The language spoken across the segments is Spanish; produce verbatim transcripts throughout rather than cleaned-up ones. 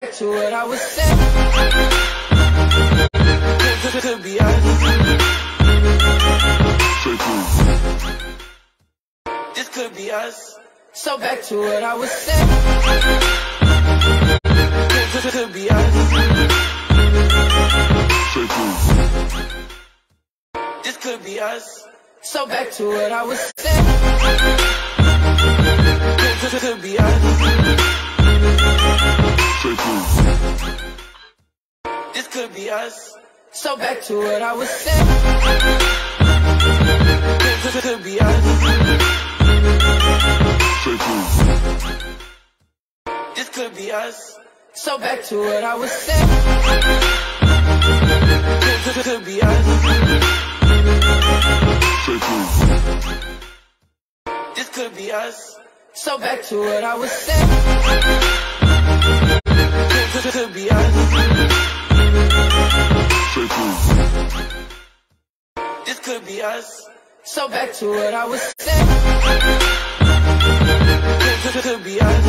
To what I was saying, could be us. This could be us. So back to what I was saying, could be us. This could be us. So back to what I was saying, could be us. This could be us. So back to what I was saying, could be us. This could be us. So back to what I was saying, could be us. This could be us. So back to what I was saying, could be us. This could be us. So back to what I was saying, could be us.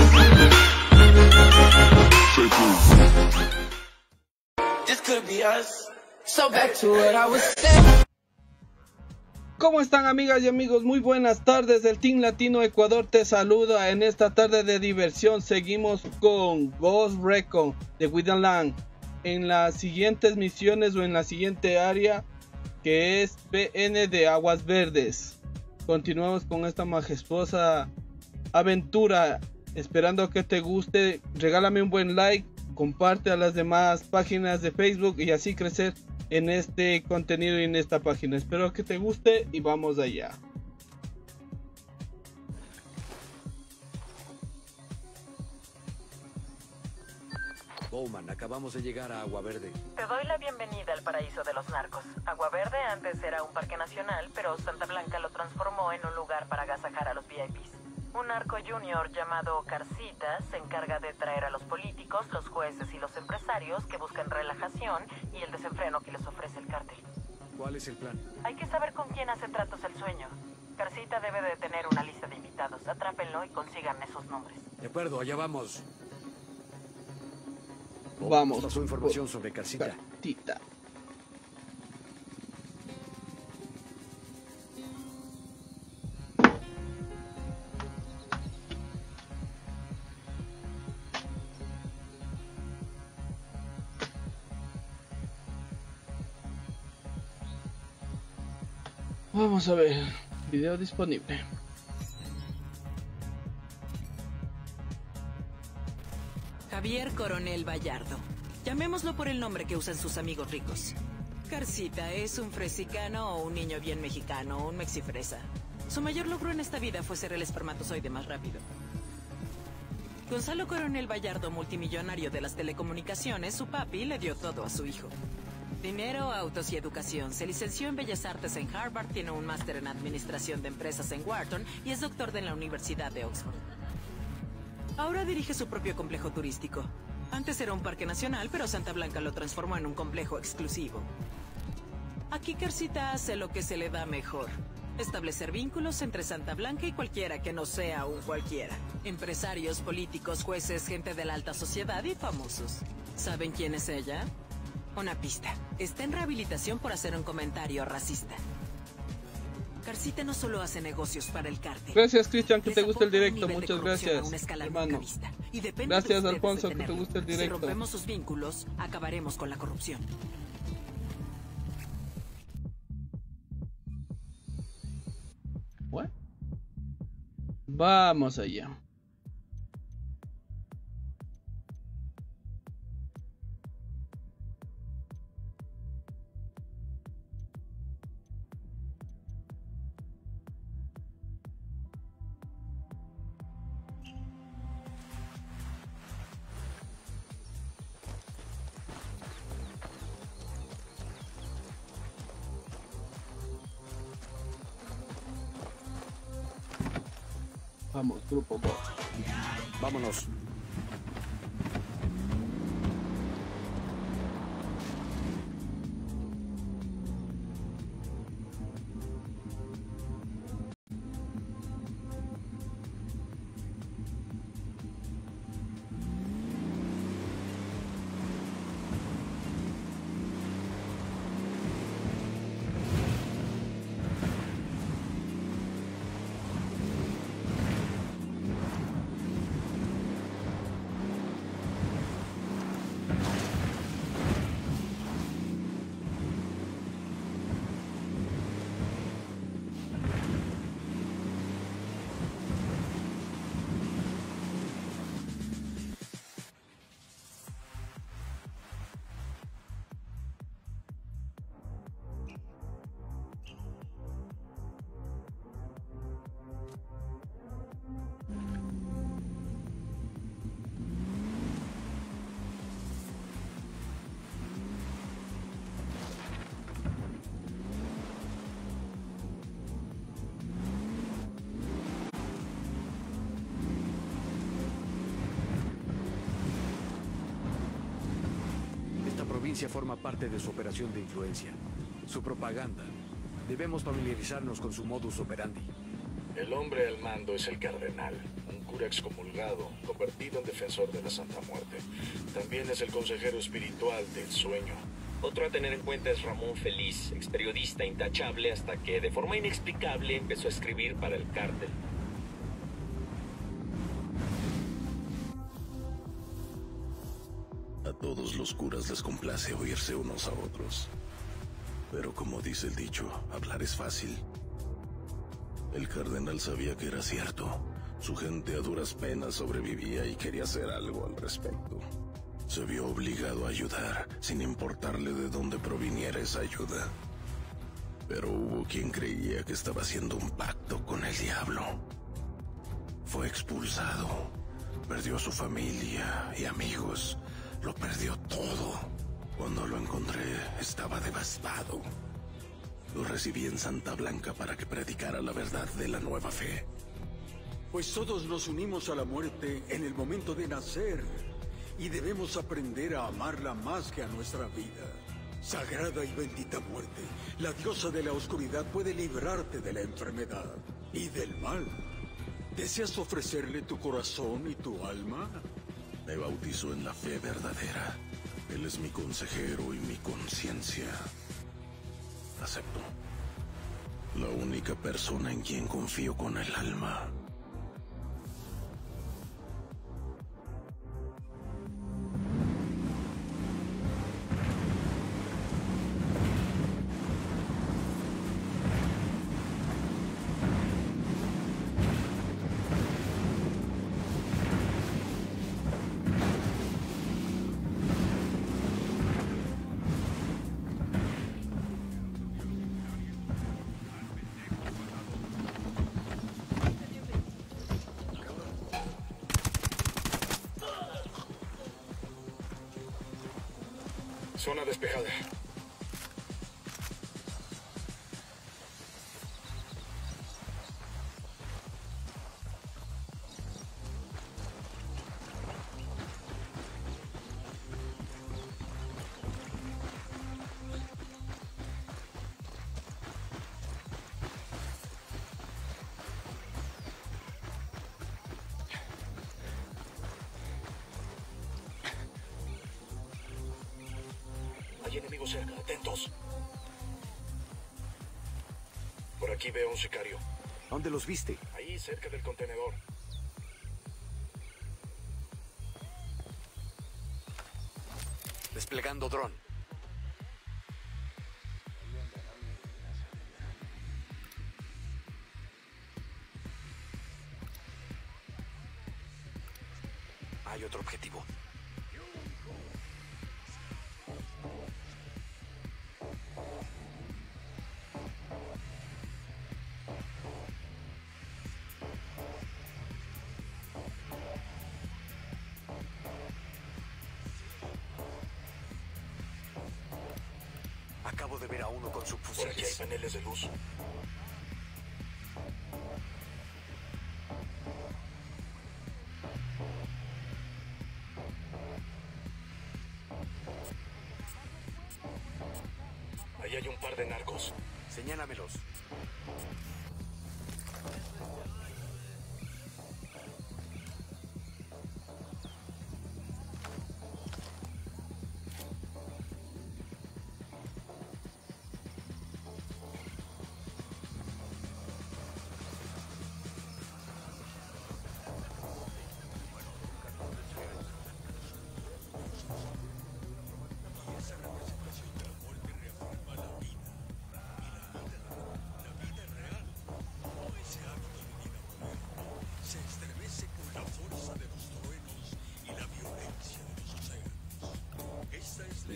This could be us. So back to what I was saying. ¿Cómo están, amigas y amigos? Muy buenas tardes. El Team Latino Ecuador te saluda en esta tarde de diversión. Seguimos con Ghost Recon de Wonderland en las siguientes misiones o en la siguiente área, que es P N de Aguas Verdes. Continuamos con esta majestuosa aventura, esperando que te guste. Regálame un buen like, comparte a las demás páginas de Facebook y así crecer en este contenido y en esta página. Espero que te guste y vamos allá. Bowman, acabamos de llegar a Agua Verde. Te doy la bienvenida al paraíso de los narcos. Agua Verde antes era un parque nacional, pero Santa Blanca lo transformó en un lugar para agasajar a los V I Pes. Un narco junior llamado Carcita se encarga de traer a los políticos, los jueces y los empresarios que buscan relajación y el desenfreno que les ofrece el cártel. ¿Cuál es el plan? Hay que saber con quién hace tratos el sueño. Carcita debe de tener una lista de invitados. Atrápenlo y consigan esos nombres. De acuerdo, allá vamos. Vamos. Pasó información sobre Carcita. Carcita. Vamos a ver, video disponible. Javier Coronel Vallardo. Llamémoslo por el nombre que usan sus amigos ricos. Carcita es un fresicano o un niño bien mexicano, un mexifresa. Su mayor logro en esta vida fue ser el espermatozoide más rápido. Gonzalo Coronel Vallardo, multimillonario de las telecomunicaciones, su papi le dio todo a su hijo. Dinero, autos y educación. Se licenció en Bellas Artes en Harvard, tiene un máster en Administración de Empresas en Wharton y es doctor de la Universidad de Oxford. Ahora dirige su propio complejo turístico. Antes era un parque nacional, pero Santa Blanca lo transformó en un complejo exclusivo. Aquí Carcita hace lo que se le da mejor: establecer vínculos entre Santa Blanca y cualquiera que no sea un cualquiera. Empresarios, políticos, jueces, gente de la alta sociedad y famosos. ¿Saben quién es ella? Una pista. Está en rehabilitación por hacer un comentario racista. Carcita no solo hace negocios para el cártel. Gracias, Cristian, que te guste el directo. Muchas gracias, hermano. Gracias, Alfonso, que te guste el directo. Si rompemos sus vínculos, acabaremos con la corrupción. What? Vamos allá. Vamos, grupo dos. Vámonos. provincia forma parte de su operación de influencia, su propaganda. Debemos familiarizarnos con su modus operandi. El hombre al mando es el cardenal, un cura excomulgado, convertido en defensor de la Santa Muerte. También es el consejero espiritual del sueño. Otro a tener en cuenta es Ramón Feliz, ex periodista intachable hasta que, de forma inexplicable, empezó a escribir para el cártel. A todos los curas les complace oírse unos a otros. Pero como dice el dicho, hablar es fácil. El cardenal sabía que era cierto. Su gente a duras penas sobrevivía y quería hacer algo al respecto. Se vio obligado a ayudar, sin importarle de dónde proviniera esa ayuda. Pero hubo quien creía que estaba haciendo un pacto con el diablo. Fue expulsado, perdió a su familia y amigos, lo perdió todo. Cuando lo encontré, estaba devastado. Lo recibí en Santa Blanca para que predicara la verdad de la nueva fe. Pues todos nos unimos a la muerte en el momento de nacer. Y debemos aprender a amarla más que a nuestra vida. Sagrada y bendita muerte, la diosa de la oscuridad puede librarte de la enfermedad y del mal. ¿Deseas ofrecerle tu corazón y tu alma? Me bautizó en la fe verdadera. Él es mi consejero y mi conciencia. Acepto. La única persona en quien confío con el alma. Zona despejada. Hay enemigos cerca, atentos. Por aquí veo un sicario. ¿Dónde los viste? Ahí, cerca del contenedor. Desplegando dron. Hay otro objetivo. Acabo de ver a uno con Por aquí hay subfusiles. paneles de luz. Ahí hay un par de narcos. Señálamelos.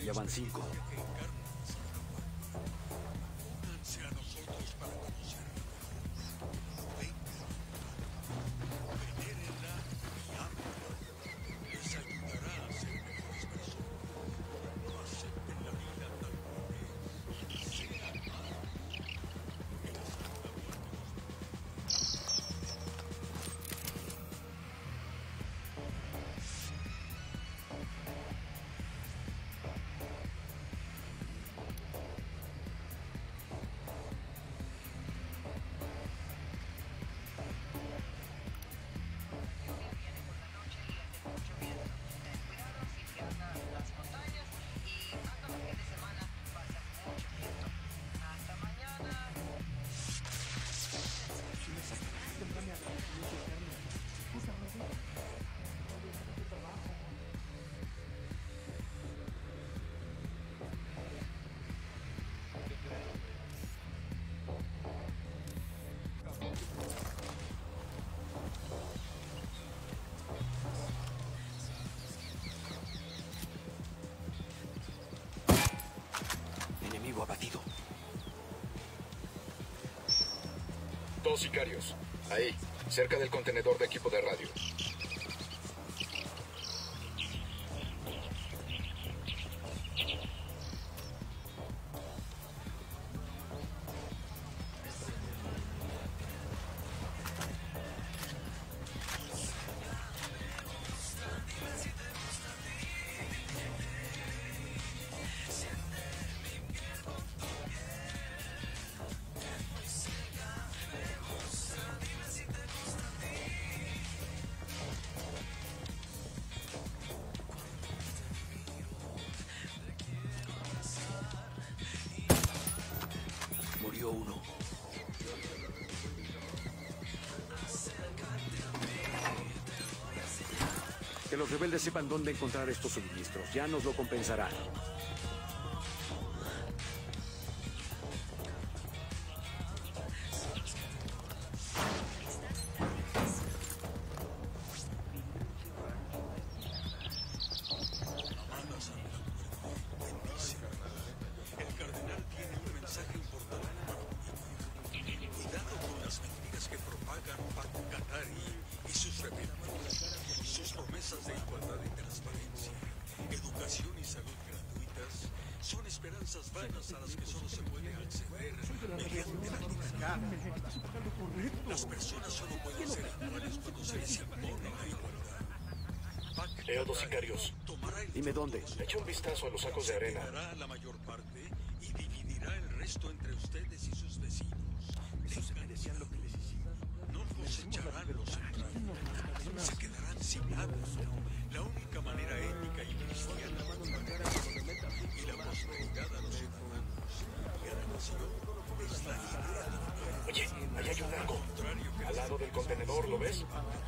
ya van cinco. Abatido. Dos sicarios. Ahí, cerca del contenedor de equipo de radio. Murió uno. Que los rebeldes sepan dónde encontrar estos suministros. Ya nos lo compensarán. Las personas solo pueden ser iguales cuando se les impone la igualdad. Veo dos sicarios. Dime dónde. Echa un vistazo a los sacos de arena. Dará la mayor parte y dividirá el resto entre ustedes y sus vecinos. Eso se merecían lo que les hicimos. No cosecharán los centrales. Se quedarán sin nada. La única manera ética y cristiana de mantener y la prosperidad a los ciudadanos. Garantizó es la idea. Oye, ahí hay un narco. Al lado del contenedor, ¿lo ves?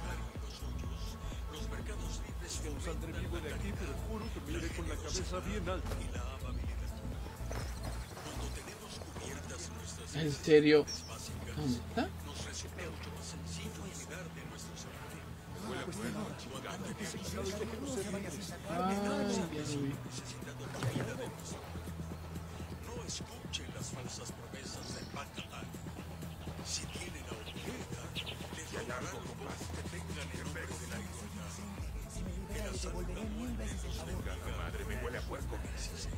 Los mercados libres no saldré vivo de aquí, pero juro que me iré con la cabeza bien alta. Y la amabilidad. Cuando tenemos cubiertas nuestras ¿En serio? básicas, ¿Dónde está? nos resulta mucho más sencillo cuidar de nuestros hermanos. Cuando tenemos Ay, Dios mío. necesitando la vida de nuestro no escuchen las falsas promesas del Pac-Man. Si tienen la oportunidad, les darán algo más que tengan el nombre de la igualdad. Que la salud no muerte nos bendiga. Madre, me huele a puerco. Así sea.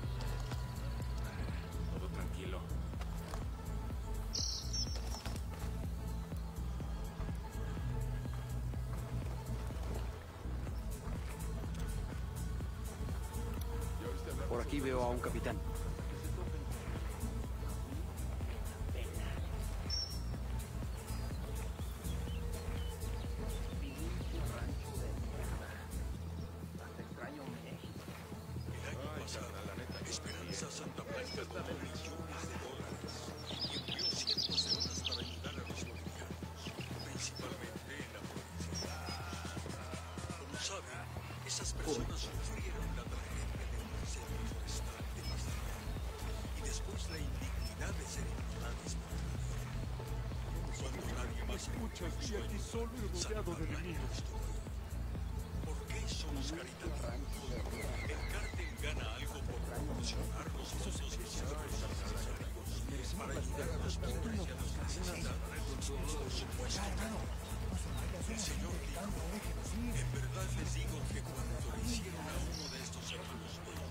Todo tranquilo. Por aquí veo a un capitán. Esperanza Santa Blanca donó millones de dólares y envió cientos de horas para ayudar a los bolivianos, principalmente en la provincia. Como saben, esas personas sufrieron la tragedia de un incendio forestal devastador y después la indignidad de ser ignoradas por nadie. Cuando nadie más Escucha, estoy aquí solo y rodeado de enemigos. ¿Por qué somos caritativos? El cártel gana algo por En verdad les digo que cuando le hicieron a uno de estos hermanos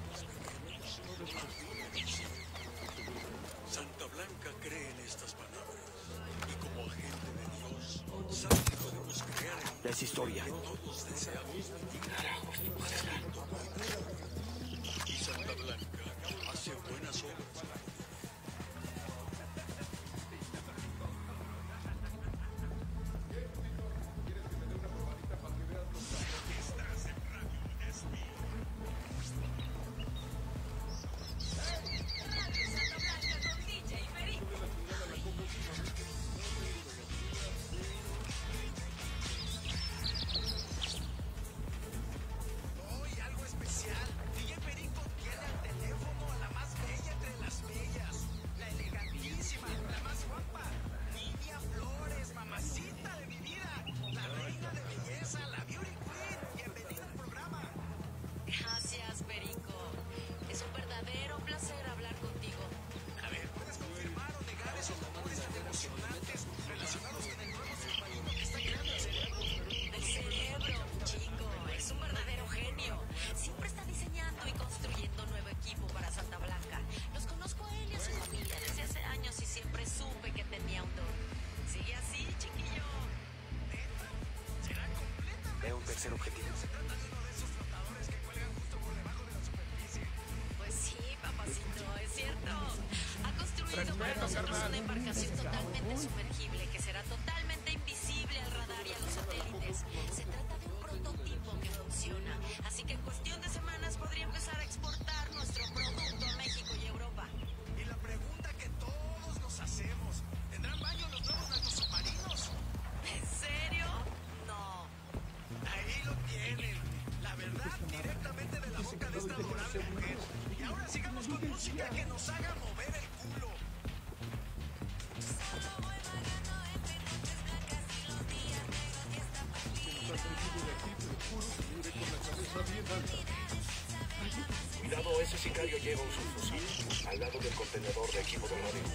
pequeños, Santa Blanca cree en estas palabras. Y como agente de Dios, sabe que podemos crear en Es historia. que todos deseamos. Y Santa Blanca hace buenas obras. Tercer objetivo. Pues sí, papacito, es cierto. Ha construido para nosotros una embarcación totalmente sumergible que será totalmente invisible al radar y a los satélites. Se trata de un prototipo que funciona, así que en cuestión de semanas podría empezar a exportar nuestro producto a México y Europa. Y la pregunta que todos nos hacemos, ¿tendrán baño los nuevos narcosubmarinos? ¿En serio? No. Ahí lo tienen. La verdad, directamente de la boca de esta adorable mujer. Y ahora sigamos con música que nos haga mover el culo. Cuidado, ese sicario lleva un subfusil al lado del contenedor de equipo de radio.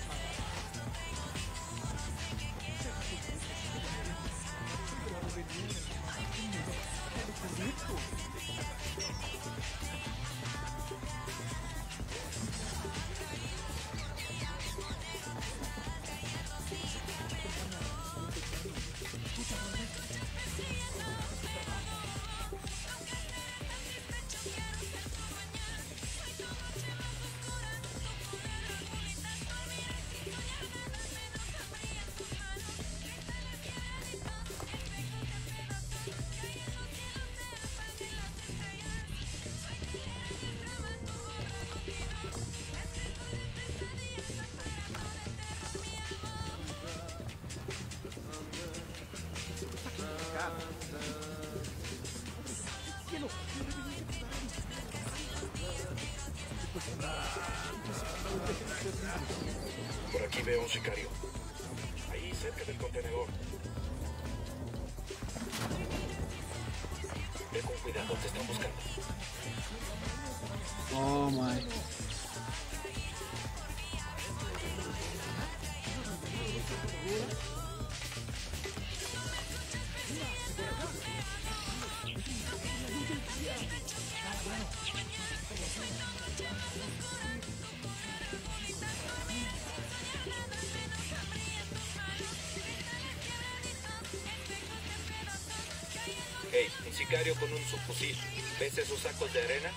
Por aquí veo un sicario. Ahí cerca del contenedor. Ve con cuidado, te están buscando. Oh my. Hey, un sicario con un subfusil. ¿Ves esos sacos de arena?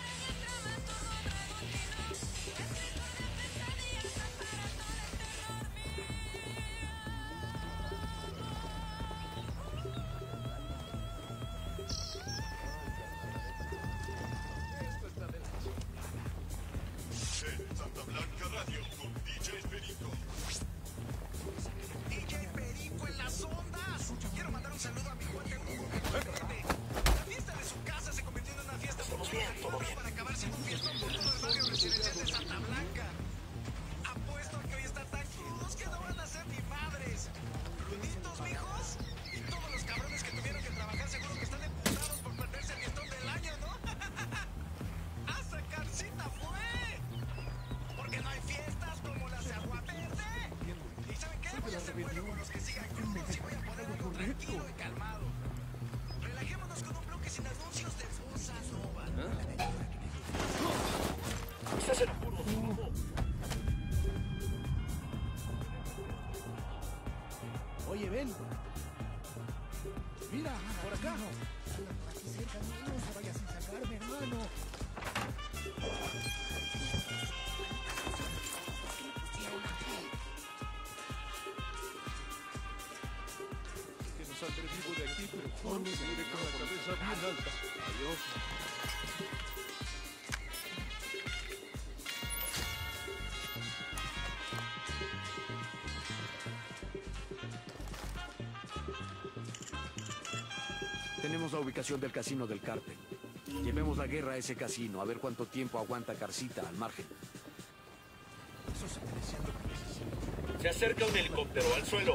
Santa Blanca Radio con D J Perico. D J Perico en las ondas. Quiero mandar un saludo a mi cuate Hugo. La fiesta de su casa se convirtió en una fiesta por para acabar siendo un fiestón por todo el barrio residencial de Santa Blanca. Apuesto a que hoy están tan crudos que no van a ser ni madres. ¿Cruditos, mijos? Y todos los cabrones que tuvieron que trabajar seguro que están emputados por perderse el fiestón del año, ¿no? ¡A sacar cita fue! Porque no hay fiestas como las de Agua Verde. ¿Y saben qué? Voy a hacer vuelo con los que sigan crudos y voy a ponerme tranquilo y calmado. Estás en apuro, no. Oye, ven. Mira, por acá. Aquí cerca, no se vaya sin sacarme, hermano. Que no saldré vivo de aquí, pero Juan seguiré con la cabeza bien alta. Adiós. Tenemos la ubicación del casino del cártel. Llevemos la guerra a ese casino, a ver cuánto tiempo aguanta Carcita al margen. Eso se merece lo que necesito. Se acerca un helicóptero al suelo.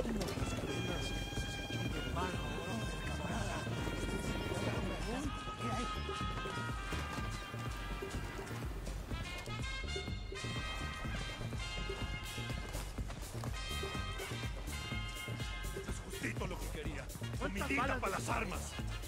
Es justito lo que quería. Comidita para las armas.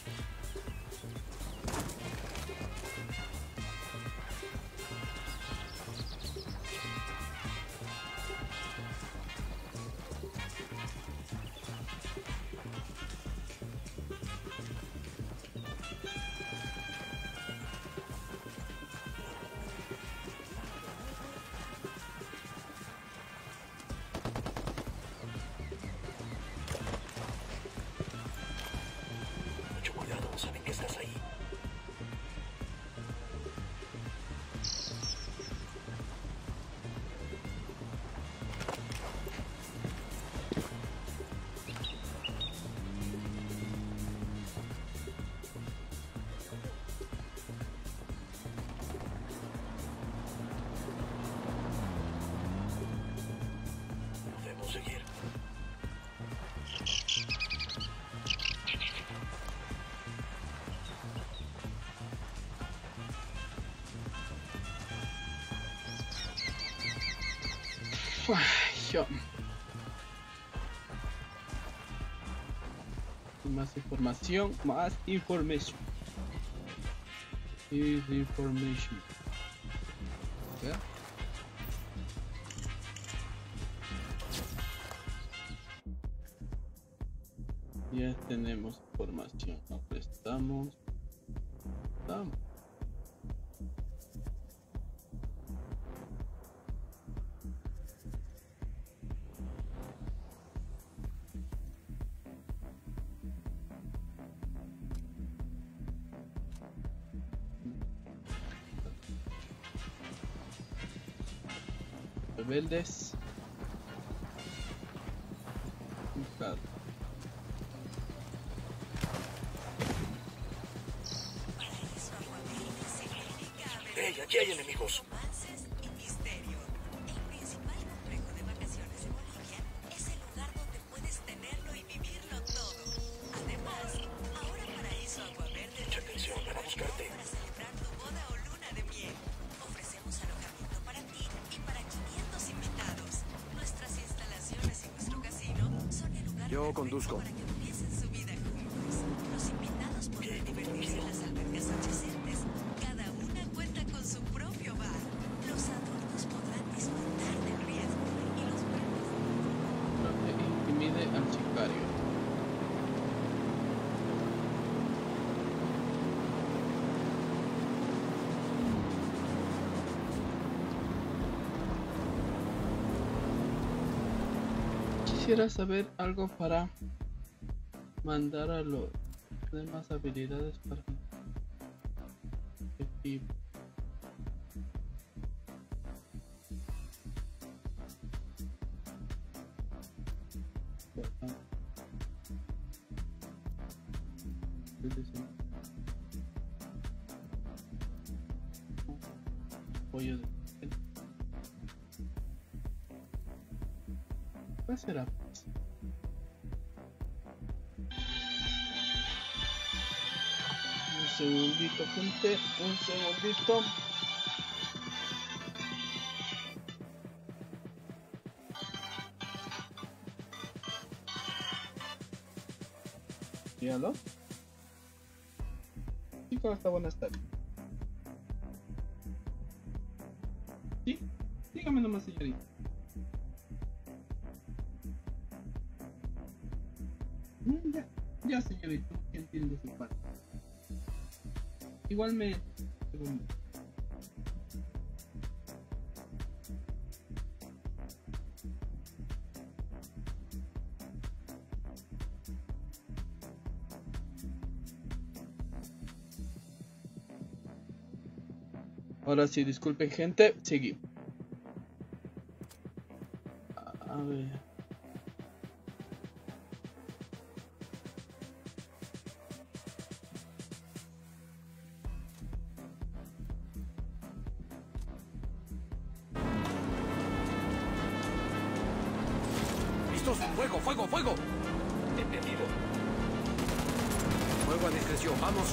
Mucho cuidado, saben que estás ahí. Podemos seguir. Yo. Más información, más information. Is information. ¿Ya? Ya tenemos información. Ahora estamos. Estamos. Rebeldes. Buscado. ¡Hey, aquí hay enemigos! Romances y misterio. El principal complejo de vacaciones de Bolivia es el lugar donde puedes tenerlo y vivirlo todo. Además, ahora Paraíso Aguaverde Mucha atención, van a buscarte. para celebrar tu boda o luna de miel. Ofrecemos alojamiento para ti y para quinientos invitados. Nuestras instalaciones y nuestro casino son el lugar Yo perfecto conduzco. para que empiecen su vida juntos. Los invitados podrán divertirse en las albercas adyacentes. Cada una cuenta con su propio bar. Los adultos podrán disfrutar del riesgo y los premios. Intimide al sicario. Quisiera saber algo para mandar a los demás habilidades para efectivo. Pollo de ¿qué será? Un segundito, gente, un segundito. ¿Dígalo? Sí, ¿cómo está? Buenas tardes. Sí, dígame nomás, señorita. Mm, ya, ya, señorita, entiendo su parte. Igualmente. Igualmente. Ahora sí, disculpen gente, seguimos. A ver. ¡Listos! ¡Fuego, fuego, fuego! Entendido. Fuego a discreción, vamos.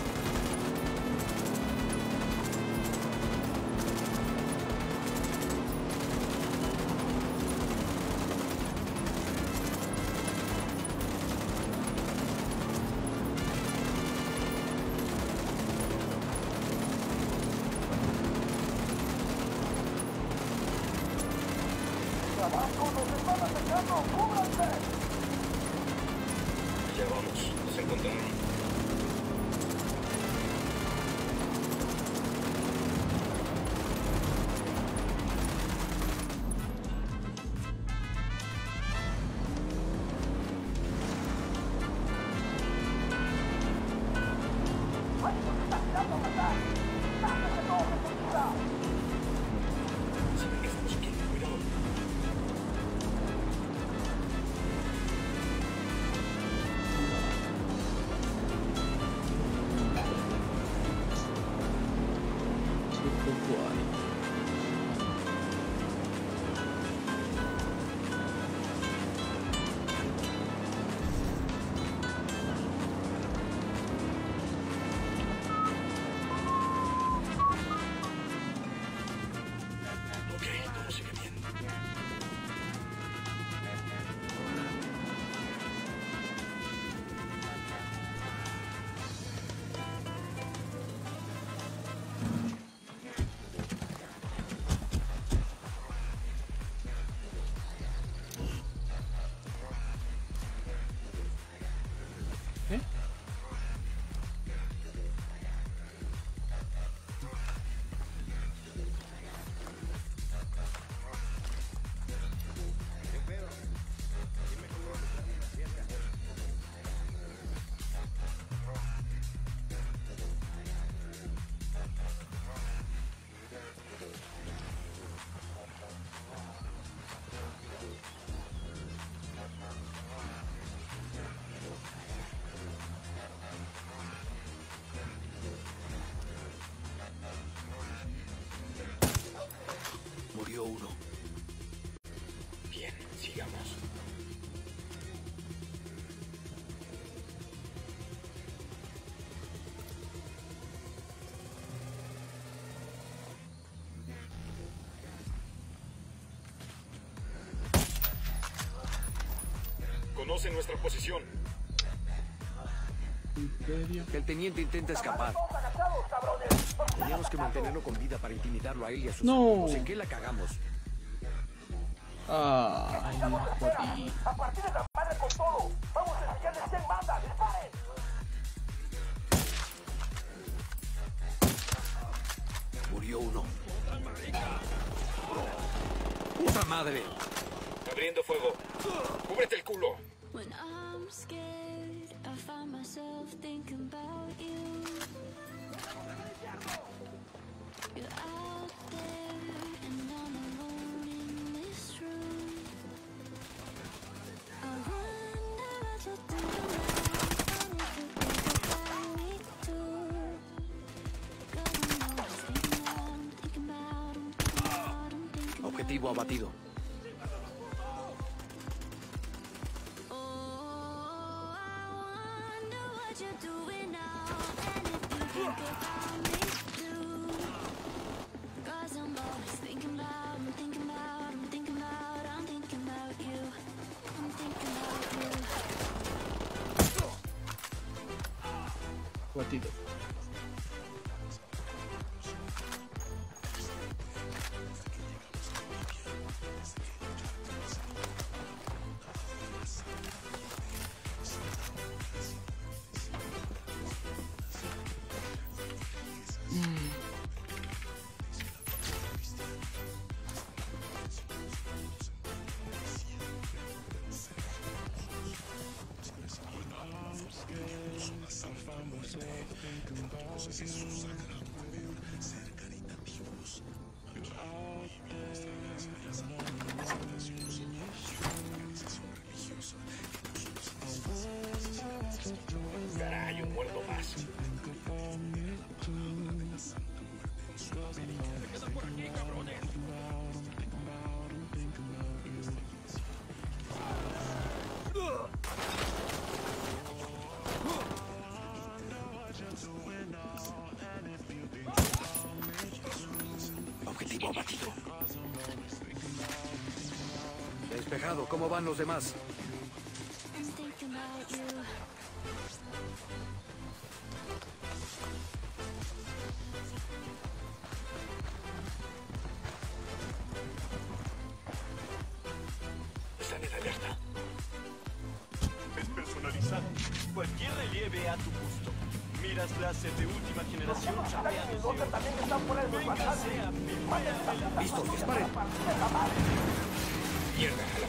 Ya vamos, nos encontraron. Saben que estamos aquí, cuidado. Ok, todo sigue bien. ¿Eh? Murió uno. Bien, sigamos. Conocen nuestra posición. ¿En serio? Que el teniente intenta escapar. Teníamos que mantenerlo con vida para intimidarlo a él y a sus No. amigos. ¿En qué la cagamos? Ay, me jodí. Murió uno. ¡Puta madre! Abriendo fuego. ¡Cúbrete el culo! When I'm scared, I find myself thinking about you. You're out there and I'm alone in this room. I wonder what you're doing now, and if you think about me too. 'Cause I'm always thinking about, I'm thinking about, I'm thinking about, I'm thinking about Objetivo abatido. Batido. Dios es su sagrado deber ser caritativos. Aquí nuestra raza es la representación de una organización religiosa que no solo satisface. Caray, un muerto más. ¡Se quedan por aquí, cabrones! Objetivo abatido. Despejado, ¿cómo van los demás? I'm thinking about you. Están en alerta. Es personalizado. Cualquier relieve a tu gusto. Miras láser de última generación chapeados de oro. Véngase a filmar. Listos, disparen. Mierda, jala.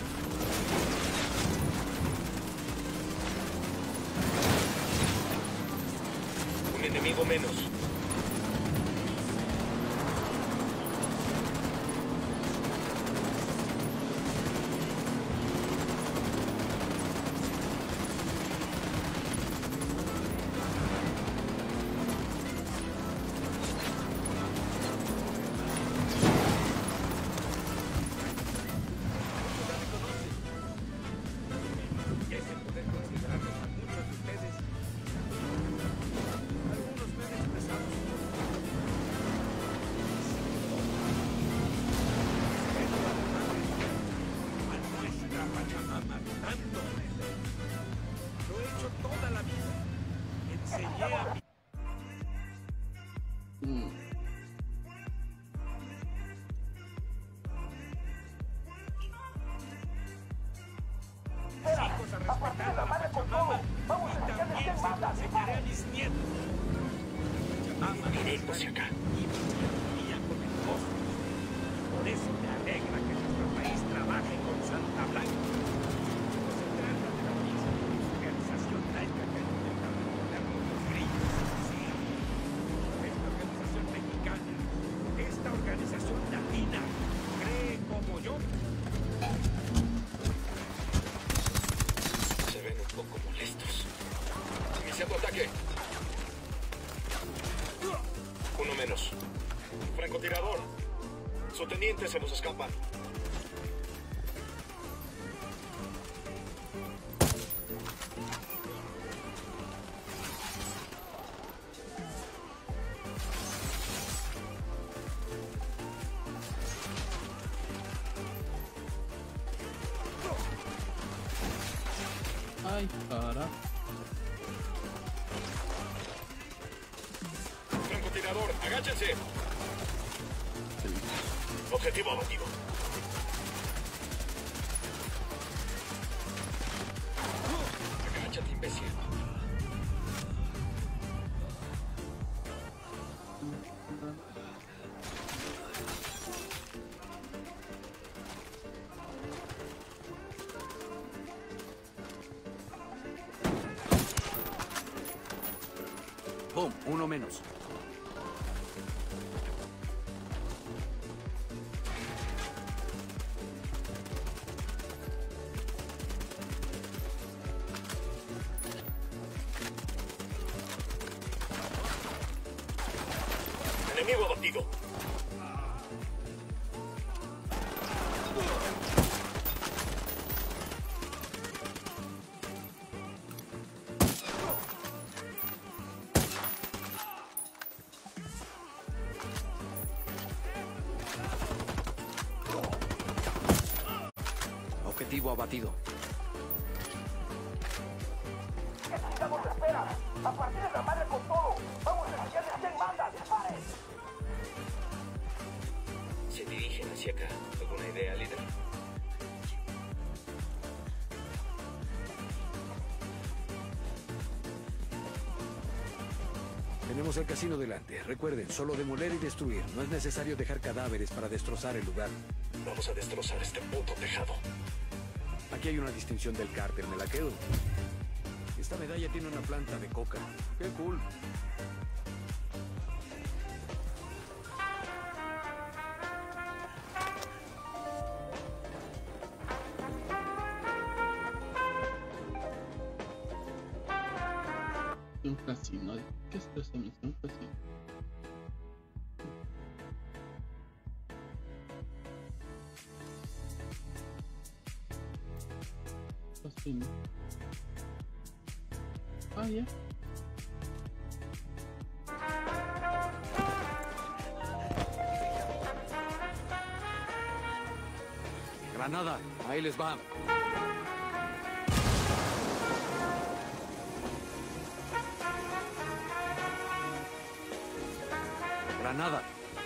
Un enemigo menos. Lo he hecho toda la vida. Enseñé a mi... Mm. hijos a respetar a la Pachamama y también se lo enseñaré a mis nietos. Pachamama Directo hacia acá. y con el cosmos. Por eso me alegra que nuestro país trabaje con Santa Blanca. No se trata de la misma organización laica que intenta recorrer los grillos. Sí. Esta organización mexicana, esta organización latina, cree como yo. Se ven un poco molestos. Iniciando ataque. Uno menos. Francotirador. Su teniente se nos escapa. Ay, cara. Francotirador, agáchense. Objetivo abatido. Agáchate, imbécil. ¡Pum! Uno menos. Enemigo abatido. Objetivo abatido. Necesitamos espera. A partir de la madre con todo. Vamos a enseñarles quién manda. ¡Disparen! Se dirigen hacia acá. ¿Alguna idea, líder? Tenemos el casino delante. Recuerden, solo demoler y destruir. No es necesario dejar cadáveres para destrozar el lugar. Vamos a destrozar este puto tejado. Aquí hay una distinción del cártel, me la quedo. Esta medalla tiene una planta de coca. ¡Qué cool! Un casino. ¿Qué es eso? Un casino. Casino. Ah, ya. Granada, ahí les va. Granada.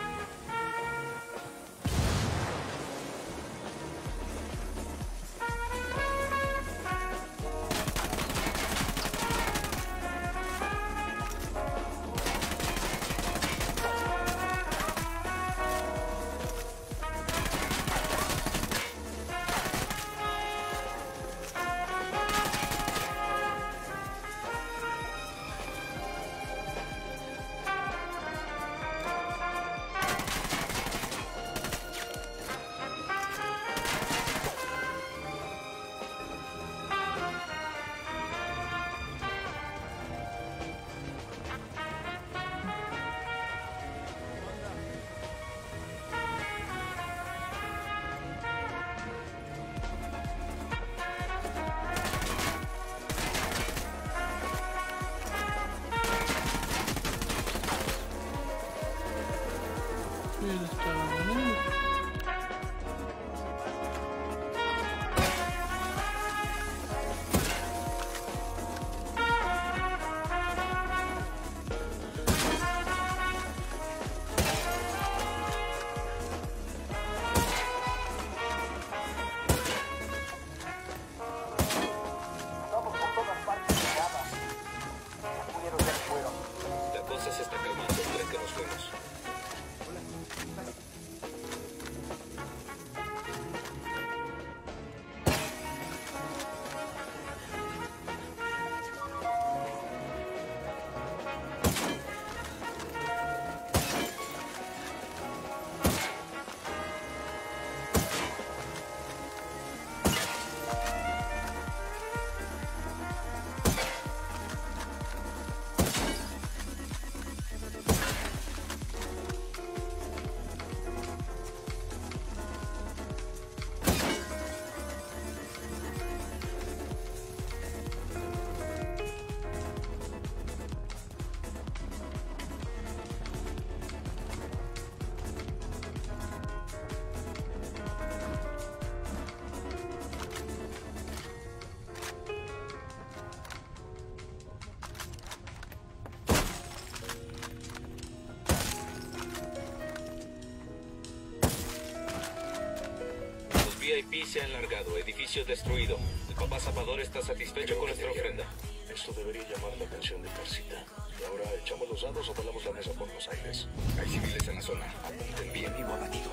V I P se han largado, edificio destruido. El papá Zapador está satisfecho con nuestra ofrenda. Esto debería llamar la atención de Carcita. Y ahora echamos los dados o volamos la mesa por los aires. Hay civiles en la zona. Apunten bien. Vivo abatido.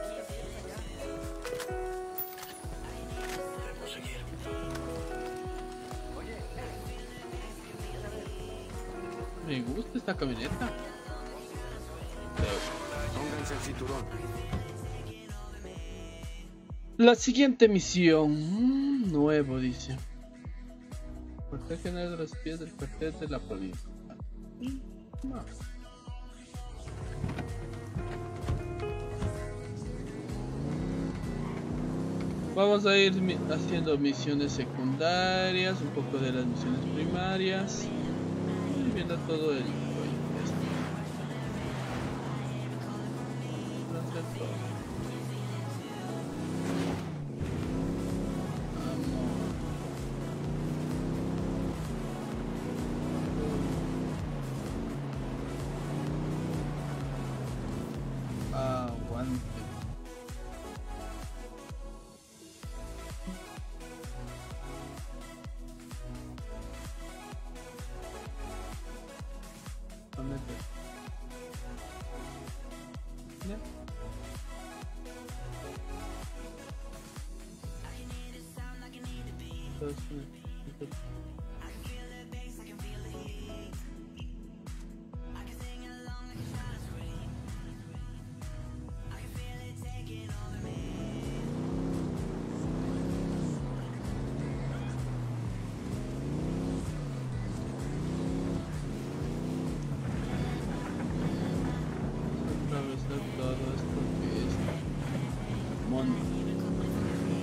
Debemos seguir. Me gusta esta camioneta. Pónganse el cinturón. La siguiente misión. Mm, nuevo, dice. Cuartel general de los pies del cuartel de la provincia. Mm, no. Vamos a ir mi haciendo misiones secundarias, un poco de las misiones primarias. Y viendo todo el...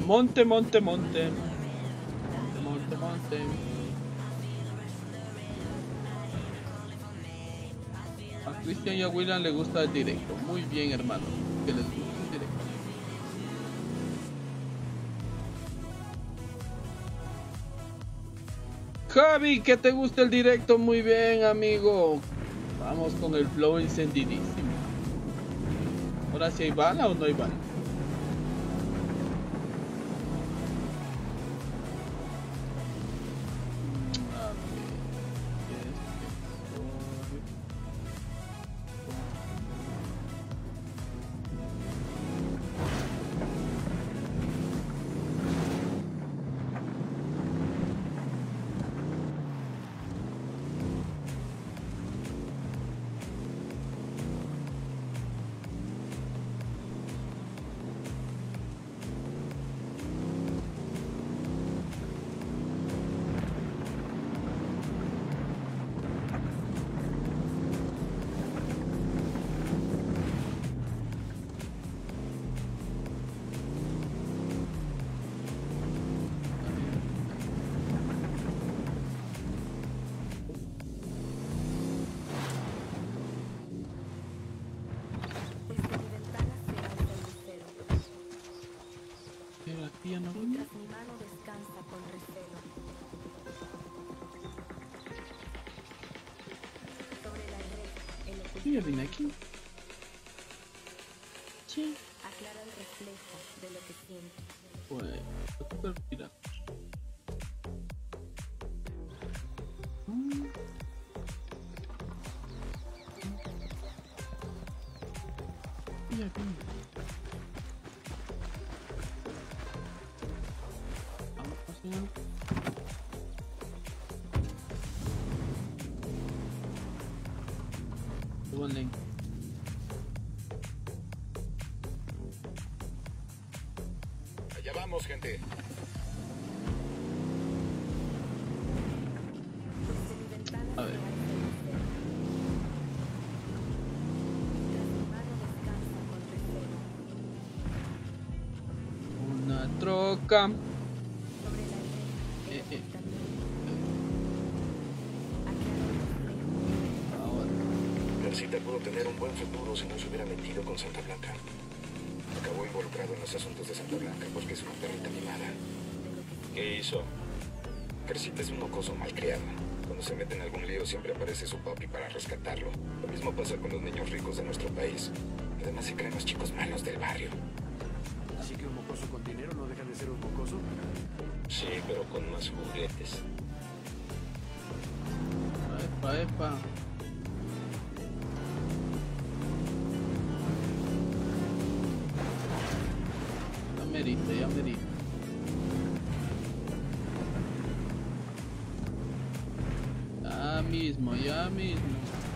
Monte, monte, monte. Monte, monte. A Cristian y a William le gusta el directo. Muy bien, hermano. Que les guste el directo. Javi, que te gusta el directo. Muy bien, amigo. Vamos con el flow encendidísimo. Ahora si hay bala o no hay bala. Mientras mi mano descansa con recelo. Sobre la red, el oculto. Sí, ya vine aquí. Sí. Aclara el reflejo de lo que siento. Pues, super pirata. Mm. Ya vine. Buen Allá vamos, gente. A ver. Una troca. Eh, eh. Garcita pudo tener un buen futuro si no se hubiera metido con Santa Blanca. Acabó involucrado en los asuntos de Santa Blanca porque es una perrita mimada. ¿Qué hizo? Garcita es un mocoso malcriado. Cuando se mete en algún lío siempre aparece su papi para rescatarlo. Lo mismo pasa con los niños ricos de nuestro país. Además se creen los chicos malos del barrio. ¿Así que un mocoso con dinero no deja de ser un mocoso? Sí, pero con más juguetes. Epa, epa. Ya merito, ya merito. Ya mismo, ya mismo.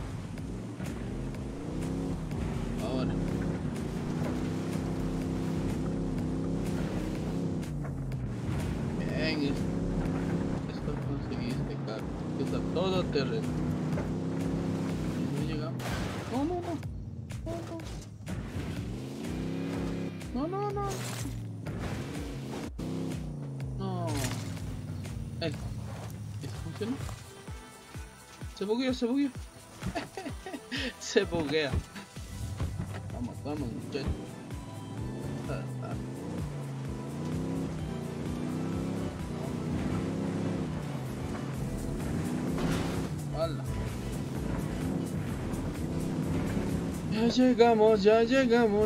Ahora. Bien, esto conseguí este carro. Está todo terreno. No llegamos. No, no, no. No, no. No, no, no. No. Eh. ¿Esto funciona? Se bugueó, se bugueó. Se buguea. Vamos, vamos, muchachos. Ah, ah. Hola. Ya llegamos, ya llegamos.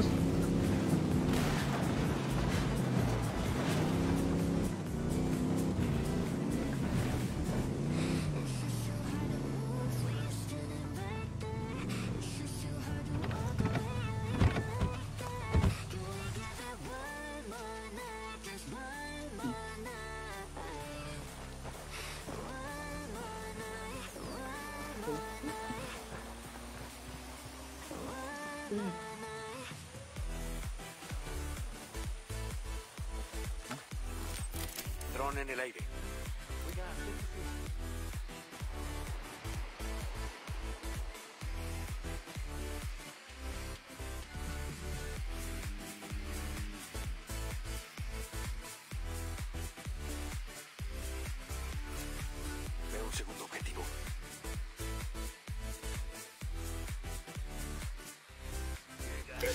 Dron en el aire. Oiga,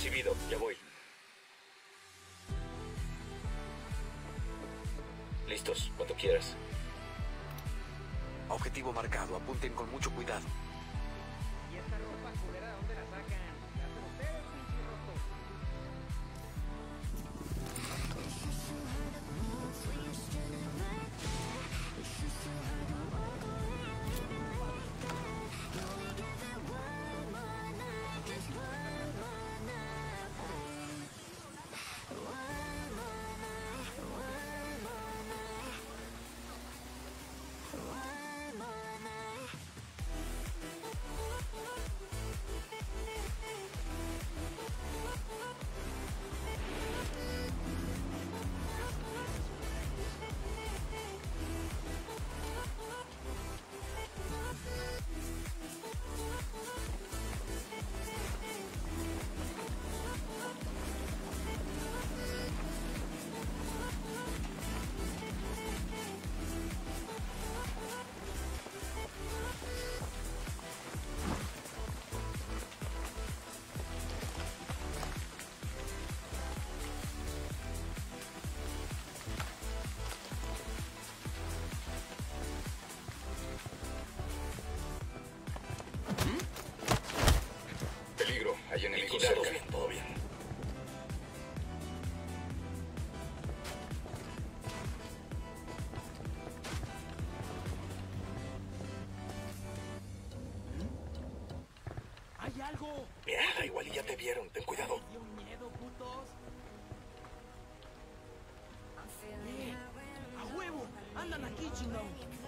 Recibido, ya voy. Listos, cuando quieras. Objetivo marcado, apunten con mucho cuidado. ¿Y esta ropa culera dónde la sacan? ¿La hacen ustedes, pinche rotos? Peligro, hay enemigos Liquidados. cerca. Todo bien. ¡Hay algo! Mierda, igual y ya te vieron. Ten cuidado. ¡Dio miedo, putos! ¡Eh! ¡A huevo! ¡Andan aquí, chingón!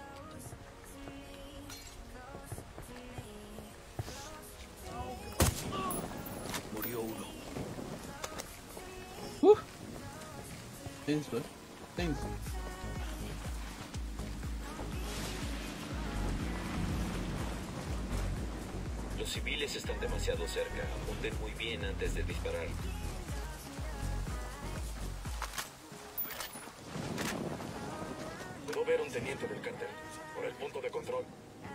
Murió uno. Uh. Tenso, eh. Tenso. Los civiles están demasiado cerca. Apunten muy bien antes de disparar. Puedo ver un teniente del cártel por el punto de control.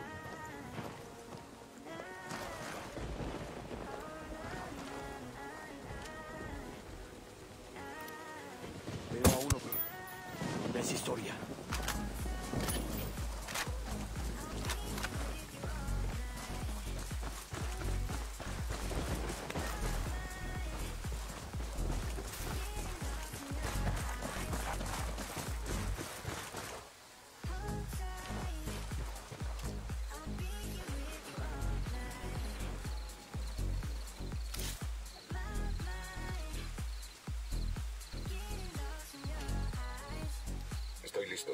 Veo a uno que... Es historia. Estoy listo.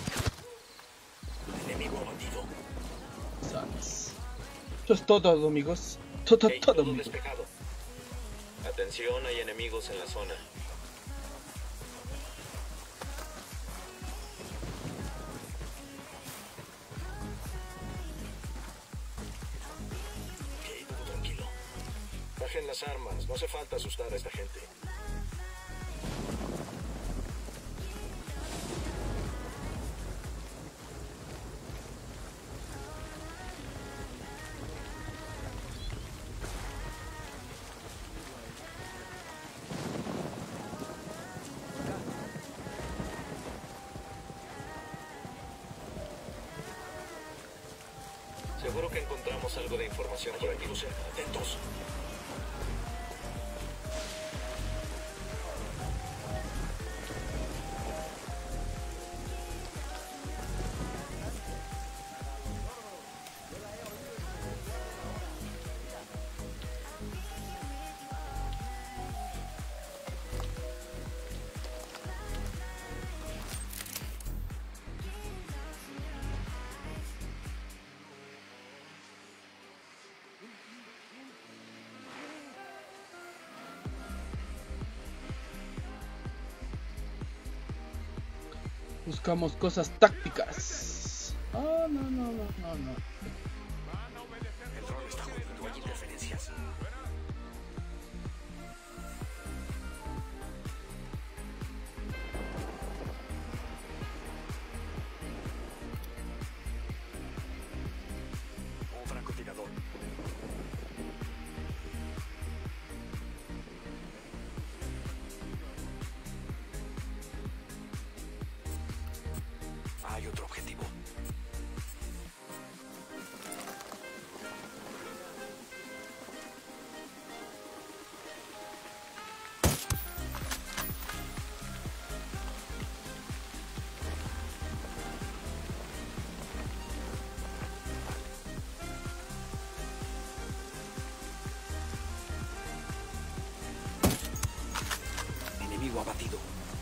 Enemigo abatido. Sabes. Eso es todo, amigos. Todo, Hey, todo, todo amigos. despejado. Atención, hay enemigos en la zona. Ok, todo tranquilo. Bajen las armas. No hace falta asustar a esta gente. Seguro que encontramos algo de información por aquí. Atentos. Buscamos cosas tácticas. Ah, no, no, no, no, no. El dron está jodido, hay interferencias. Un francotirador. Objetivo abatido.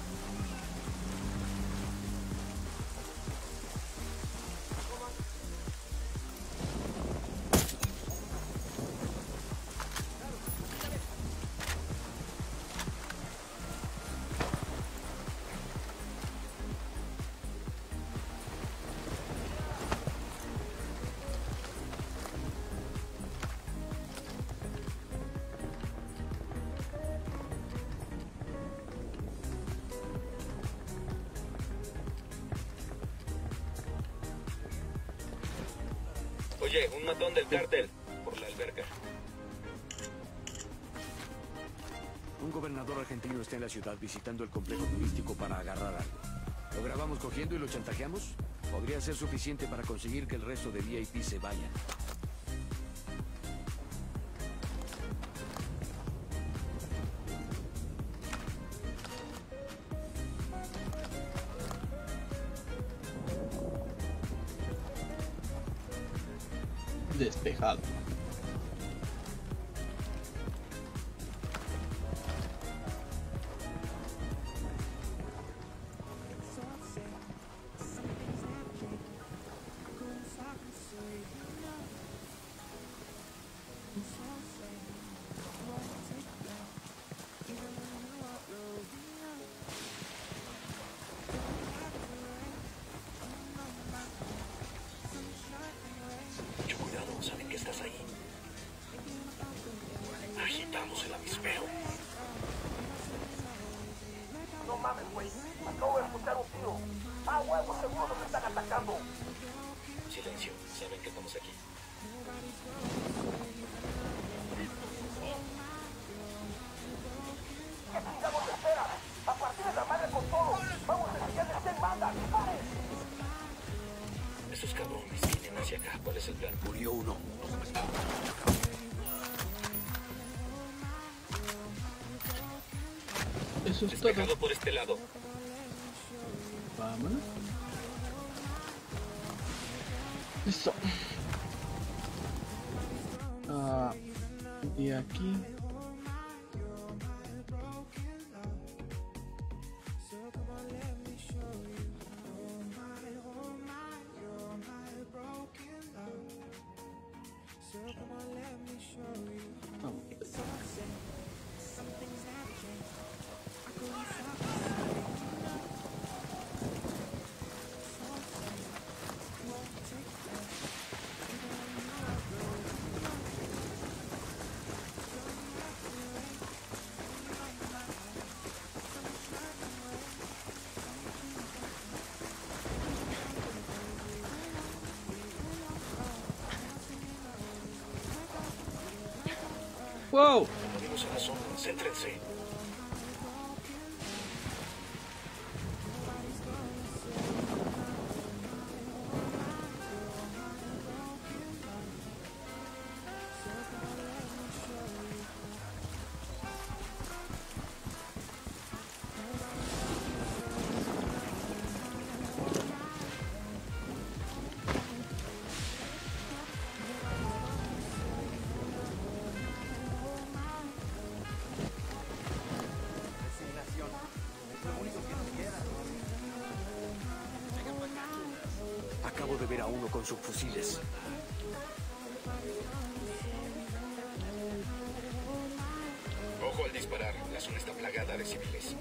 Oye, un matón del cártel por la alberca. Un gobernador argentino está en la ciudad visitando el complejo turístico para agarrar algo. ¿Lo grabamos cogiendo y lo chantajeamos? Podría ser suficiente para conseguir que el resto de V I P se vayan. Despejado. Mucho cuidado, saben que estás ahí. Agitamos el avispero. No mames, güey. Acabo de escuchar un tiro. Ah, huevo, seguro nos están atacando. Silencio, saben que estamos aquí. ¿Qué chingados espera? A partir de la madre con todo. Vamos a enseñarles quién manda. ¡Disparen! Esos cabrones vienen hacia acá. ¿Cuál es el plan? Murió uno. Eso es Despejado todo. por este lado. Vámonos. Listo. Ah, y aquí. Wow. Venimos a la zona, céntrense. Acabo de ver a uno con subfusiles. Ojo al disparar. La zona está plagada de civiles.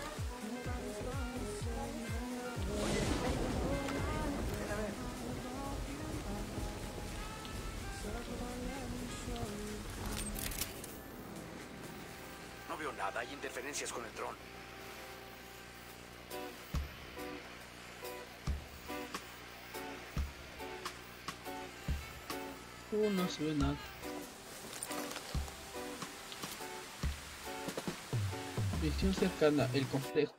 No veo nada. Hay interferencias con el dron. Uh, no se ve nada. Visión cercana, el complejo.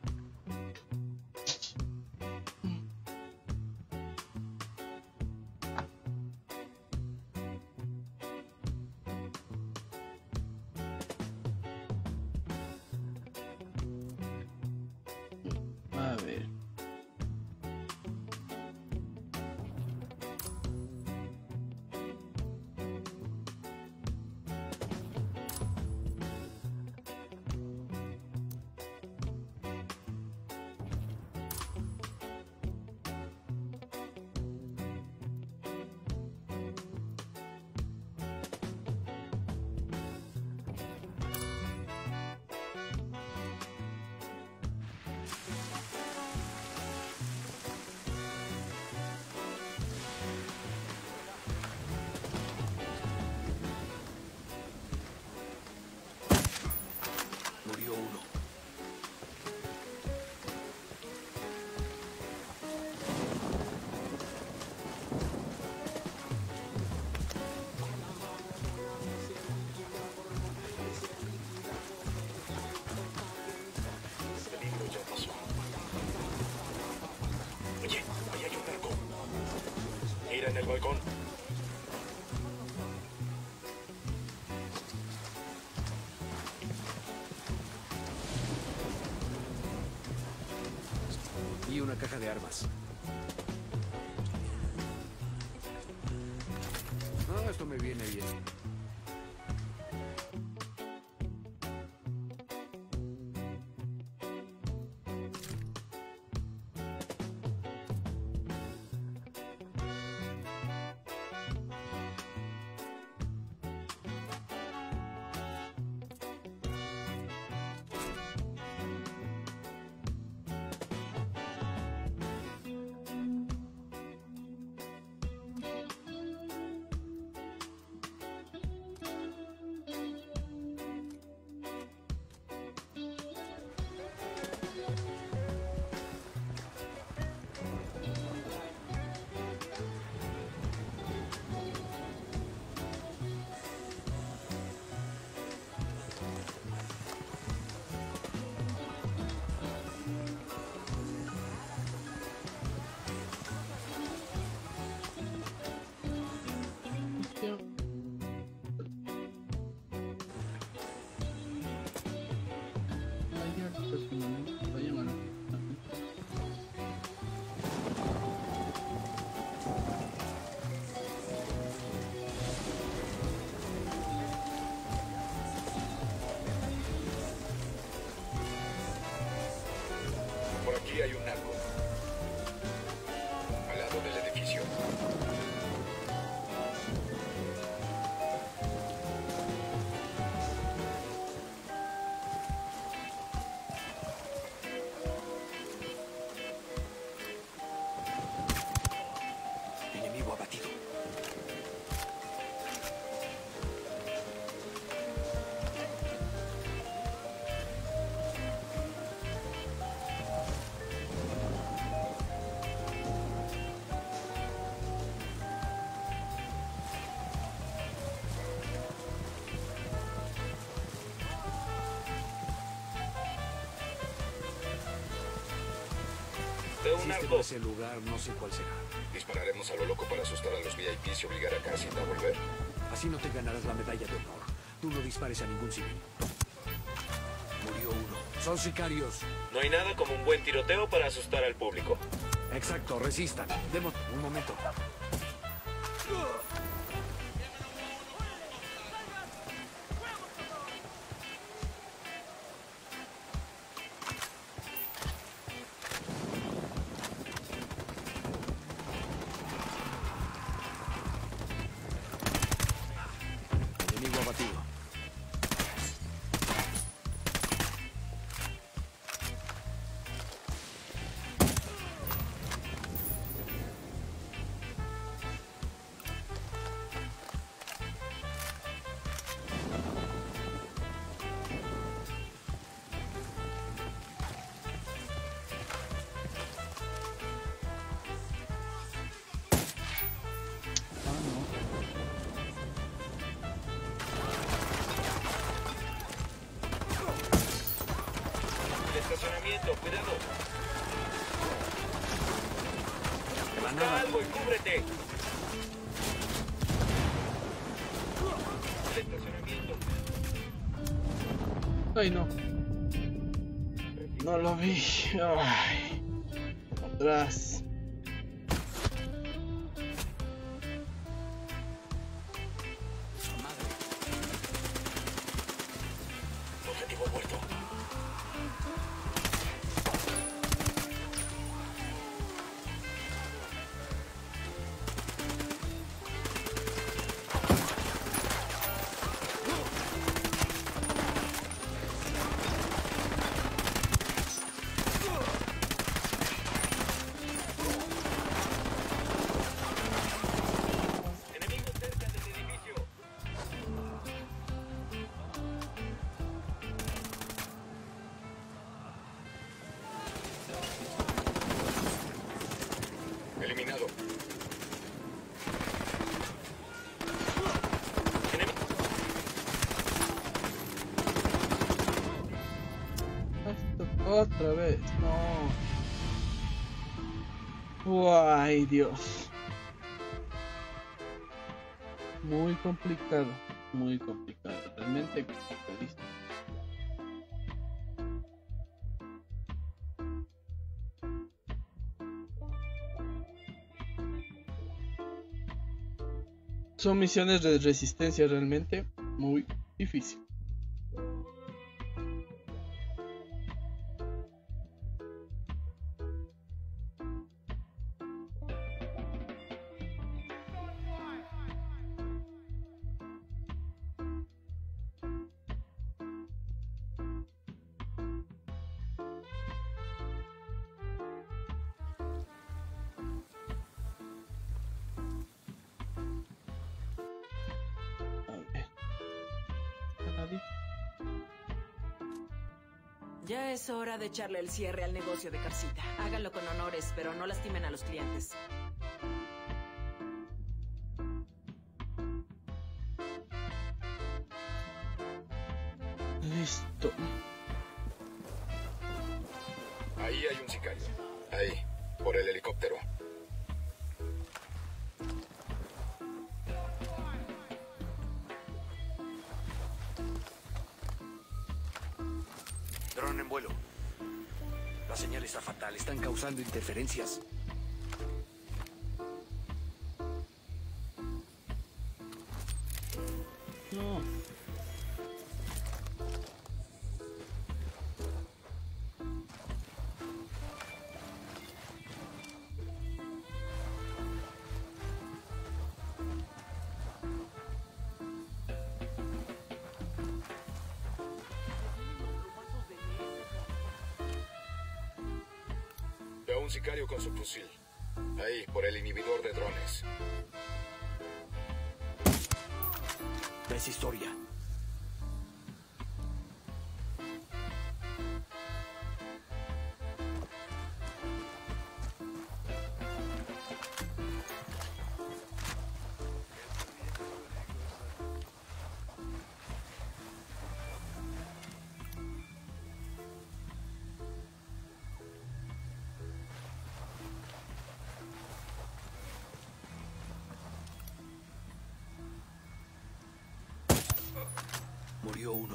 A ver. balcón. Y una caja de armas. Ah, esto me viene bien. Por aquí hay un narco. Al lado del edificio. Enemigo abatido. Veo un Si este narco. no es el lugar, no sé cuál será. Dispararemos a lo loco para asustar a los V I Ps y obligar a Casita a volver. Así no te ganarás la medalla de honor. Tú no dispares a ningún civil. Murió uno. Son sicarios. No hay nada como un buen tiroteo para asustar al público. Exacto, resistan. Demos un momento. Enemigo abatido. El estacionamiento, cuidado. Busca algo y cúbrete. El estacionamiento. Ay, no. No lo vi. Ay. Atrás. Objetivo muerto. Enemigos cerca del edificio. Eliminado. Esto otra vez. No. Ay, Dios. muy complicado, muy complicado, realmente complicadísimo. Son misiones de resistencia realmente muy difícil. Ya es hora de echarle el cierre al negocio de Carcita. Háganlo con honores, pero no lastimen a los clientes. Listo. Ahí hay un sicario. Ahí, por el helicóptero. Dron en vuelo. La señal está fatal. Están causando interferencias. No. Veo a un sicario con su fusil. Ahí, por el inhibidor de drones. Es historia. Murió uno.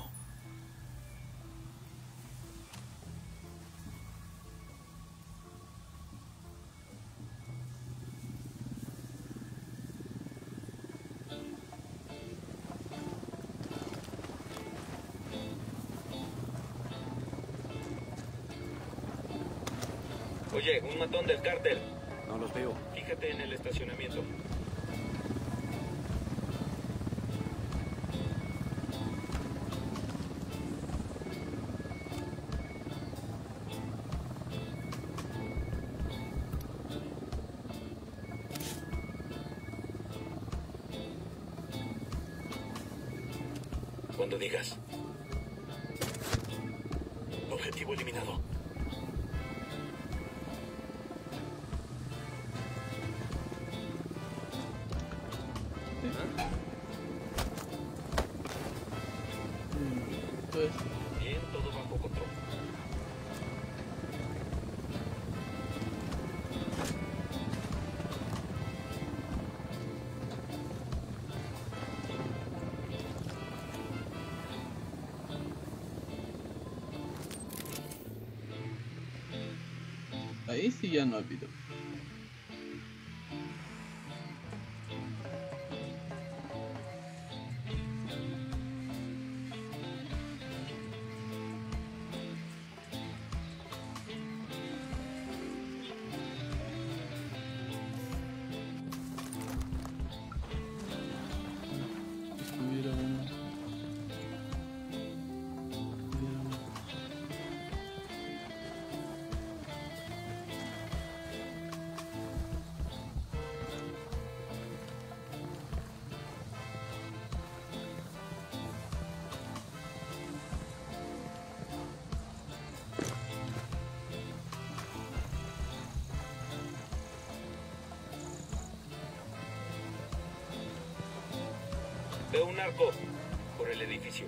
Oye, un matón del cártel. No los veo. Fíjate en el estacionamiento. Cuando digas. Objetivo eliminado. Pues, Bien, todo bajo control. ahí sí ya no ha habido. Estuviera uno. Estuviera uno. Veo un arco por el edificio.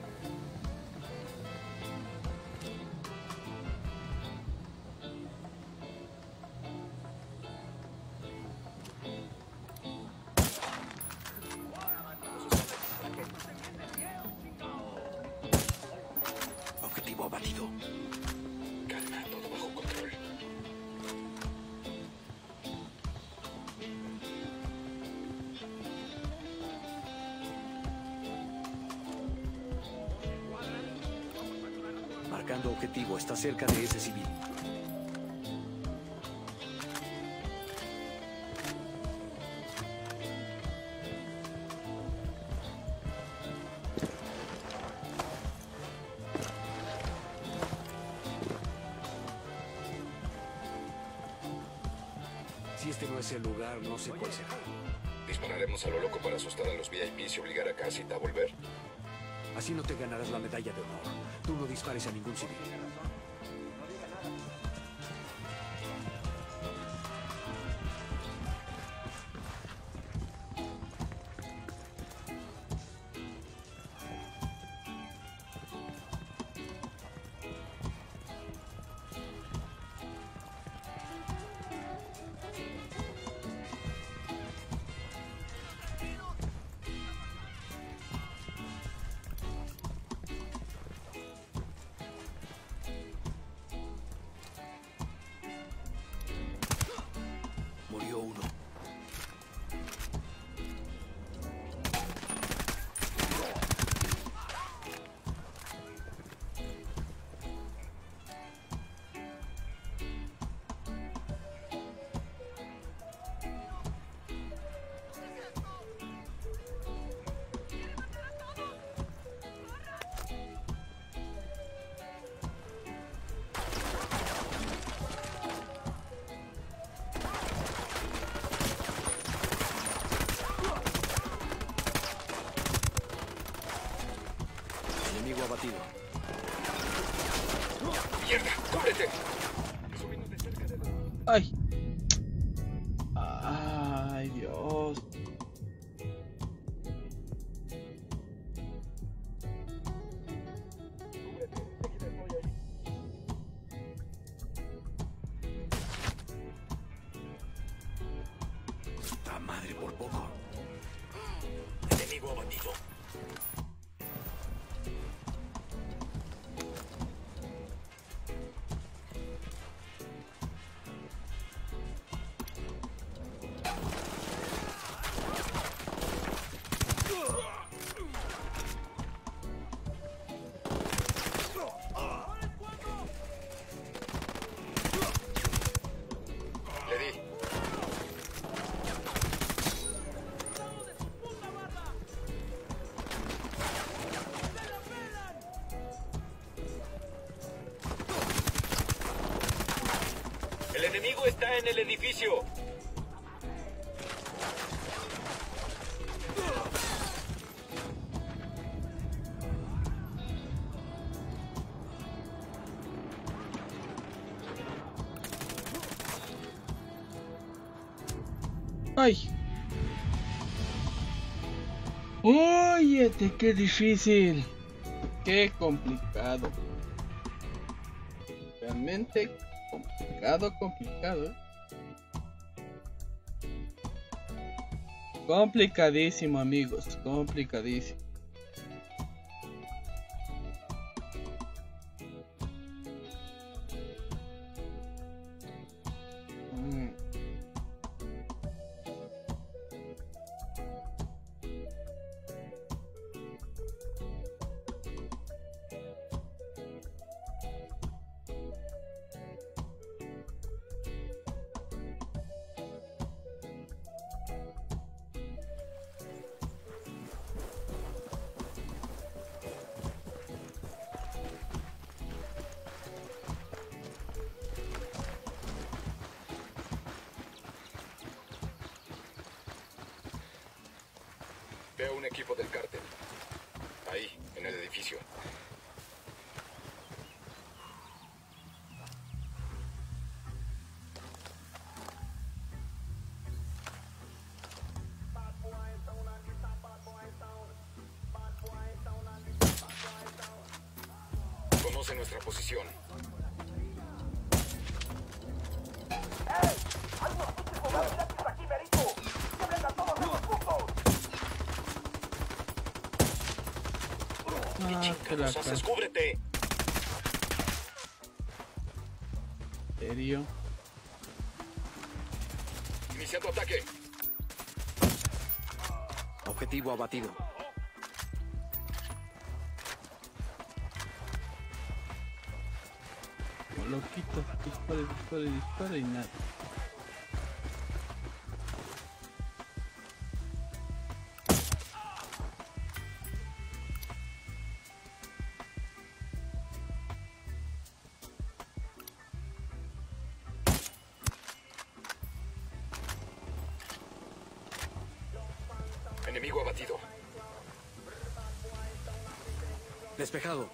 Marcando objetivo, está cerca de ese civil. Si este no es el lugar, no sé cuál será. ¿Dispararemos a lo loco para asustar a los V I Ps y obligar a Casita a volver? Así no te ganarás la medalla de honor. Tú no dispares a ningún civil. Murió uno. Enemigo abatido. ¡Mierda! ¡Cúbrete! Ay. Ay, Dios. ¡Puta madre, por poco! Enemigo abatido. Le di. El enemigo está en el edificio. Ay. Óyete, qué difícil. Qué complicado. Realmente complicado, complicado. ¿eh? Complicadísimo, amigos. Complicadísimo. Mm. Veo un equipo del cártel. Ahí, en el edificio. Conoce nuestra posición. Ah, que la ca- ¡Cúbrete! ¿Serio? Iniciando ataque. Objetivo abatido. loquito, dispara, dispara, dispara y nada. Enemigo abatido. Despejado.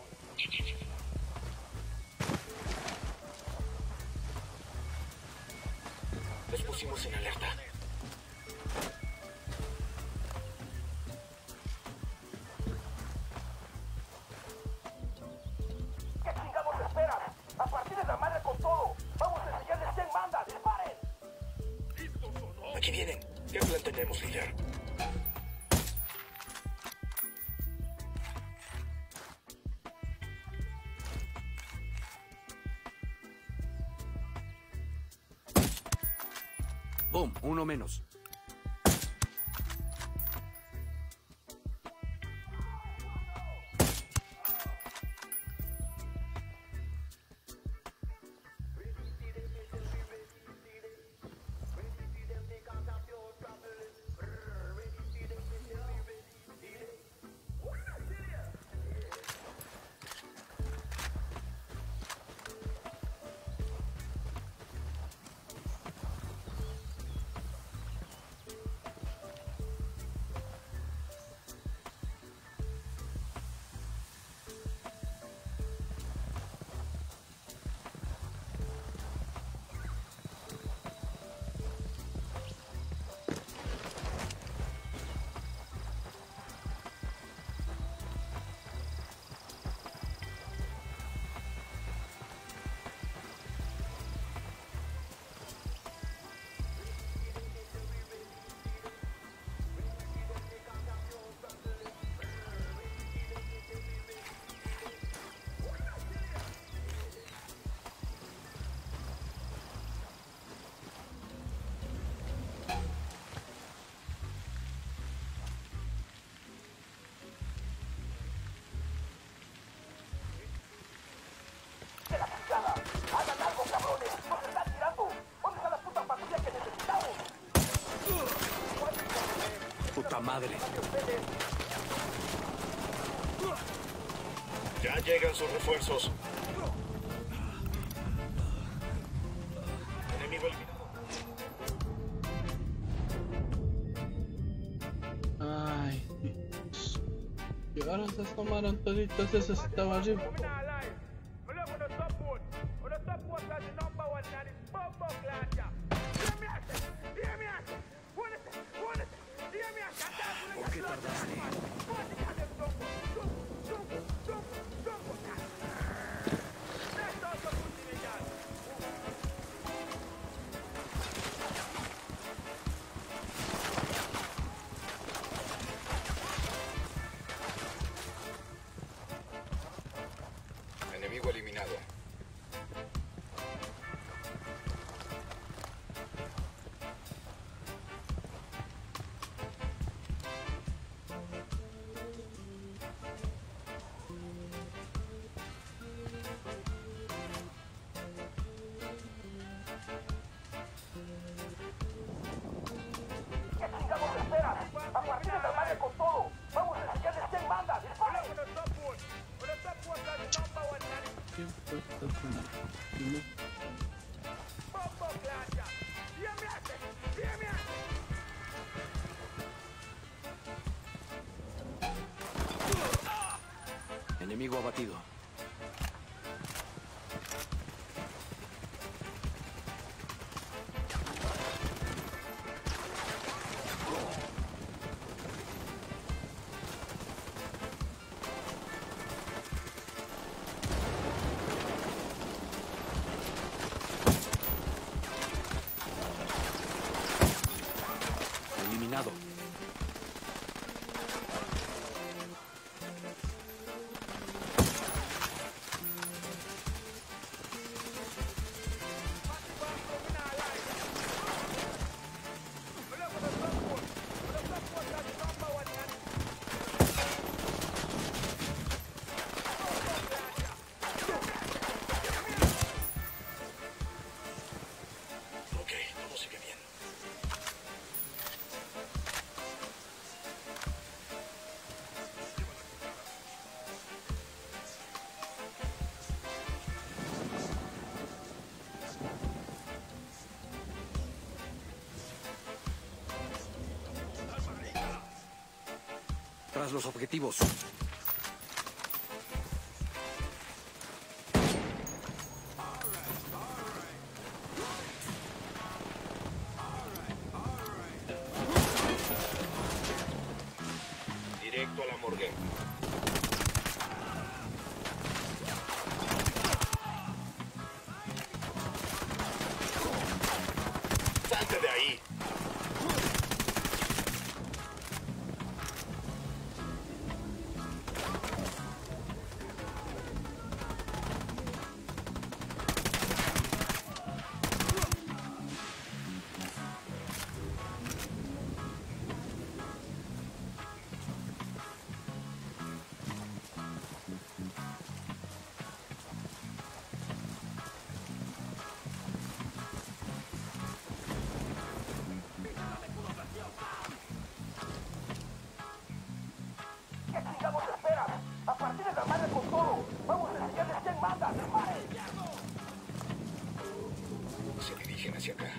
Los pusimos en alerta. ¿Qué chingados esperan? A partir de la madre con todo. Vamos a enseñarles quién manda. ¡Disparen! Aquí vienen. ¿Qué plan tenemos, líder? Boom, uno menos. ¡Hagan algo, cabrones! ¡Nos están tirando! ¿Dónde está la puta patrulla que necesitamos? Puta madre. Ya llegan sus refuerzos. Enemigo eliminado. Ay. Llegaron, se tomaron toditos esos que estaban arriba. ¿Por qué tardaste? Enemigo eliminado. ¿Qué chingados esperan? A partir de la madre con todo. Vamos a enseñarles quién manda. ¡Disparen! ¿Qué puesto con Enemigo abatido. Eliminado. tras los objetivos. Directo a la morgue. ¡Salte de ahí! Se dirigen hacia acá.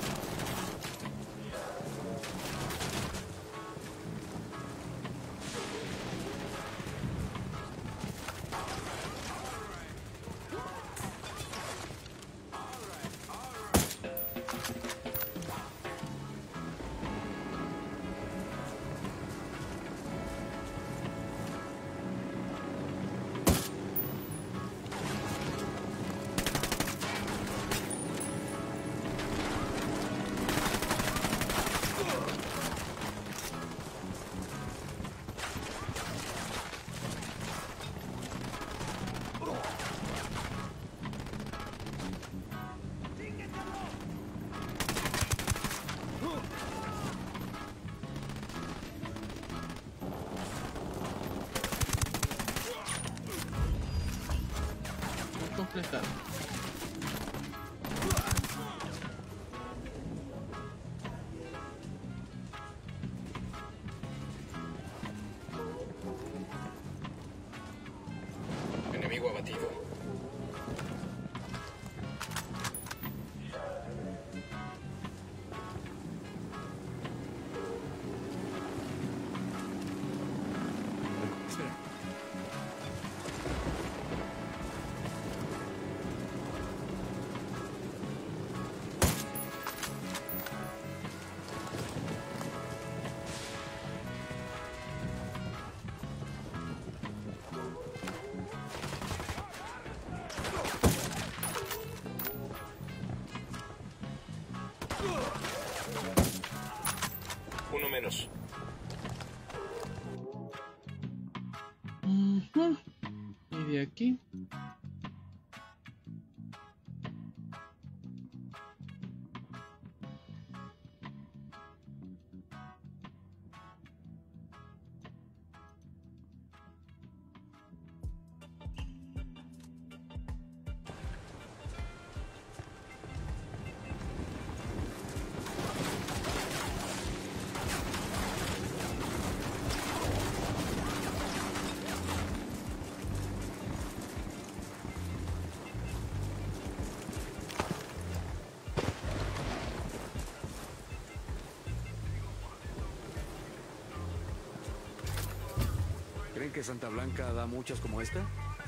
Completado. Enemigo abatido. Espera. Uno menos. Ujú. Y de aquí. ¿Creen que Santa Blanca da muchas como esta?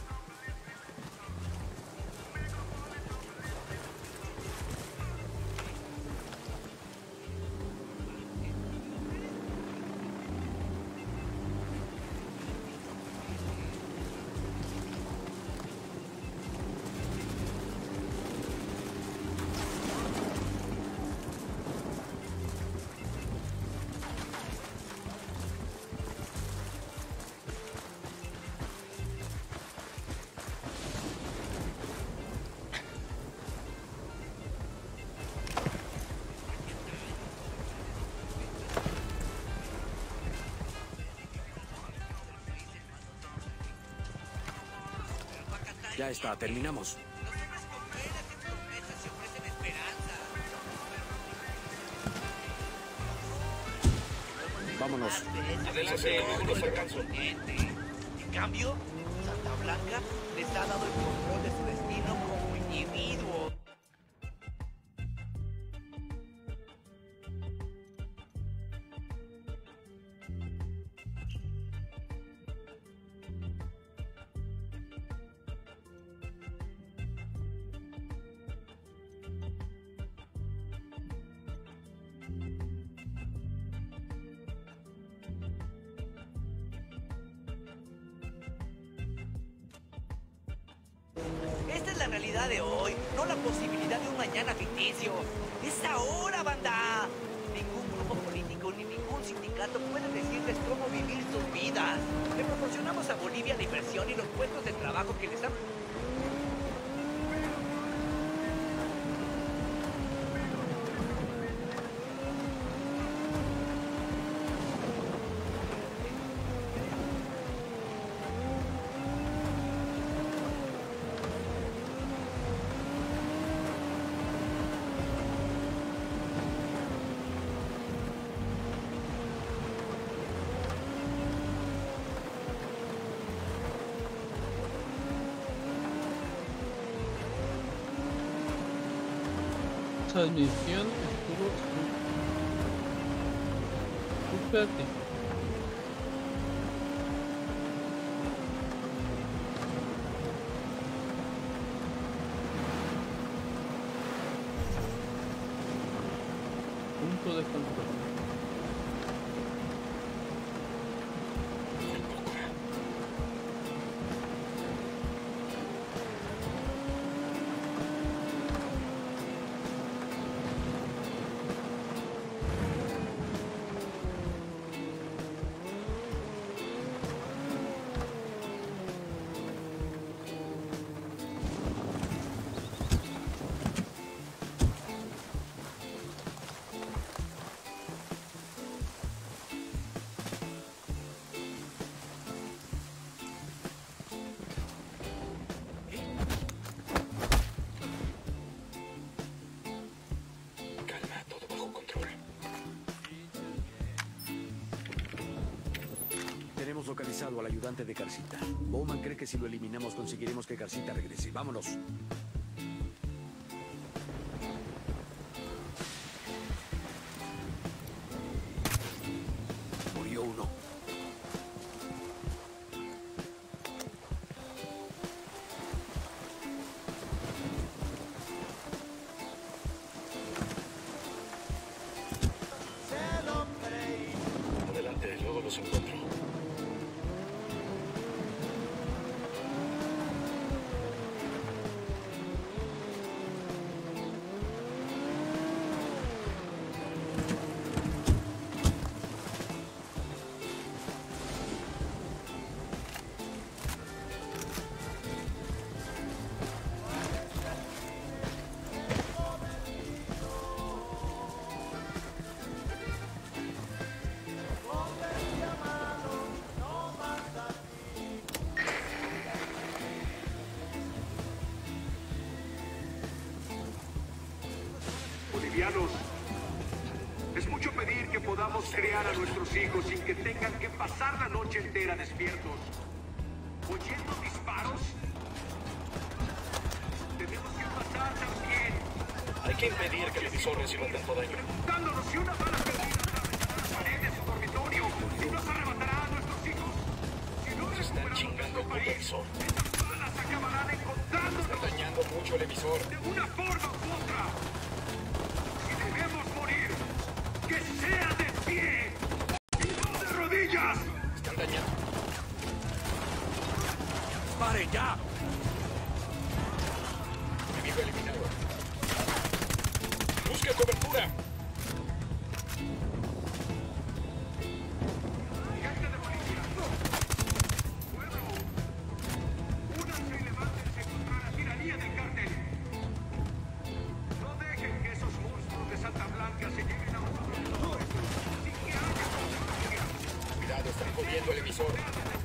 Ya está, terminamos. Vámonos. Adelante, los alcanzo. En cambio, Santa Blanca les ha dado el control de su destino como individuo. Esta es la realidad de hoy, no la posibilidad de un mañana ficticio. ¡Es ahora, banda! Ningún grupo político ni ningún sindicato puede decirles cómo vivir sus vidas. Le proporcionamos a Bolivia la inversión y los puestos de trabajo que les han... Transmisión estuvo súper difícil. Punto de control. Tenemos localizado al ayudante de Carcita. Bowman cree que si lo eliminamos conseguiremos que Carcita regrese. ¡Vámonos! Murió uno. Adelante, luego los encuentro. Bolivianos, es mucho pedir que podamos criar a nuestros hijos sin que tengan que pasar la noche entera despiertos, oyendo disparos. Tenemos que pasar también. Hay que impedir que el emisor reciba tanto daño. Preguntándonos si una bala perdida atravesará las paredes de su dormitorio, si nos arrebatará a nuestros hijos. Si no Nos están chingando el puto emisor. estas balas acabarán encontrándonos. Están dañando mucho el emisor. De una forma u otra. Si debemos morir, que sea de pie y no de rodillas. Están dañando. ¡Pare ya! Enemigo eliminado. ¡Busca cobertura! Gente de Bolivia. Pueblo. Únanse y levántense contra la tiranía del cártel. No dejen que esos monstruos de Santa Blanca se lleguen a nosotros. Sin que haya consecuencias. Cuidado, están moviendo el emisor.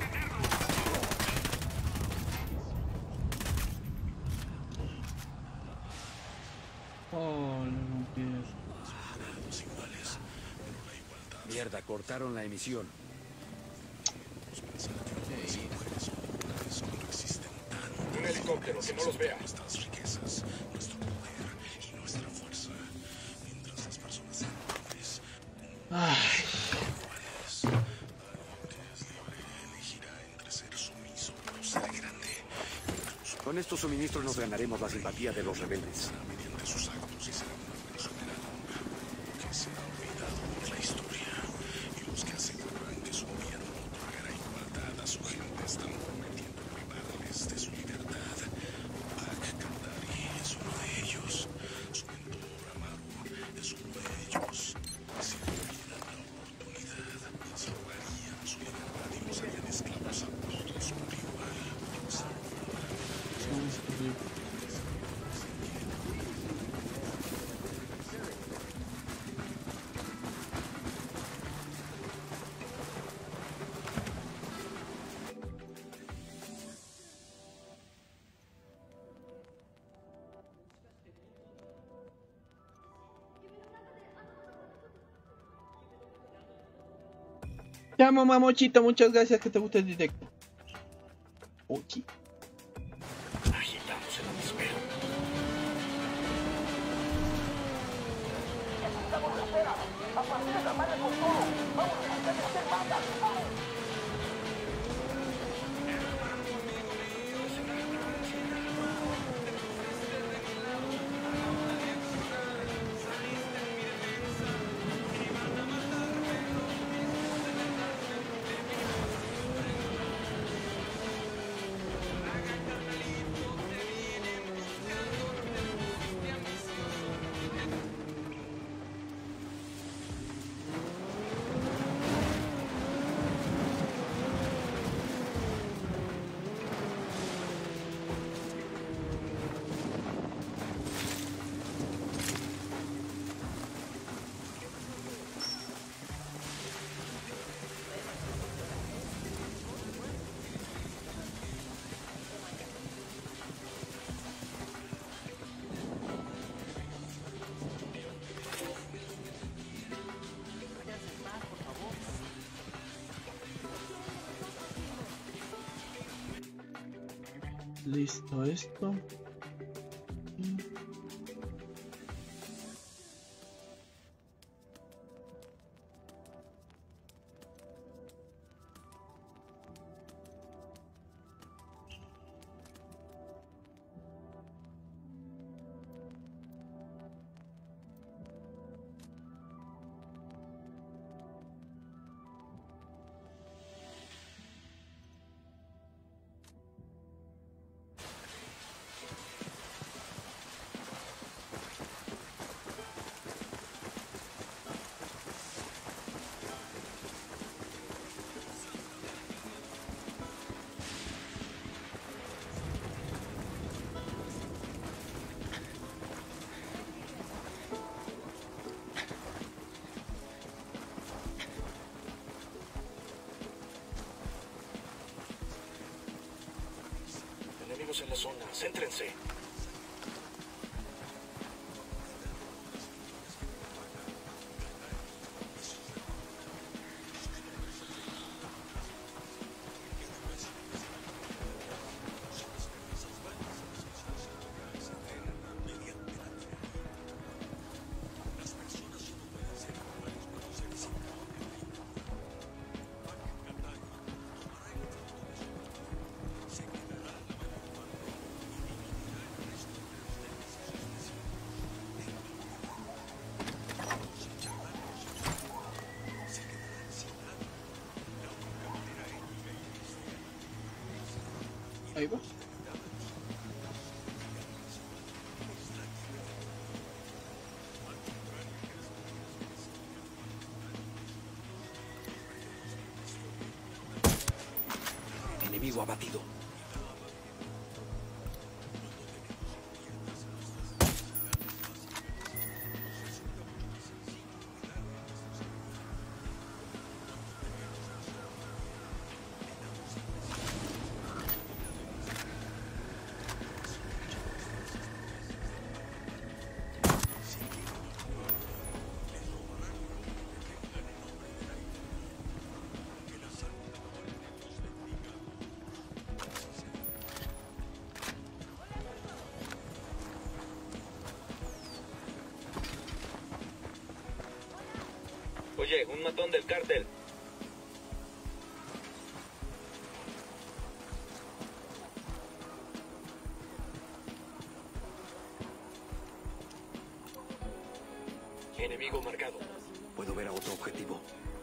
Oh, le rompí eso. Mierda, cortaron la emisión. Un helicóptero, que no los vea. Nuestras riquezas, nuestro poder y nuestra fuerza. Mientras las personas sean pobres, Ay. iguales. Alguien que es libre elegirá entre ser sumiso o ser grande. Con estos suministros nos ganaremos la simpatía de los rebeldes. Mediante sus actos y será una persona de la honra que se ha olvidado por la historia. Y los que aseguran que su gobierno otorgará igualdad a su gente están prometiendo privarles de su libertad. Te amo, mamochito, muchas gracias, que te guste el directo. Ok. Agitamos el avispero. Listo esto. Enemigos en la zona, céntrense. Ahí va. Enemigo abatido. Oye, un matón del cártel. Enemigo marcado. Puedo ver a otro objetivo.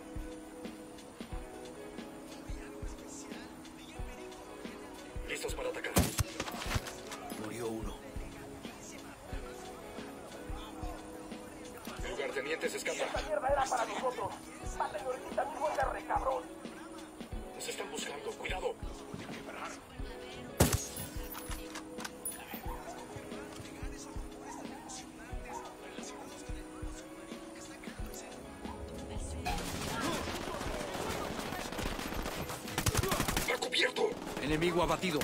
Listos para atacar. Murió uno. El lugarteniente se escapa. ¡Esta mierda era para nosotros! ¡Mátenlo ahorita, mi buen R, cabrón! Nos están buscando, cuidado. ¡Está cubierto! Enemigo abatido.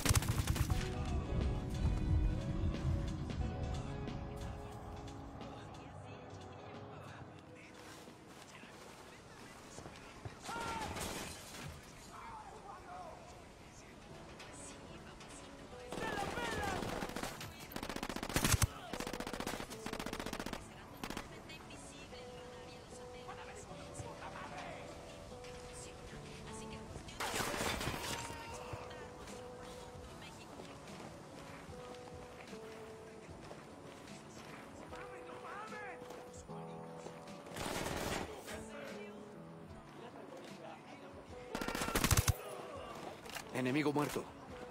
Enemigo muerto.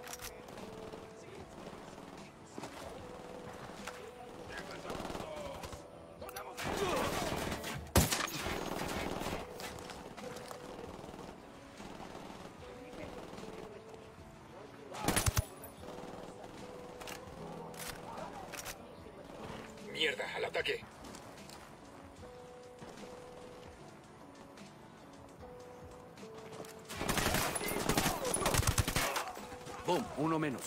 Mierda, al ataque. Boom, uno menos.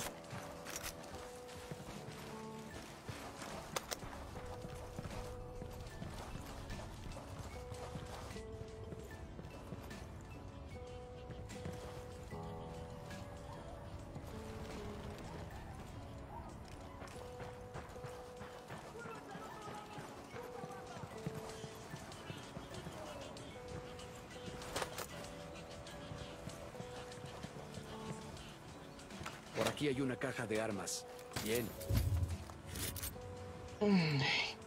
Por aquí hay una caja de armas. Bien. Mm.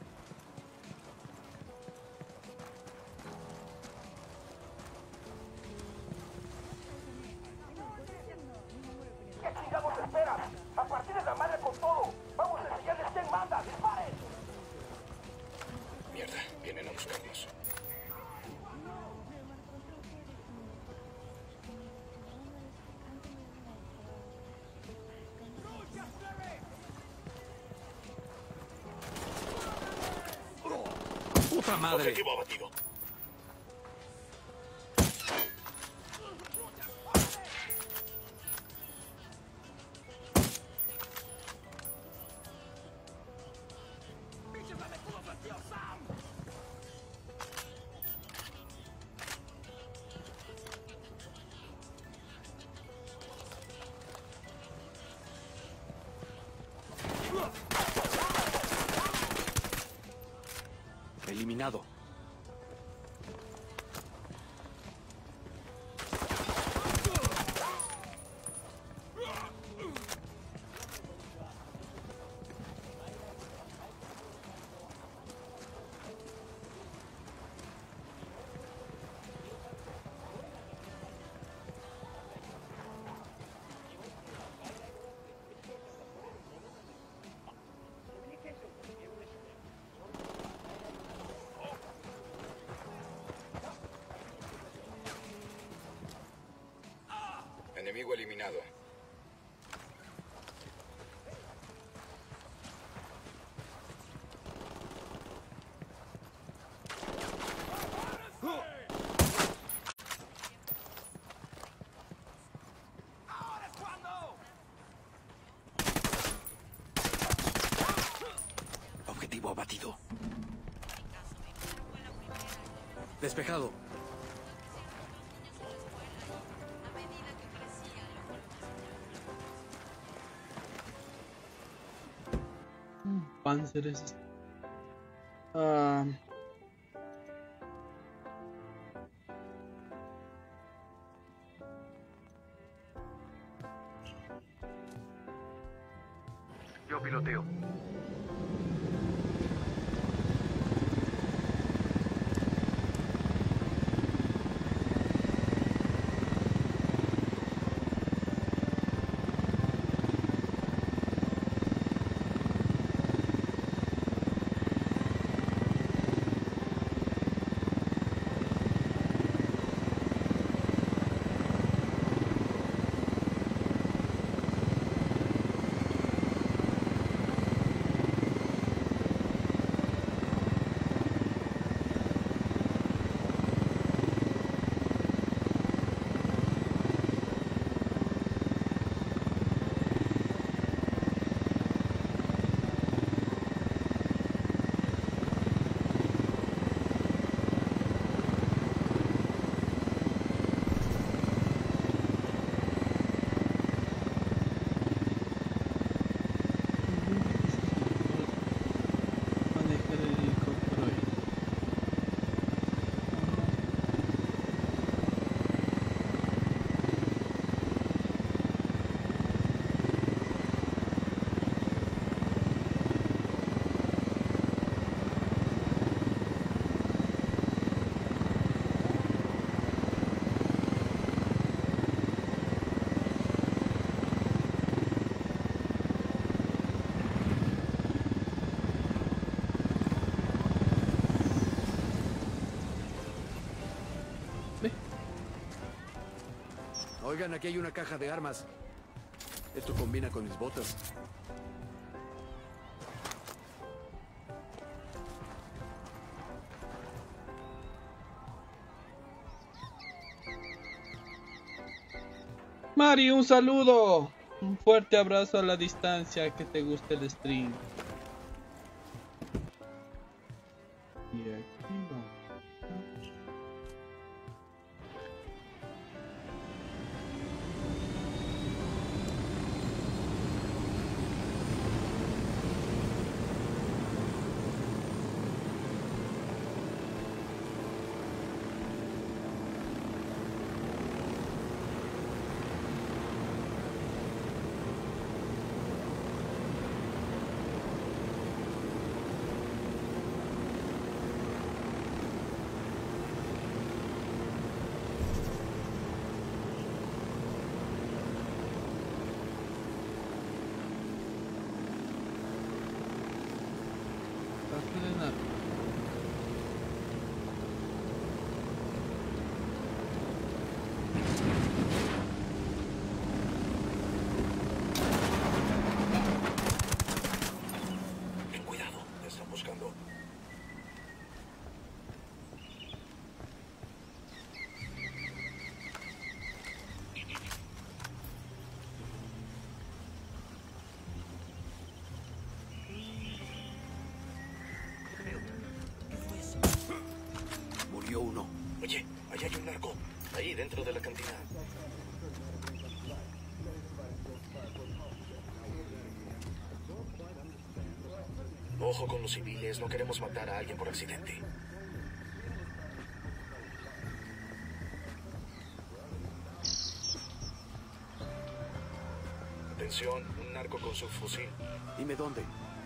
¿Qué chingados esperan? ¡A partir de la madre con todo! ¡Vamos a enseñarles quién manda! ¡Disparen! Mierda, vienen a buscarnos. ¡Puta madre! Objetivo abatido. Eliminado. Enemigo eliminado. Objetivo abatido. Despejado. Panzer es. Ah. Yo piloteo. Oigan, aquí hay una caja de armas. Esto combina con mis botas. Mari, un saludo. Un fuerte abrazo a la distancia. Que te guste el stream. Y aquí vamos. Ten cuidado, te están buscando. Murió uno. Oye, allá hay un narco. Ahí, dentro de la cantina. Ojo con los civiles, no queremos matar a alguien por accidente. Atención, un narco con su fusil. Dime dónde.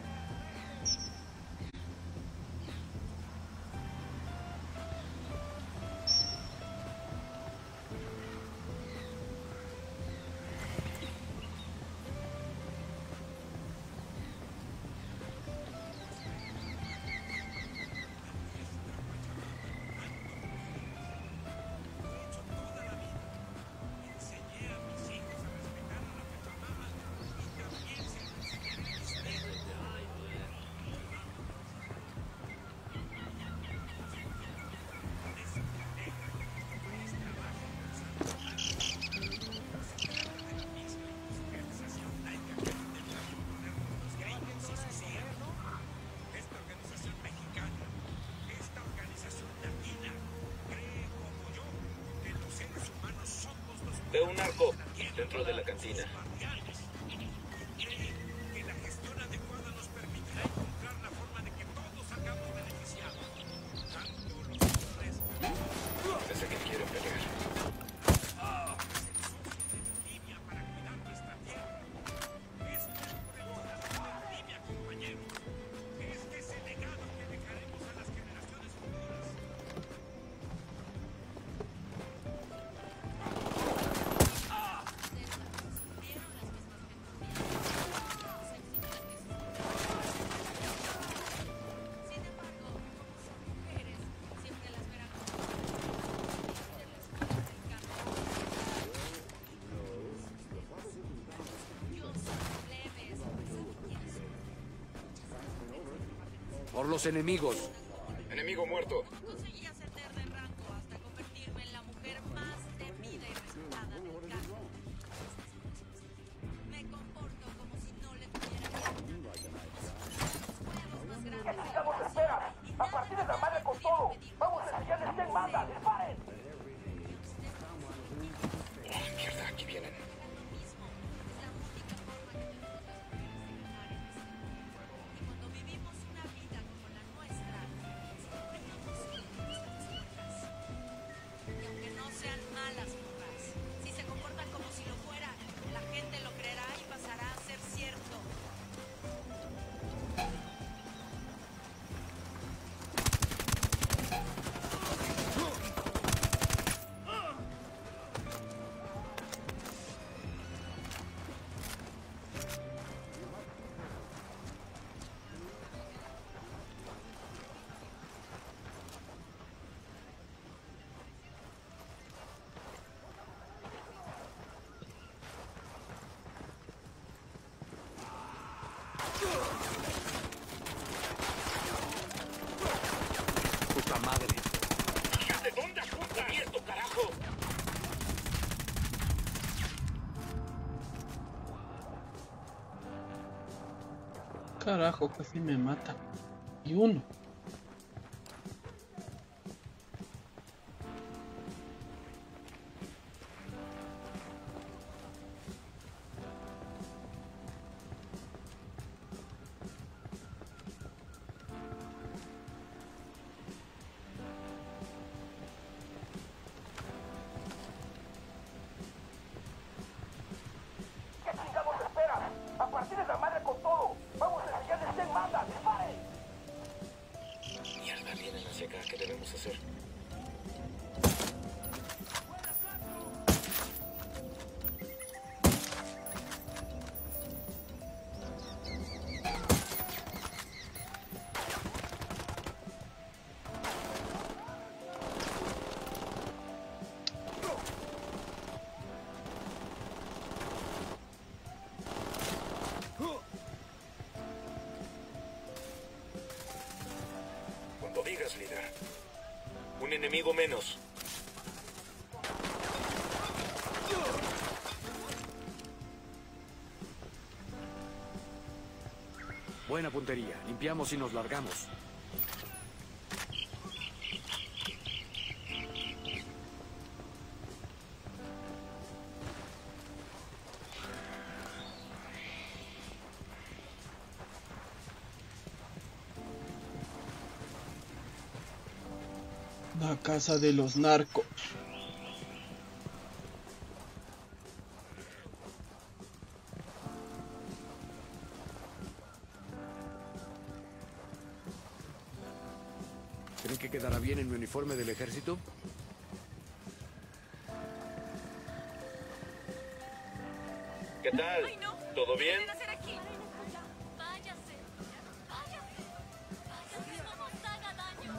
Veo un narco dentro de la cantina. Parece que quieren pelear. Por los enemigos. Enemigo muerto. Conseguí ascender de rango hasta convertirme en la mujer más temida y respetada del caso. Me comporto como si no le tuviera miedo. Los más grandes. ¡Estamos de espera! ¡A partir de la madre con todo! ¡Vamos a enseñarles quién manda! ¡Disparen! Oh, mierda, aquí vienen. Carajo, casi me mata. Y uno. ¿Qué chingados esperas? A partir de la madre con todo. Vamos a enseñarles quién manda. ¡Dispare! Mierda, vienen hacia acá. ¿Qué debemos hacer? Cuando digas, líder. Un enemigo menos. Buena puntería. Limpiamos y nos largamos. La casa de los narcos. ¿Creen que quedará bien en mi uniforme del ejército? ¿Qué tal? ¿Todo bien? hacer aquí? Váyase. Váyase. Váyase. No nos haga daño.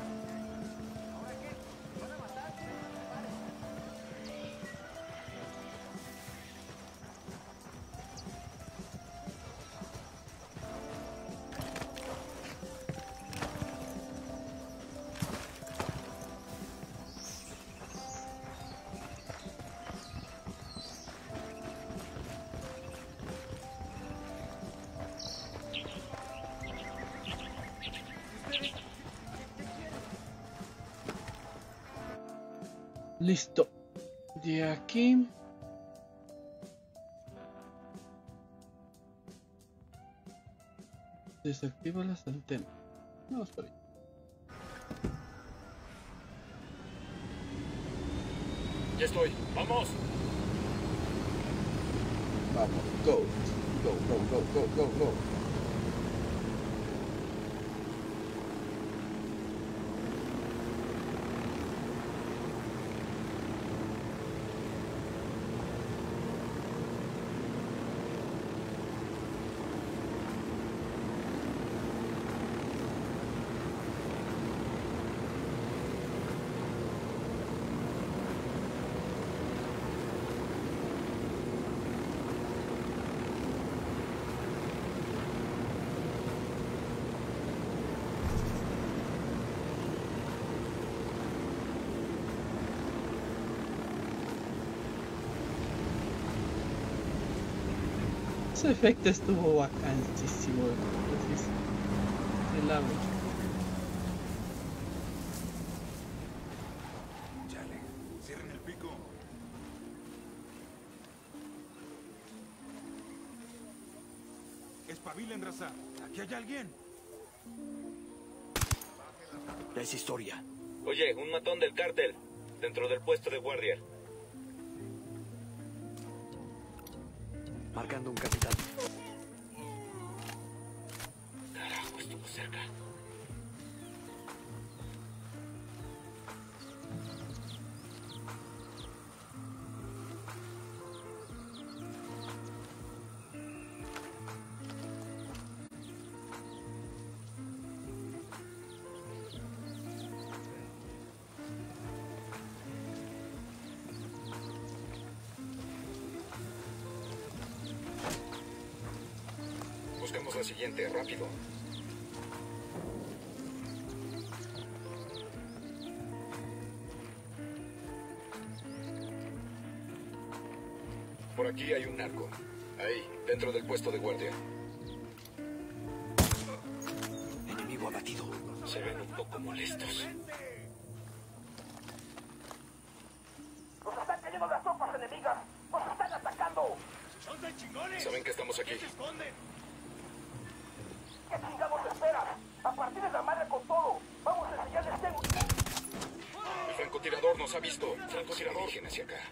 Listo. De aquí. Desactiva las antenas. Vamos por ahí. Ya estoy. ¡Vamos! Vamos, go. Go, go, go, go, go, go. Ese efecto estuvo bacanísimo. El agua. Chale, cierren el pico. Espabilen, raza. Aquí hay alguien. Ya es historia. Oye, un matón del cártel. Dentro del puesto de guardia. Marcando un capitán. Carajo, estuvo cerca. Buscamos la siguiente, rápido. Por aquí hay un narco. Ahí, dentro del puesto de guardia. molestos. ¡Nos están cayendo las tropas enemigas! ¡Nos están atacando! ¡Son de chingones! Saben que estamos aquí. ¿Qué se esconden? ¿Qué chingados esperan? A partir de la madre con todo. Vamos a enseñarles que... El francotirador nos ha visto. Francotirador. Dirigen hacia acá.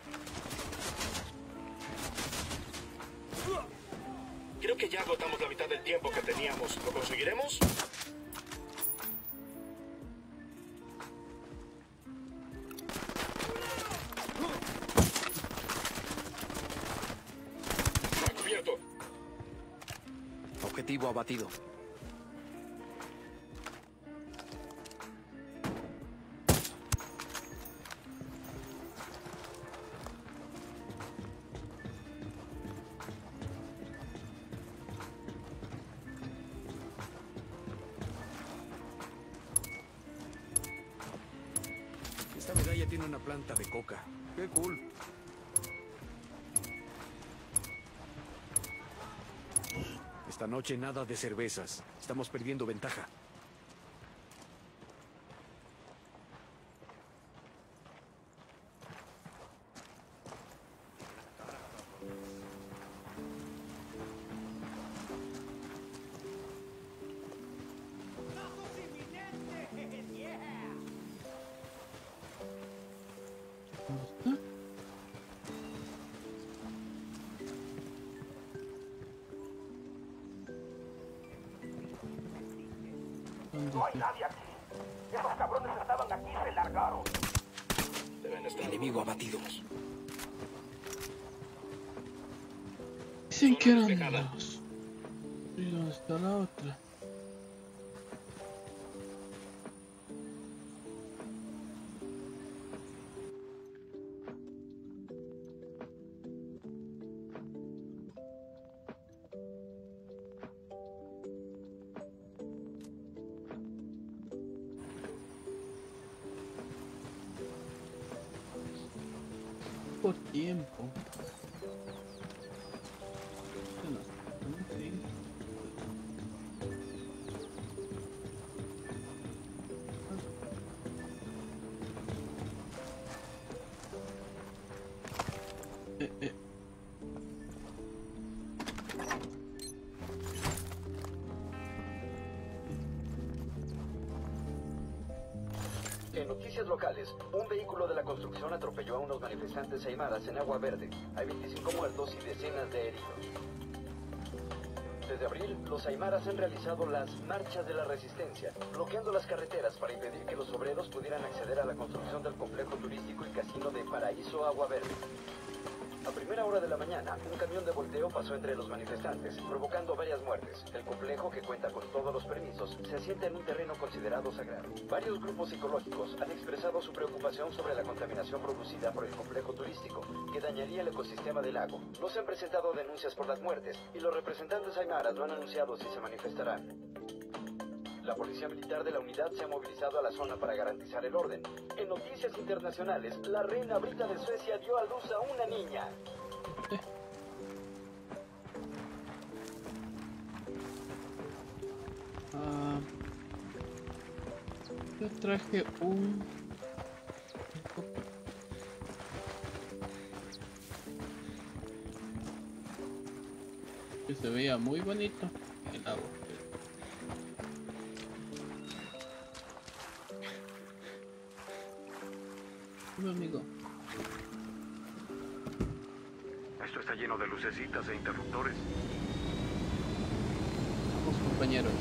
Creo que ya agotamos la mitad del tiempo que teníamos. ¿Lo conseguiremos? Ha cubierto. Objetivo abatido. Esta medalla tiene una planta de coca. ¡Qué cool! Esta noche nada de cervezas. Estamos perdiendo ventaja. No hay nadie aquí. Esos cabrones estaban aquí y se largaron. Deben estar Enemigo abatido. Dicen que eran dos. ¿Y dónde está la otra? Por tiempo. Eh, eh. En noticias locales, un vehículo de la construcción atropelló a unos manifestantes aymaras en Agua Verde. Hay veinticinco muertos y decenas de heridos. Desde abril, los aymaras han realizado las marchas de la resistencia, bloqueando las carreteras para impedir que los obreros pudieran acceder a la construcción del complejo turístico y casino de Paraíso Agua Verde. A primera hora de la mañana, un camión de volteo pasó entre los manifestantes, provocando varias muertes. El complejo, que cuenta con todos los permisos, se asienta en un terreno considerado sagrado. Varios grupos ecológicos han expresado su preocupación sobre la contaminación producida por el complejo turístico, que dañaría el ecosistema del lago. No se han presentado denuncias por las muertes, y los representantes aymaras no han anunciado si se manifestarán. La policía militar de la unidad se ha movilizado a la zona para garantizar el orden. En noticias internacionales, la reina Brita de Suecia dio a luz a una niña. Ah, yo traje un que se veía muy bonito el agua. Amigo. Esto está lleno de lucecitas e interruptores. Vamos, compañeros.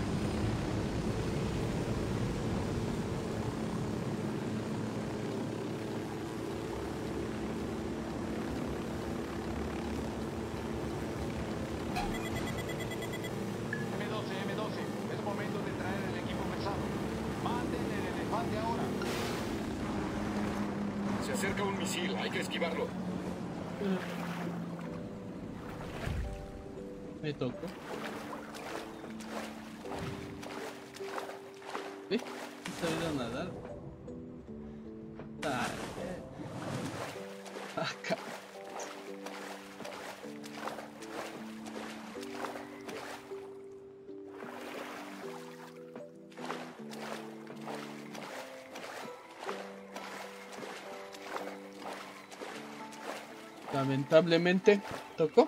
eme doce, eme doce, es momento de traer el equipo pesado. Manden el elefante ahora. Se acerca un misil, hay que esquivarlo. Me tocó. ¿Eh? No sabía nadar. Ah, eh. Acá. Lamentablemente tocó.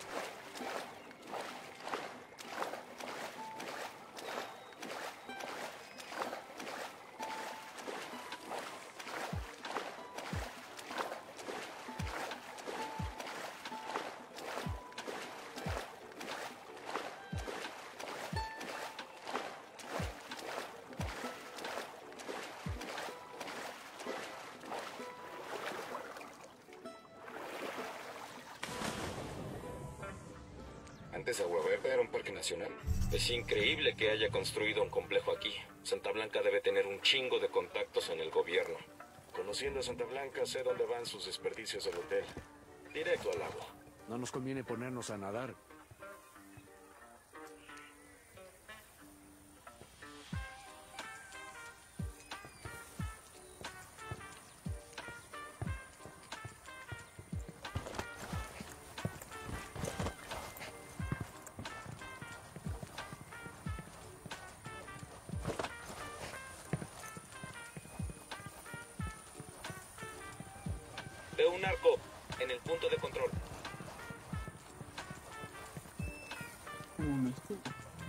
Antes Agua Verde era un parque nacional. Es increíble que haya construido un complejo aquí. Santa Blanca debe tener un chingo de contactos en el gobierno. Conociendo a Santa Blanca, sé dónde van sus desperdicios del hotel. Directo al agua. No nos conviene ponernos a nadar. Veo un arco en el punto de control. Un escudo.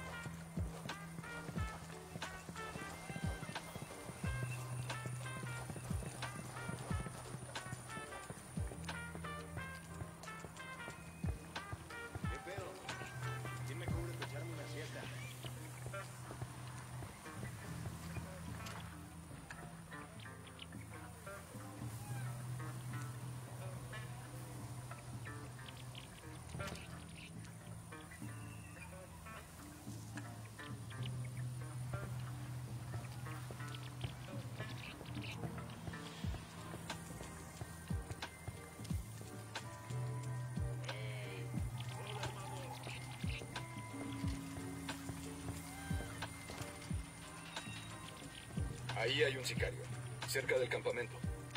¿Qué pedo? ¿Quién me cubre para echarme una siesta? Ahí hay un sicario, cerca del campamento.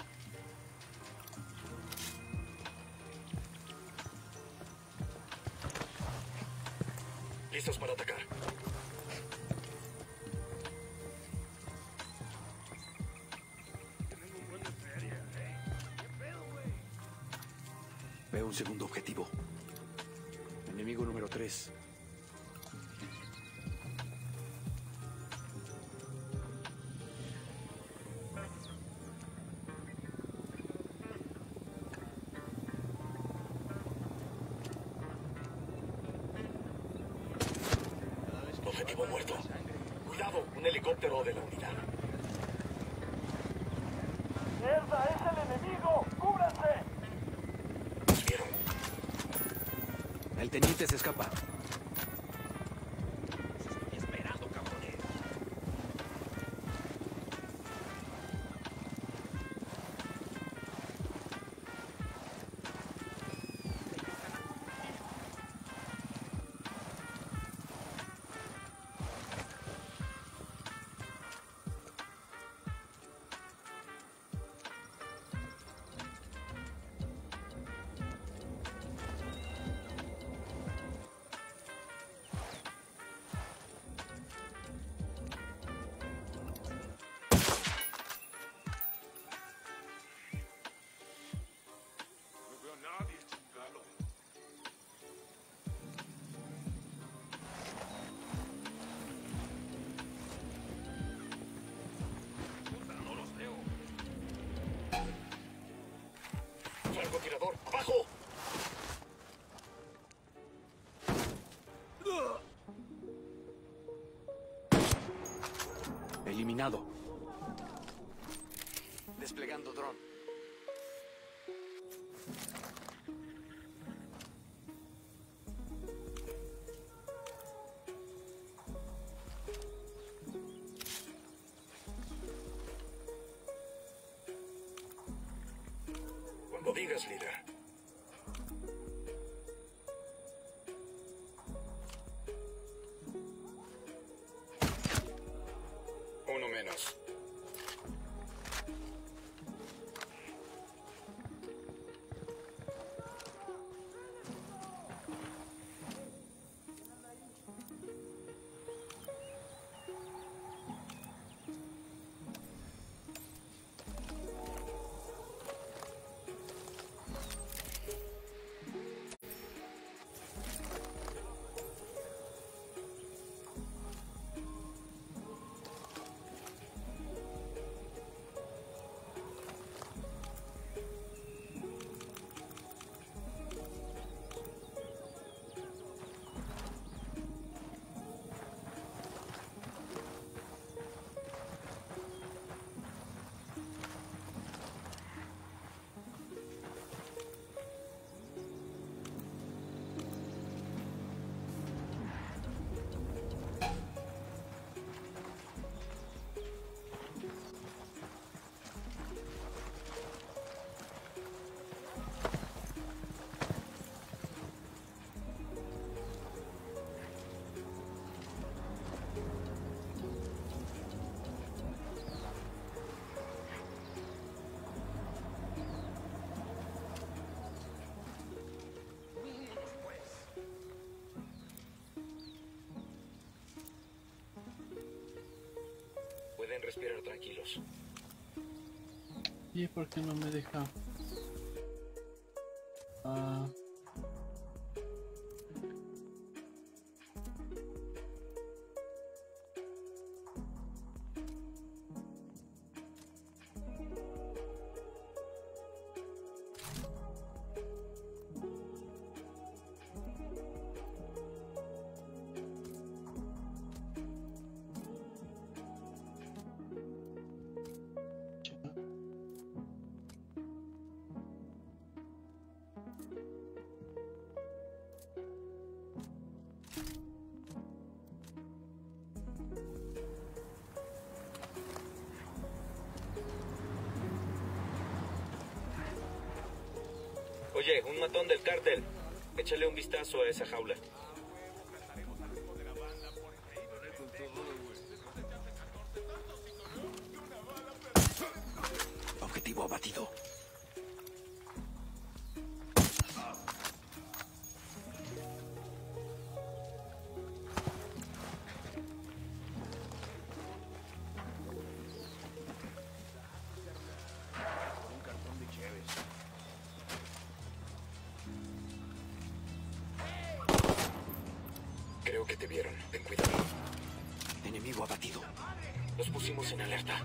Listos para atacar. Veo un segundo objetivo. Enemigo número tres. Objetivo muerto. Cuidado, un helicóptero de la unidad. ¡Mierda, es el enemigo! ¡Cúbranse! Nos vieron. El teniente se escapa. Esperando, cabrones. No veo a nadie, chingalo. Puta, no los veo. Francotirador, abajo. Eliminado. Desplegando dron. Cuando digas, líder. Uno menos. respirar tranquilos. ¿Y por qué no me deja? Ah... Oye, un matón del cártel. Échale un vistazo a esa jaula. Objetivo abatido. Un cartón de Cheves. Creo que te vieron. Ten cuidado. Enemigo abatido. Los pusimos en alerta.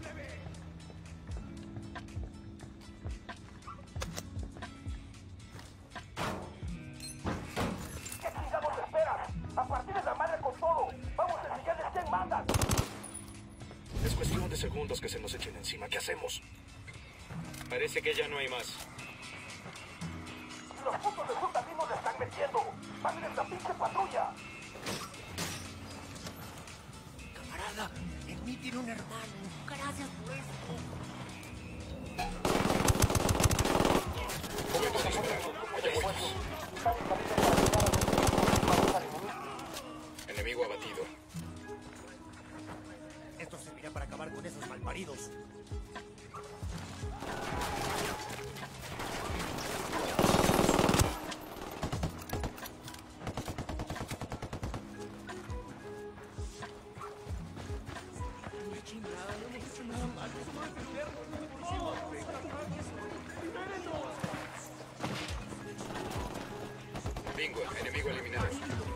¿Qué chingados esperan? ¡A partir de la madre con todo! ¡Vamos a enseñarles quién manda! Es cuestión de segundos que se nos echen encima. ¿Qué hacemos? Parece que ya no hay más. ¡Los putos de su también nos están metiendo! ¡Manden la pinche patrulla! Camarada, en mí tiene un hermano. Gracias por esto. Enemigo abatido. Esto servirá para acabar con esos malparidos. Bingo, enemigo eliminado.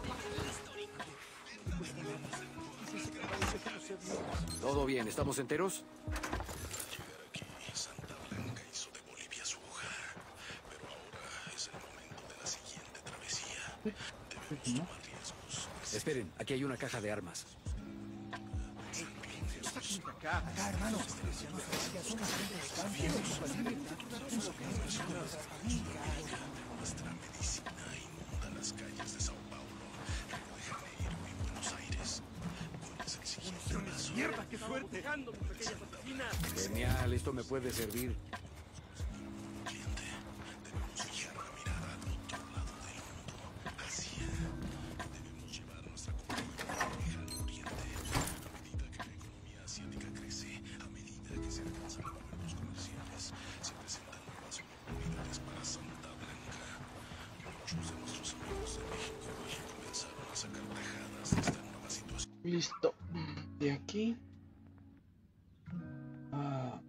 Todo bien, ¿estamos enteros? Llegar aquí, Santa Blanca hizo de Bolivia su hogar, pero ahora es el momento de la siguiente travesía. Debemos tomar riesgos. Esperen, aquí hay una caja de armas. Acá, acá, hermano. Nuestra medicina inunda las calles de Sao Paulo, Río de Janeiro y Buenos Aires. ¿Cuál es el siguiente paso? ¡Mierda, qué suerte! Genial, esto me puede servir. Cliente, debemos fijar la mirada al otro lado del mundo, Asia. Debemos llevar nuestra compañía al lejano oriente. A medida que la economía asiática crece, a medida que se alcanzan acuerdos comerciales, se presentan nuevas oportunidades para Santa Blanca. Muchos de nuestros amigos de México comenzaron a sacar tajadas de esta nueva situación. Listo. De aquí. Ah.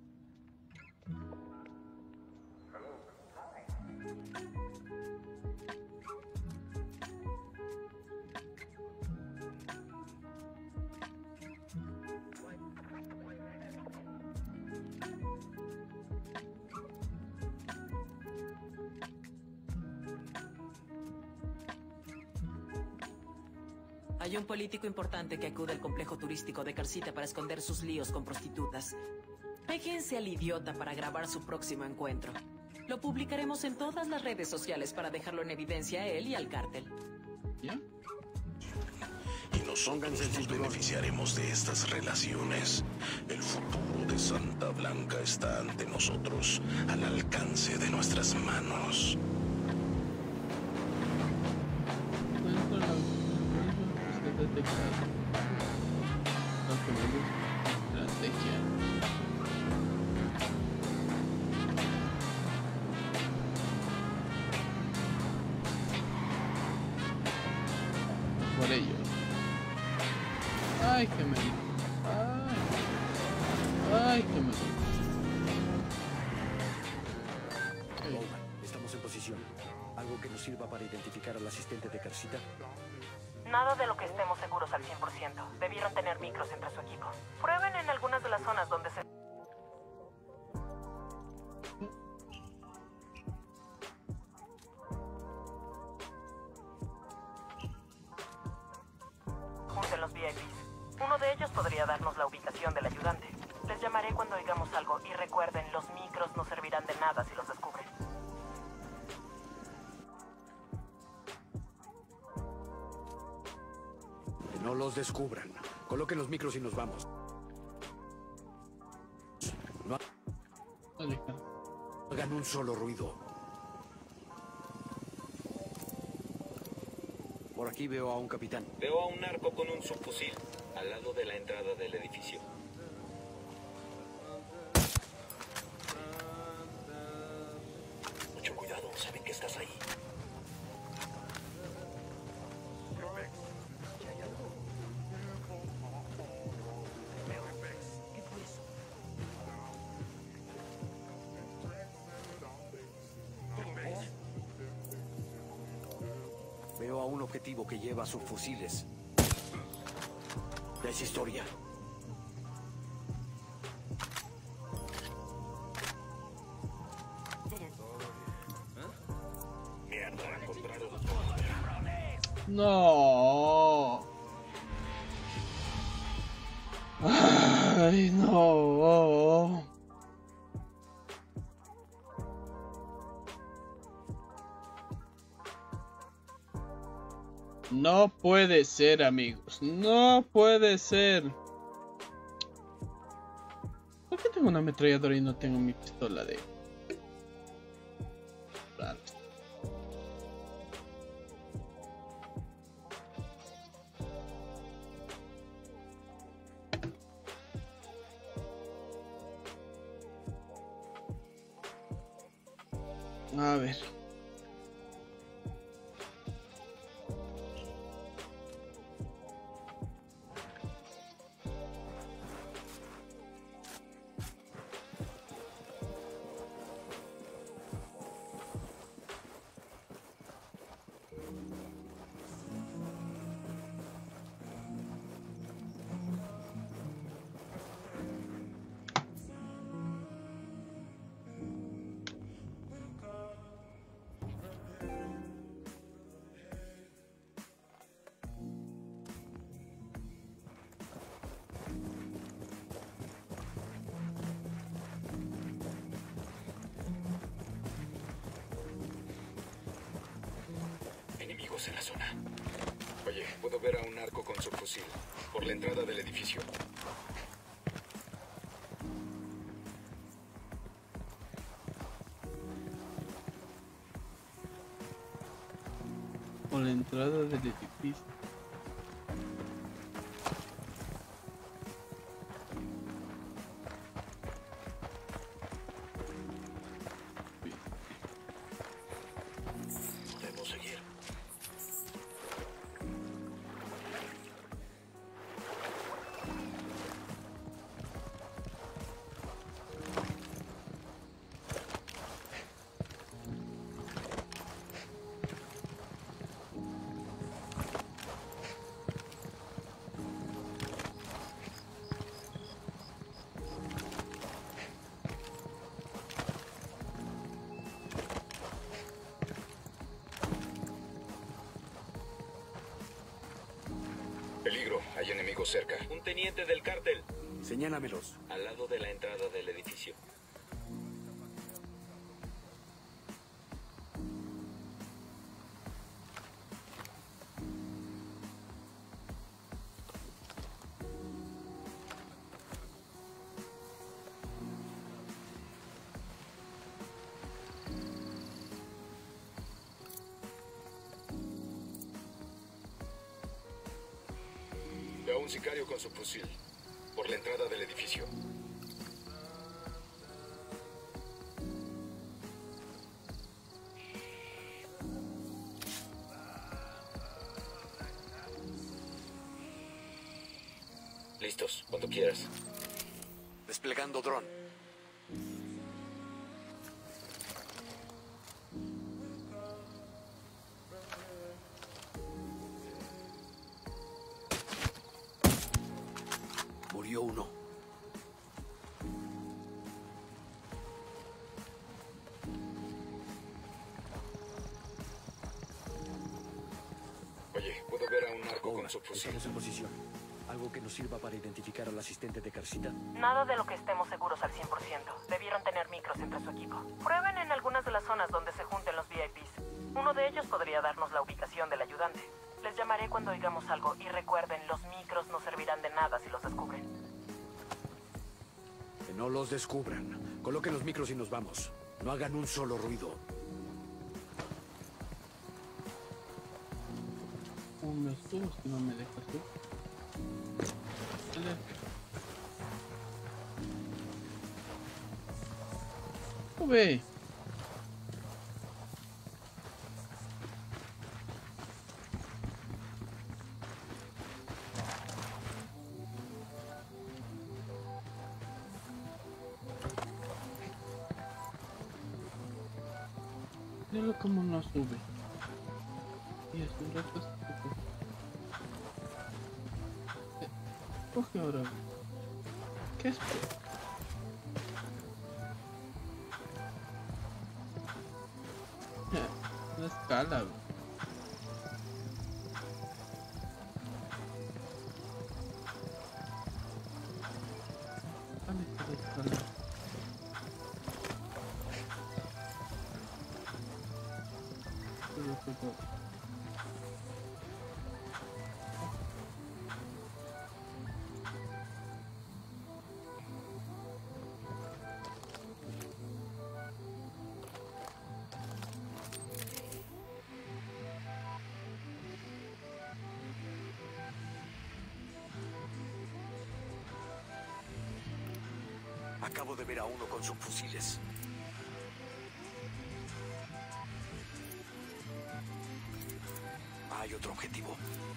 Hay un político importante que acude al complejo turístico de Carcita para esconder sus líos con prostitutas. Péguense al idiota para grabar su próximo encuentro. Lo publicaremos en todas las redes sociales para dejarlo en evidencia a él y al cártel. ¿Ya? Y nosotros nos beneficiaremos de estas relaciones. El futuro de Santa Blanca está ante nosotros, al alcance de nuestras manos. Estrategia. Por ellos. Ay, que me. Ay. Ay, qué mal. Bowman, estamos en posición. ¿Algo que nos sirva para identificar al asistente de Carcita? Nada de lo que estemos seguros al cien por ciento. Debieron tener micros entre su equipo. Prueben en algunas de las zonas donde se... junten los V I Ps. Uno de ellos podría darnos la ubicación del ayudante. Les llamaré cuando oigamos algo y recuerden, los micros no servirán de nada si los descubren. Que no los descubran. Coloquen los micros y nos vamos. No hagan un solo ruido. Por aquí veo a un capitán. Veo a un narco con un subfusil al lado de la entrada del edificio. Mucho cuidado, saben que estás ahí. ¿Qué fue eso? Veo a un objetivo que lleva subfusiles. Es historia. Mierda, encontraron. No. Ay, no. No puede ser, amigos. No puede ser. ¿Por qué tengo una ametralladora y no tengo mi pistola de... Rato. A ver. En la zona. Oye, puedo ver a un narco con su fusil por la entrada del edificio. Por la entrada del edificio. Debemos seguir. Peligro, hay enemigos cerca. Un teniente del cártel Señálamelos. al lado de la entrada del edificio. Veo a un sicario con su fusil por la entrada del edificio. Listos, cuando quieras. Desplegando dron. Murió uno. Oye, ¿puedo ver a un narco con su fusil? Estamos en posición. ¿Algo que nos sirva para identificar al asistente de Carcita? Nada de lo que estemos seguros al cien por ciento. Debieron tener micros entre su equipo. Prueben en algunas de las zonas donde se junten los V I Ps. Uno de ellos podría darnos la ubicación del ayudante. Les llamaré cuando oigamos algo y recuerden, los micros no servirán de nada si los descubren. Que no los descubran. Coloquen los micros y nos vamos. No hagan un solo ruido. ¿Cómo me subes que no me dejas tú? Dale. Sube. Míralo cómo no sube. Y es un rato estúpido. Eh, coge ahora. ¿Qué es? No escala, güey. Dale, dale, escala. Acabo de ver a uno con subfusiles. Hay otro objetivo.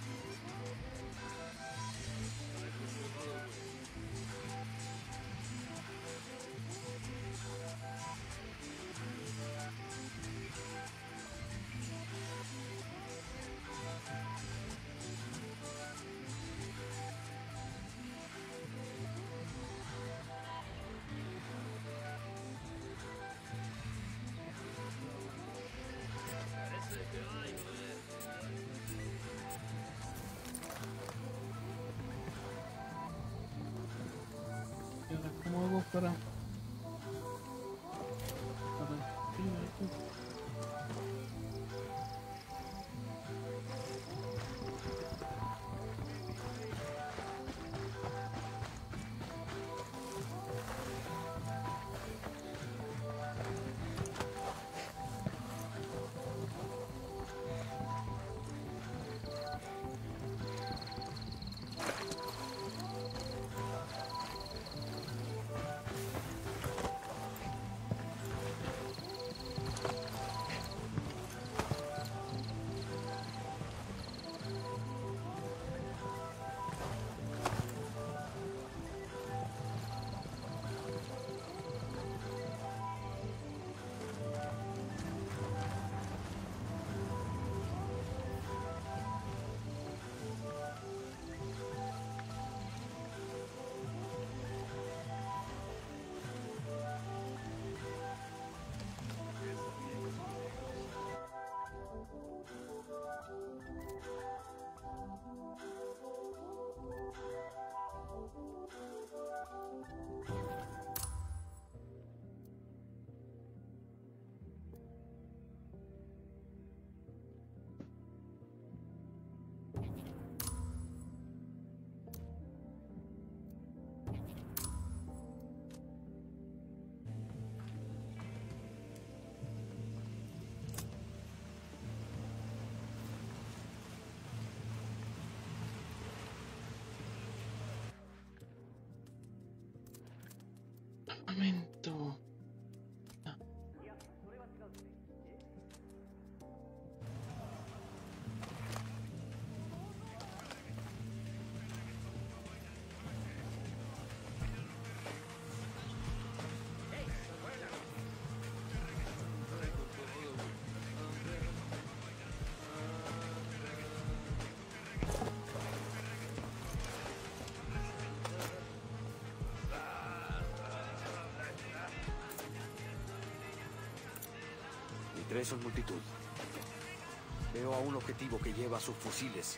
¿Y ahora cómo hago para...? para... Momento. Tres son multitud. Veo a un objetivo que lleva sus fusiles.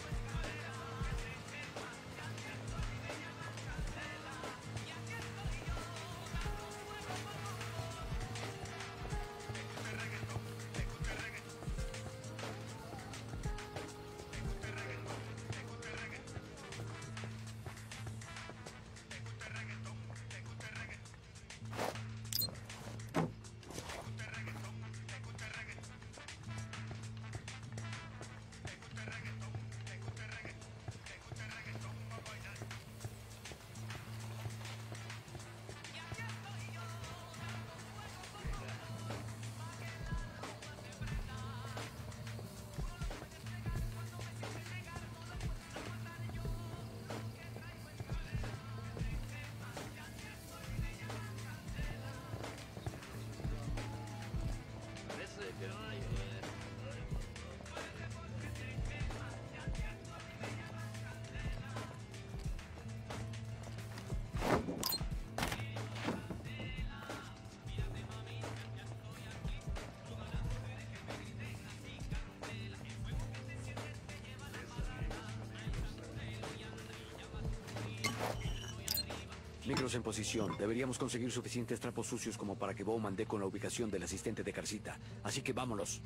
Micros en posición. Deberíamos conseguir suficientes trapos sucios como para que Bowman dé con la ubicación del asistente de Carcita. Así que vámonos.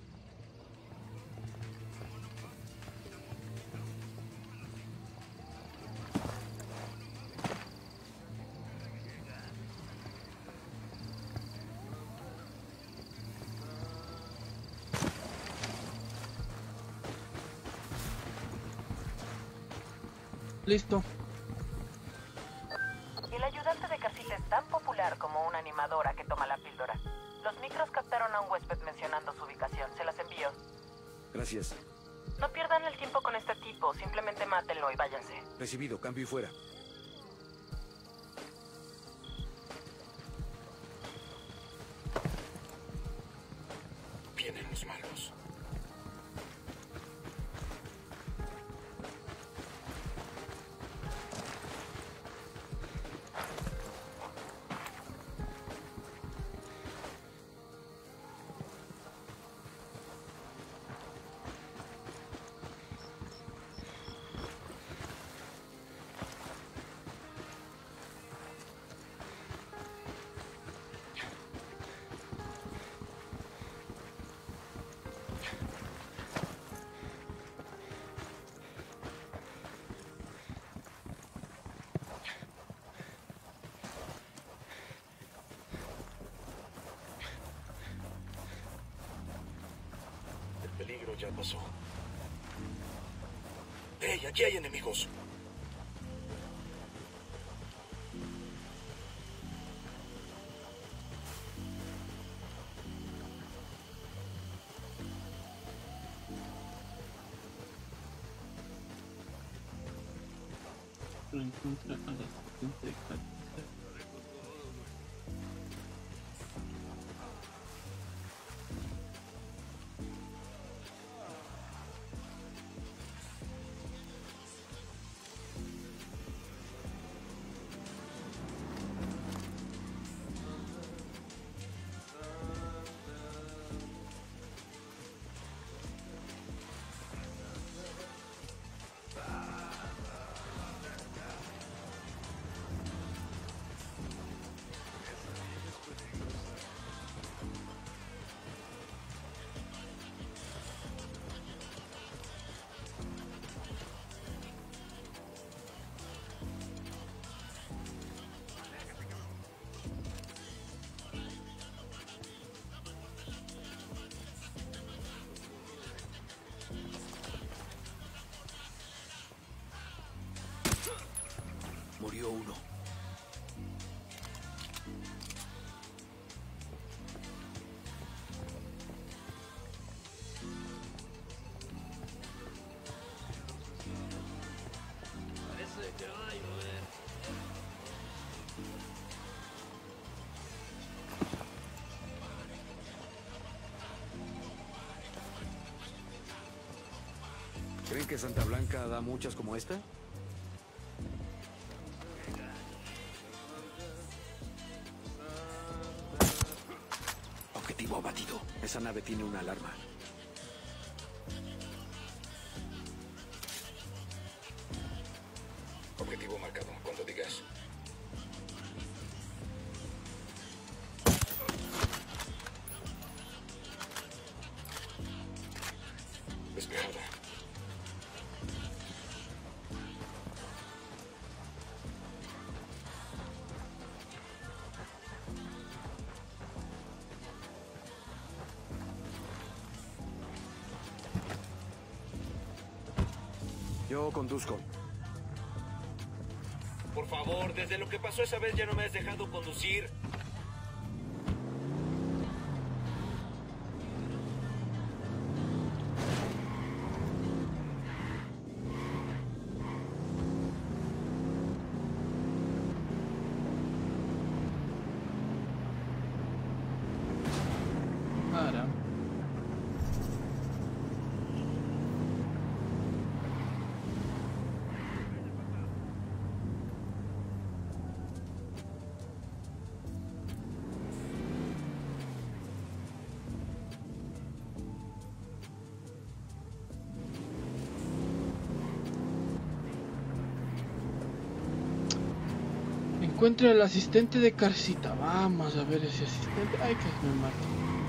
Listo. El ayudante de Carcita es tan popular como una animadora que toma la píldora. Los micros captaron a un huésped mencionando su ubicación. Se las envío. Gracias. No pierdan el tiempo con este tipo. Simplemente mátenlo y váyanse. Recibido. Cambio y fuera. Vienen los malos. El peligro ya pasó. ¡Hey! Aquí hay enemigos. Encuentra al asistente de Carcita. Murió uno. Parece que va a llover. ¿Creen que Santa Blanca da muchas como esta? Objetivo abatido. Esa nave tiene una alarma. Objetivo marcado, cuando digas. Despejada. Yo conduzco. Por favor, desde lo que pasó esa vez ya no me has dejado conducir. Para. Encuentre al asistente de Carcita. Vamos a ver ese asistente. Ay, que me mata.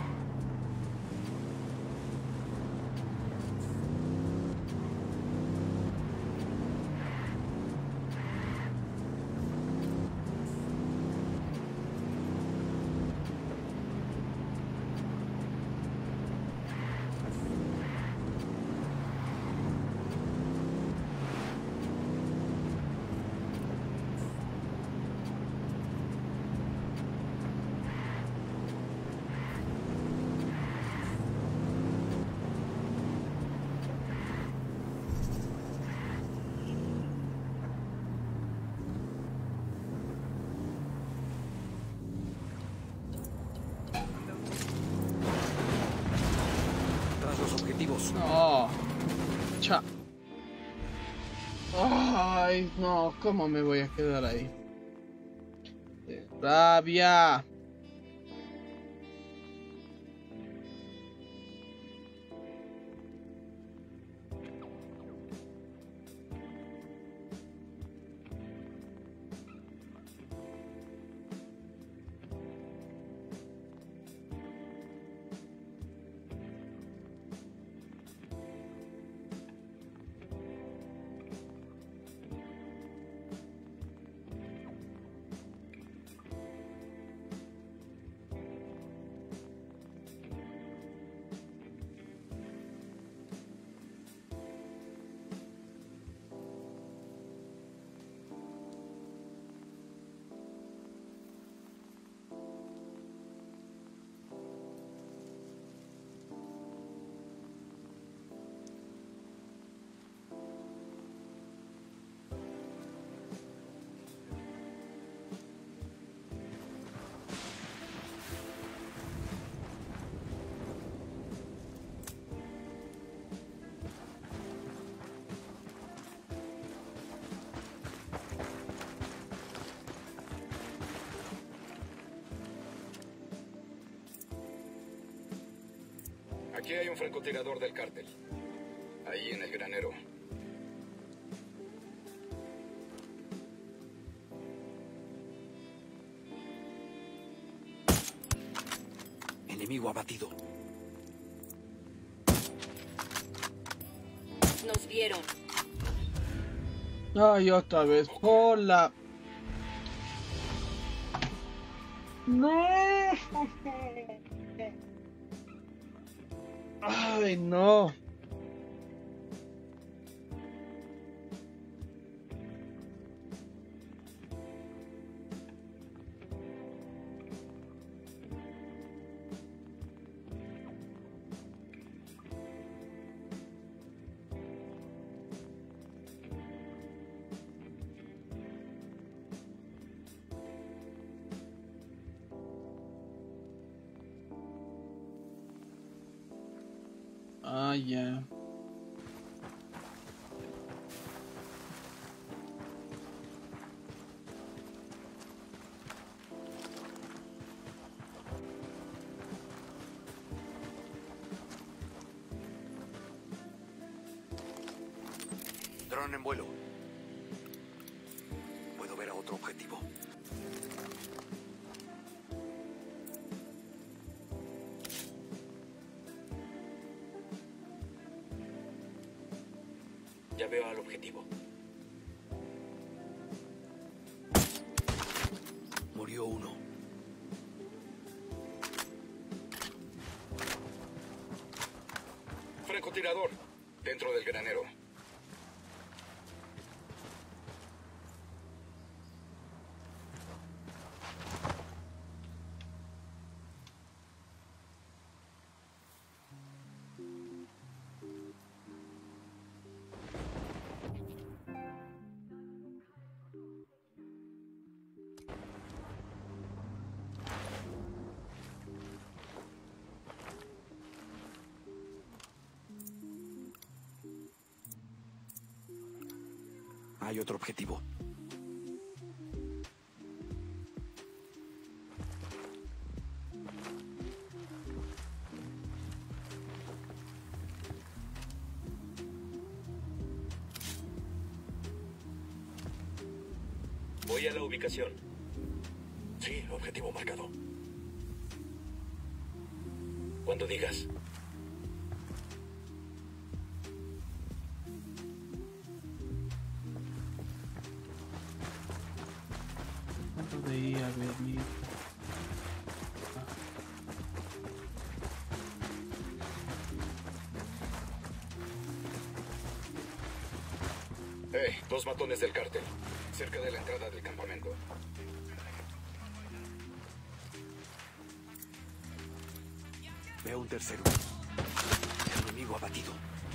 Tras los objetivos. No. Cha. Ay, no, ¿cómo me voy a quedar ahí? ¡Qué rabia! Aquí hay un francotirador del cártel. Ahí en el granero. Enemigo abatido. Nos vieron. Ay, otra vez. Hola. No. Ay, no. Ah, ya. dron en vuelo. Puedo ver a otro objetivo. Ya veo al objetivo. Murió uno. Francotirador, dentro del granero. Hay otro objetivo. Voy a la ubicación. Sí, objetivo marcado. Cuando digas. De ahí a venir. Hey, dos matones del cártel, cerca de la entrada del campamento. Veo un tercero. Enemigo abatido.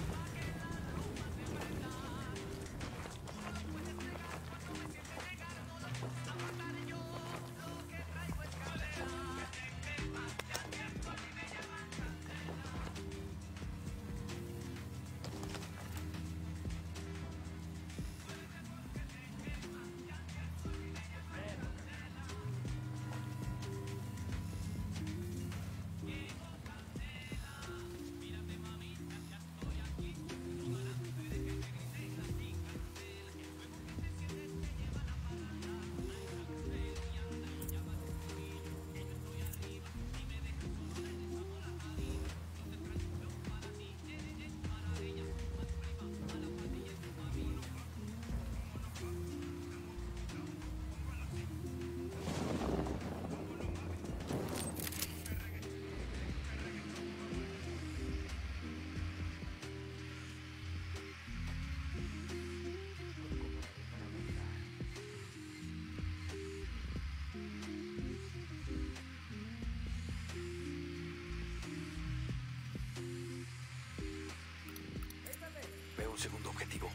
Veo un segundo objetivo.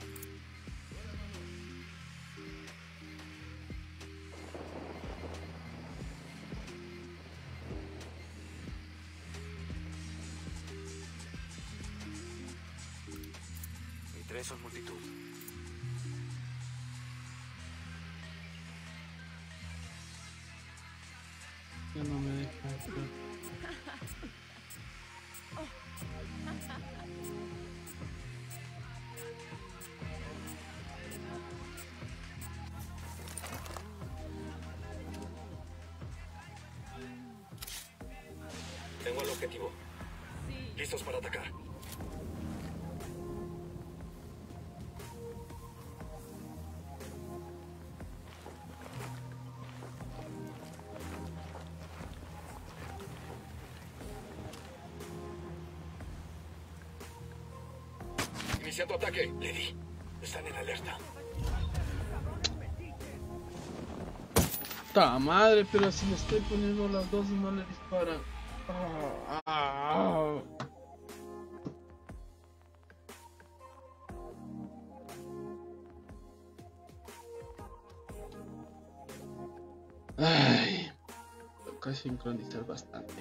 Y tres son multitud. Ya no me deja hacer. Tengo el objetivo. Listos para atacar. Iniciando ataque. Le di. Están en alerta. ¡Ta madre! Pero si le estoy poniendo las dos y no le disparan. Ah, ah. Ay, toca sincronizar bastante.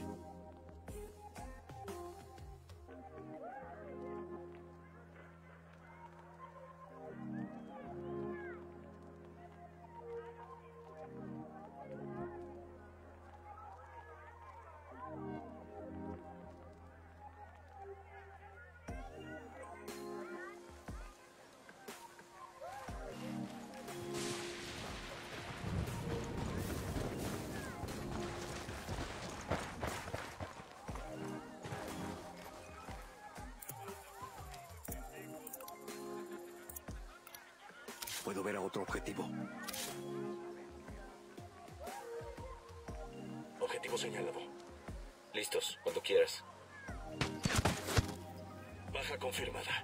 ¿Puedo ver a otro objetivo? Objetivo señalado. Listos, cuando quieras. Baja confirmada.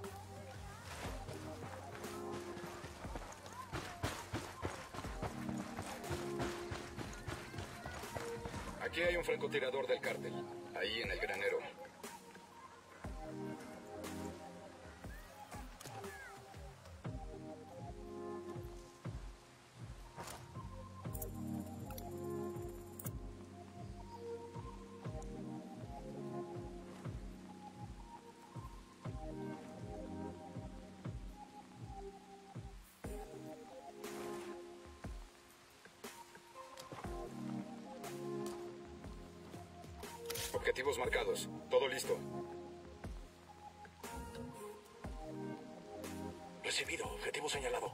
Aquí hay un francotirador del cártel, ahí en el granero. Objetivos marcados. Todo listo. Recibido, objetivo señalado.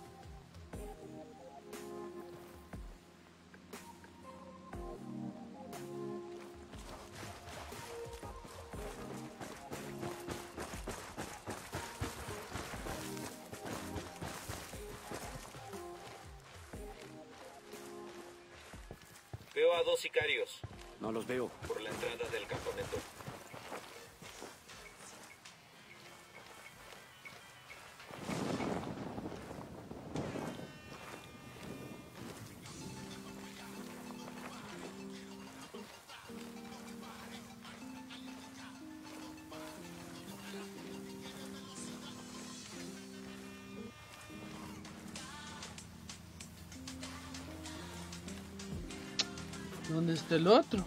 Veo a dos sicarios. No los veo. Por la entrada del campamento. ¿Dónde está el otro?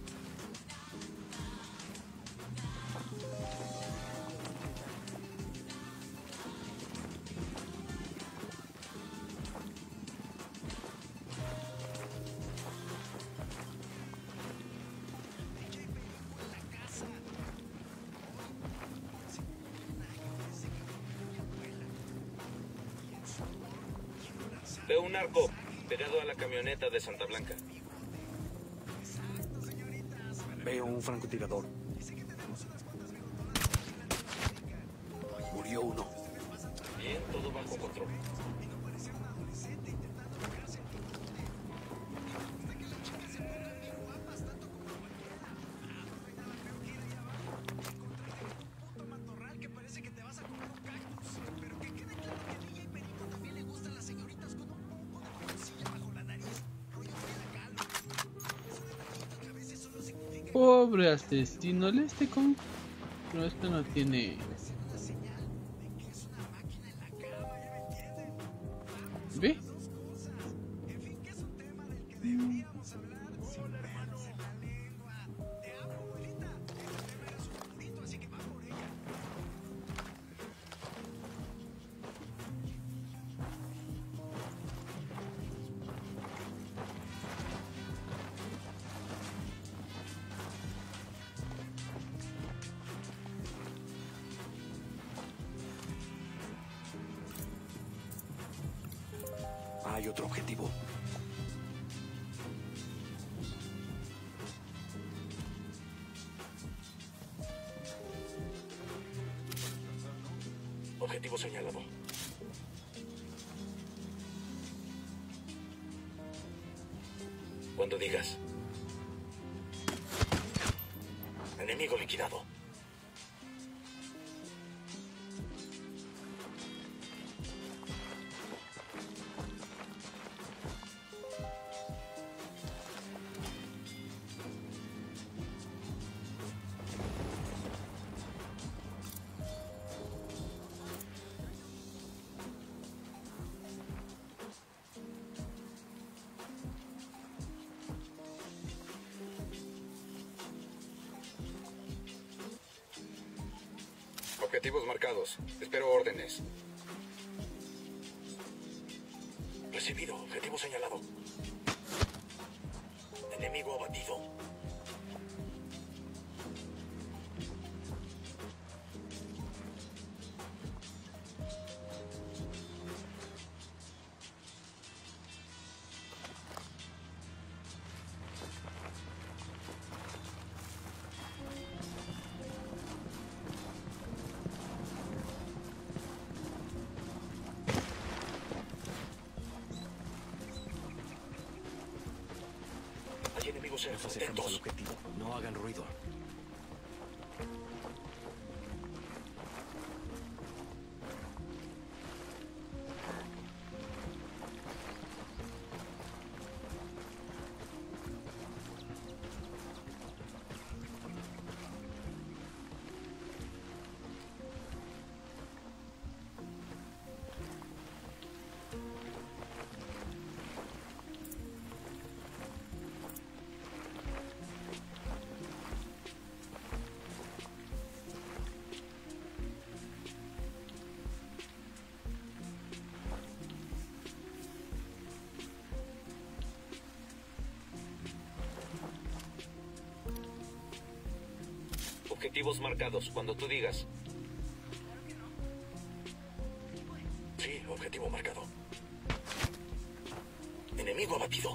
Veo un arco pegado a la camioneta de Santa Blanca. Veo un francotirador. Murió uno. Bien, todo bajo control. Pobre asesino, el este con... Pero este no tiene... ¿Ve? Hay otro objetivo. Objetivo señalado. Cuando digas. Enemigo liquidado. Objetivos marcados. Espero órdenes. Recibido. Objetivo señalado. Enemigo abatido. Hay enemigos cerca. Nos acercamos al objetivo. No hagan ruido. Objetivos marcados, cuando tú digas. Sí, objetivo marcado. Enemigo abatido.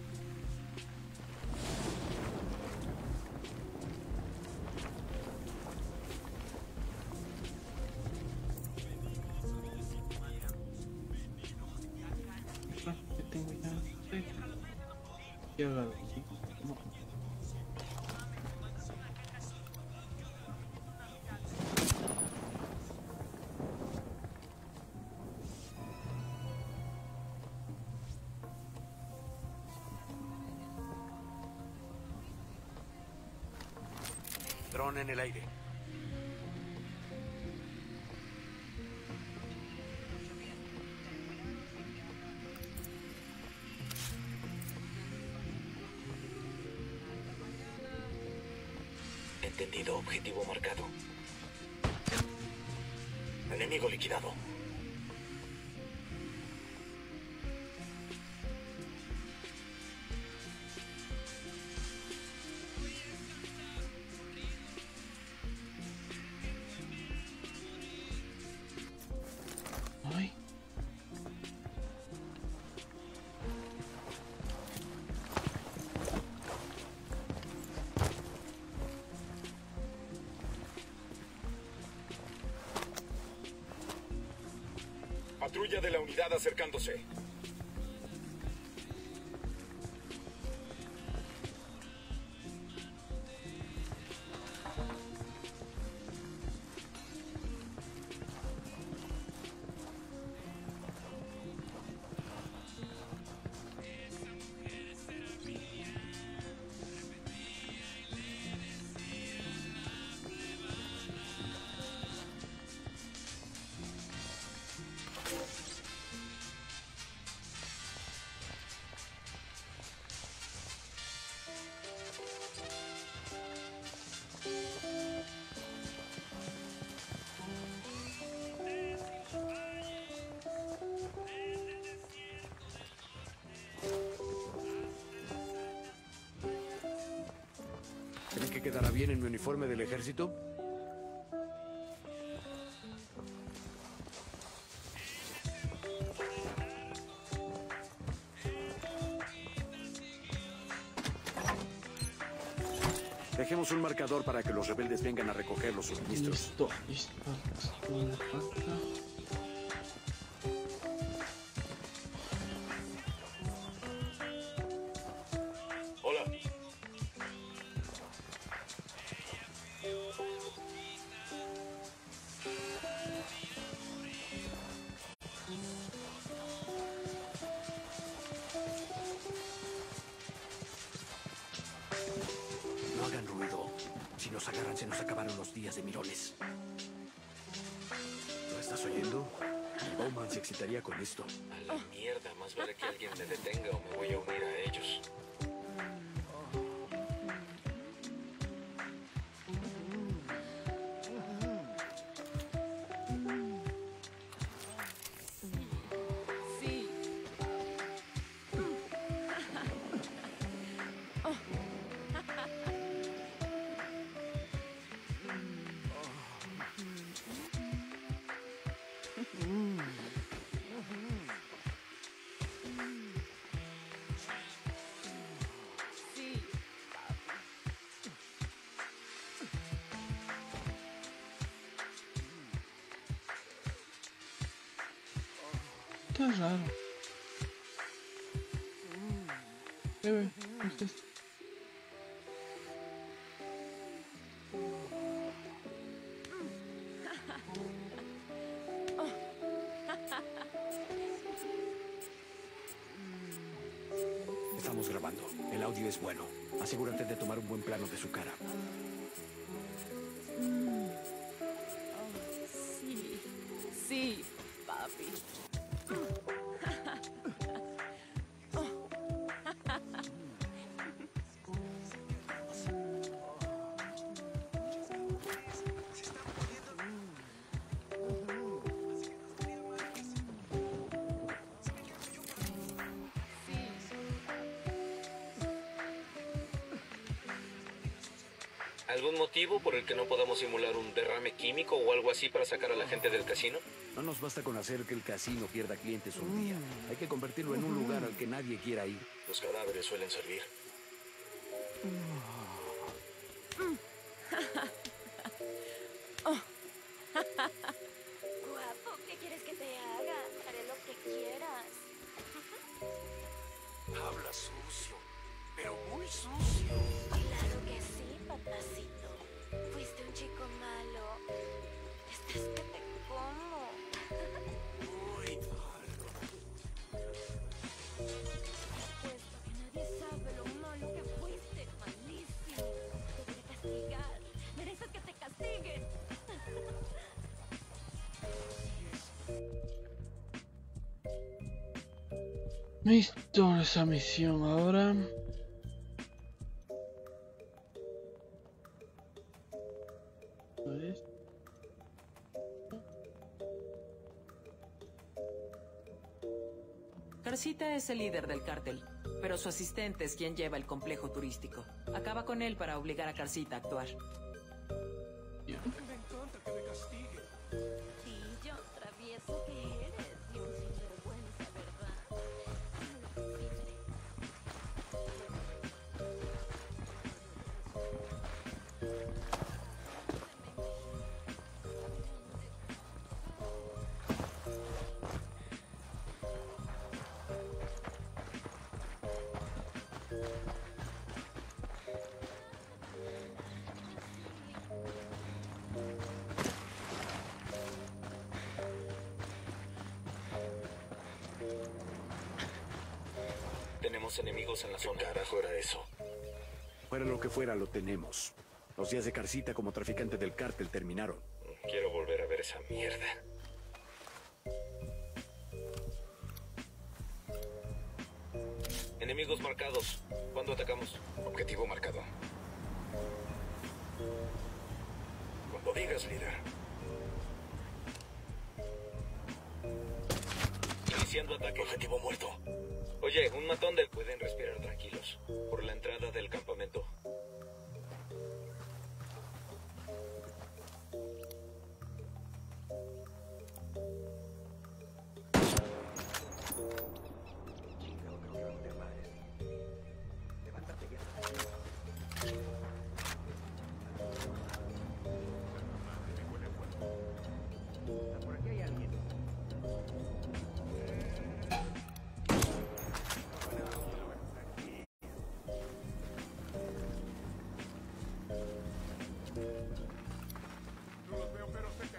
¿Qué tengo ya? ¿Qué hago? No. Dron en el aire. Entendido, objetivo marcado. Enemigo liquidado. Ay. Patrulla de la unidad acercándose. ¿Creen que quedará bien en mi uniforme del ejército? Dejemos un marcador para que los rebeldes vengan a recoger los suministros. Listo, listo. Esto me falta. Hola. No hagan ruido. Si nos agarran, se nos acabaron los días de mirones. ¿Lo estás oyendo? Bowman se excitaría con esto. A la mierda, más vale que alguien me detenga o me voy a unir a ellos. Sí. Sí. Está raro. Eh, ¿qué es esto? Estamos grabando. El audio es bueno. Asegúrate de tomar un buen plano de su cara. Mm. Oh, sí, sí, papi. ¿Algún motivo por el que no podamos simular un derrame químico o algo así para sacar a la gente del casino? No nos basta con hacer que el casino pierda clientes un día. Hay que convertirlo en un lugar al que nadie quiera ir. Los cadáveres suelen servir. Guapo, ¿qué quieres que te haga? Haré lo que quieras. Habla sucio, pero muy sucio. Claro que sí, papacito. Fuiste un chico malo. Estás que te como. Muy malo. Puesto que nadie sabe lo malo que fuiste. Malísimo. Te voy a castigar. Mereces que te castiguen. Listo esa misión ahora. Carcita es el líder del cártel, pero su asistente es quien lleva el complejo turístico. Acaba con él para obligar a Carcita a actuar. Me encanta que me castigue. Pillo, travieso que eres. Y un sinvergüenza, ¿verdad? No lo considere. Tenemos enemigos en la zona. ¿Qué carajo era eso? Fuera lo que fuera, lo tenemos. Los días de Carcita como traficante del cártel terminaron. Quiero volver a ver esa mierda. Enemigos marcados. ¿Cuándo atacamos? Objetivo marcado. Cuando digas, líder. Iniciando ataque. Objetivo muerto. Oye, un matón del... Pueden respirar tranquilos. Por la entrada del campamento. Levántate ya. Por aquí hay alguien. No los veo, pero cerca.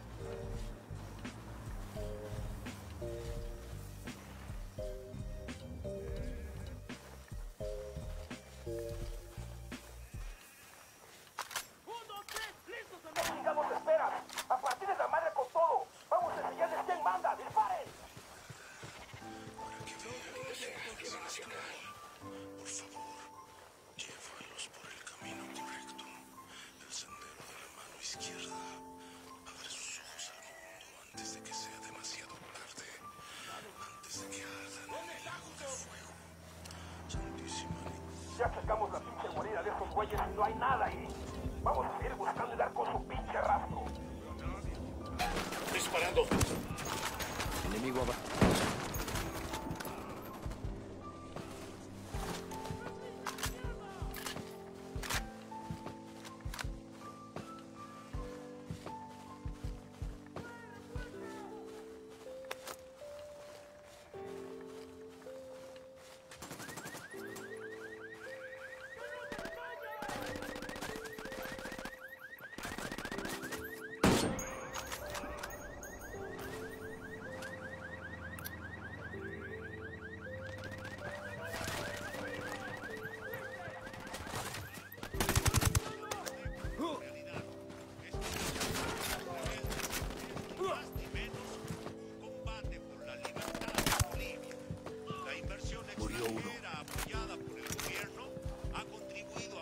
¡Un, dos, tres! ¡Listos, hermano! ¡No sigamos de espera! ¡A partir de la madre con todo! ¡Vamos a enseñarles quién manda! ¡Disparen! Vienen hacia acá. Por favor, llévalos por el camino correcto. El sendero de la mano izquierda. Abre sus ojos al mundo antes de que sea demasiado tarde. Antes de que ardan en el lago de fuego. Santísima. Ya sacamos la pinche guarida de esos güeyes y no hay nada ahí. Vamos a seguir buscando y dar con su pinche rastro. Disparando. Enemigo abajo.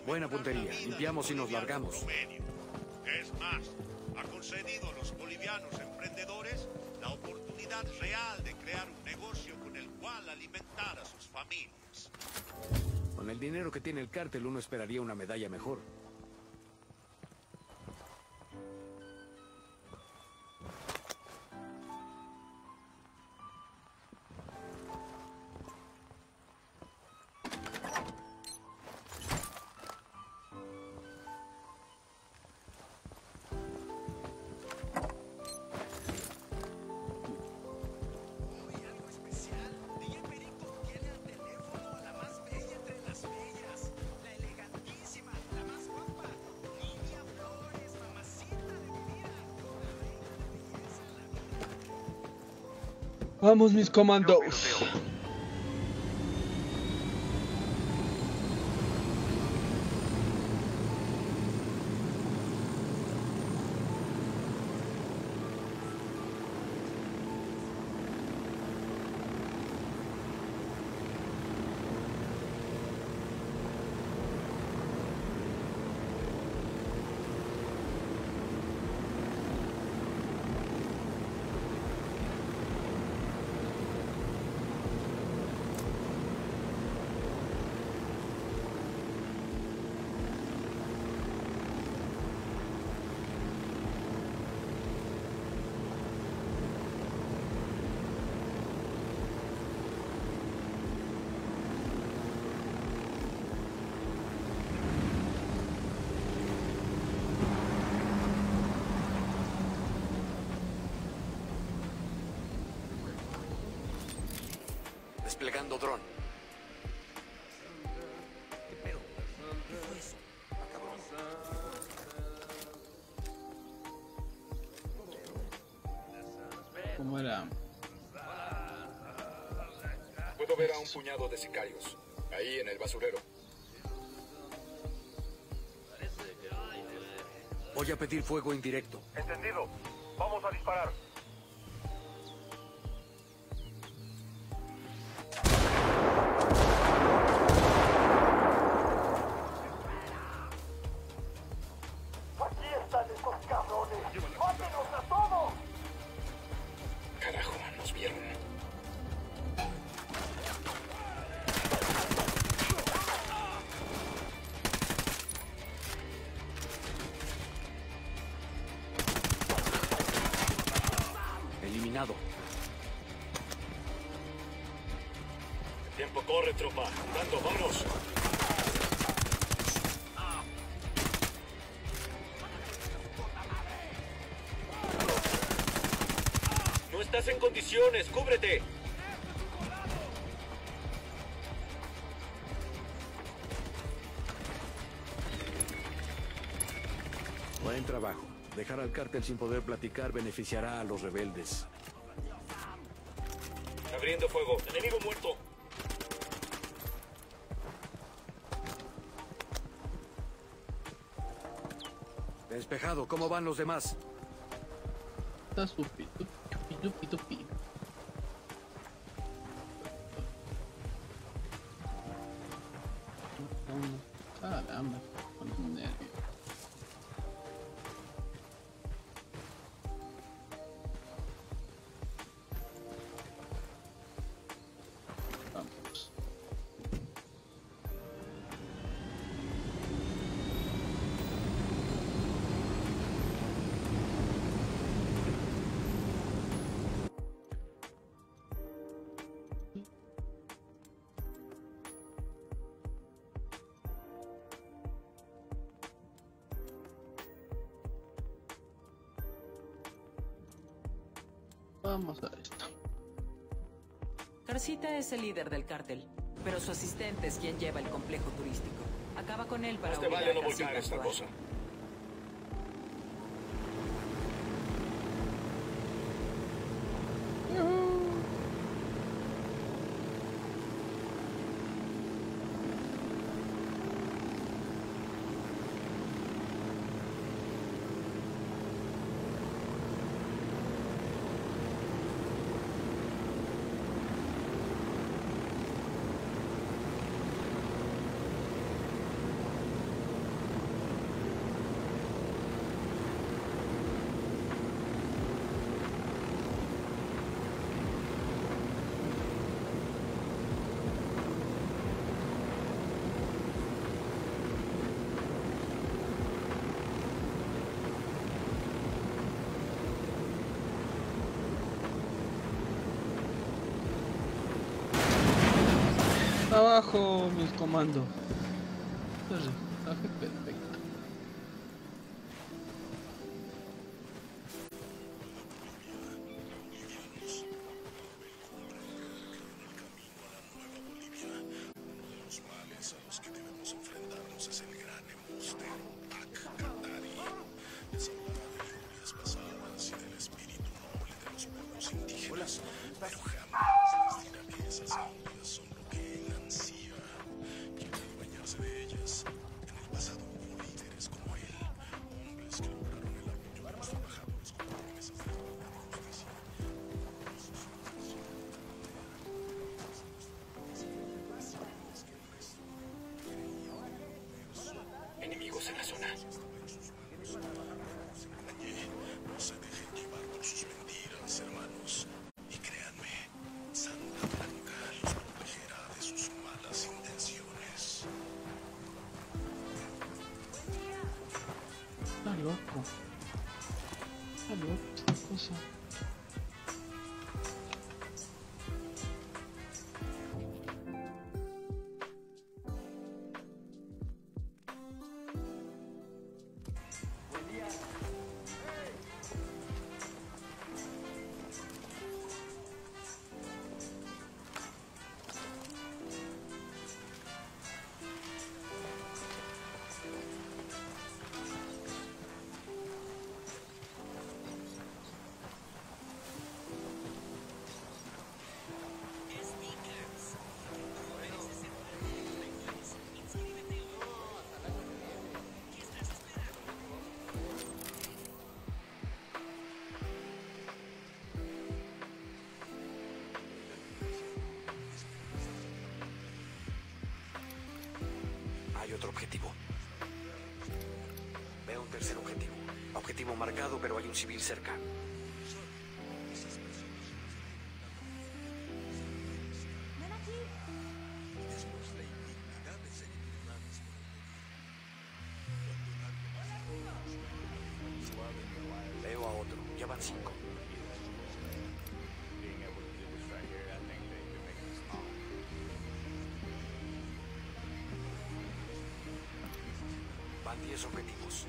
Buena puntería. Limpiamos y nos largamos. Promedio. Es más, ha concedido a los bolivianos emprendedores la oportunidad real de crear un negocio con el cual alimentar a sus familias. Con el dinero que tiene el cártel, uno esperaría una medalla mejor. Vamos, mis comandos. Desplegando dron. ¿Qué pedo? ¿Qué fue eso? Ah, cabrón. ¿Cómo era? Puedo ver a un puñado de sicarios. Ahí en el basurero. Voy a pedir fuego indirecto. Entendido. Vamos a disparar. Aquí están estos cabrones. ¡Mátenos a todos! Carajo, nos vieron. Eliminado. El tiempo corre, tropa. Dando, vámonos. No estás en condiciones, cúbrete. Buen trabajo. Dejar al cártel sin poder platicar beneficiará a los rebeldes. Abriendo fuego. Enemigo muerto. Despejado. ¿Cómo van los demás? Está supi, tupi, tupi, tupi. Caramba, con nervio. Vamos. Vamos a esto. Carcita es el líder del cártel, pero su asistente es quien lleva el complejo turístico. Acaba con él para Más te obligar vale a no Carcita volcar a esta actuar. cosa. trabajo, mis comandos. Reciclaje perfecto. Los males a los que debemos enfrentarnos es el gran embustero Ak-Katari. Les hablará de glorias pasadas y del espíritu noble de los pueblos indígenas, pero jamás les dirá que esas glorias son lo que él ansía. Quiere adueñarse de ellas. En el pasado hubo líderes como él, hombres que lograron el apoyo de los trabajadores con promesas de igualdad y justicia. Enemigos en la zona. No se dejen llevar por sus mentiras, hermanos. Y créanme, Santa Blanca los protegerá de sus malas intenciones. Está loco. Está loco esta cosa. Hay otro objetivo. Veo un tercer objetivo. Objetivo marcado, pero hay un civil cerca. Veo a otro. Ya van cinco. Van diez objetivos.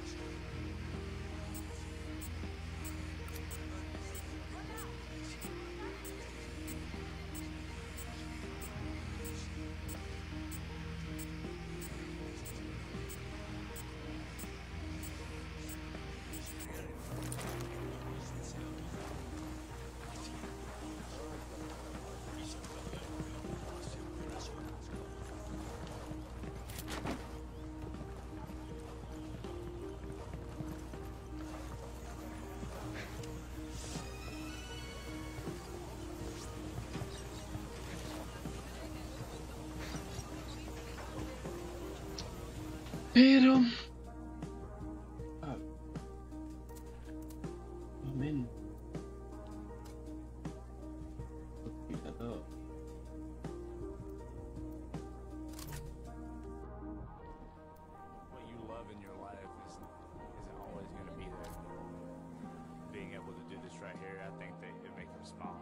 Pero... Ah. Amén. Cuidado. What you love in your life is, isn't always going to be there. Being able to do this right here, I think that it makes them smile.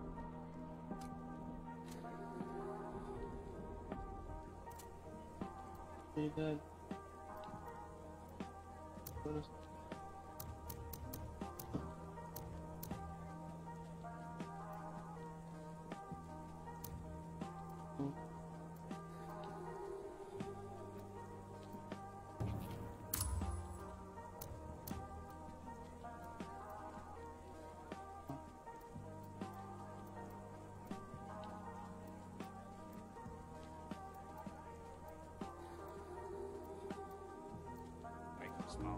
Cuidado. Bueno, Make them smile.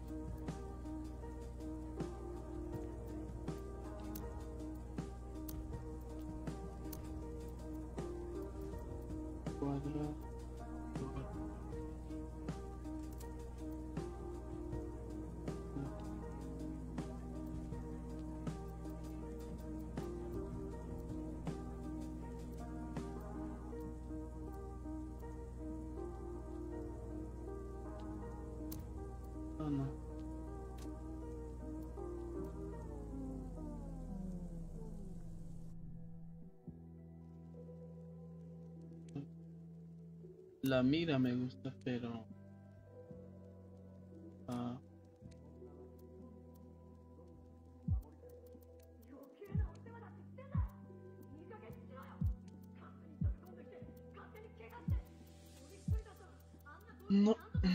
cuadro. No, no. La mira me gusta, pero... Ah. No.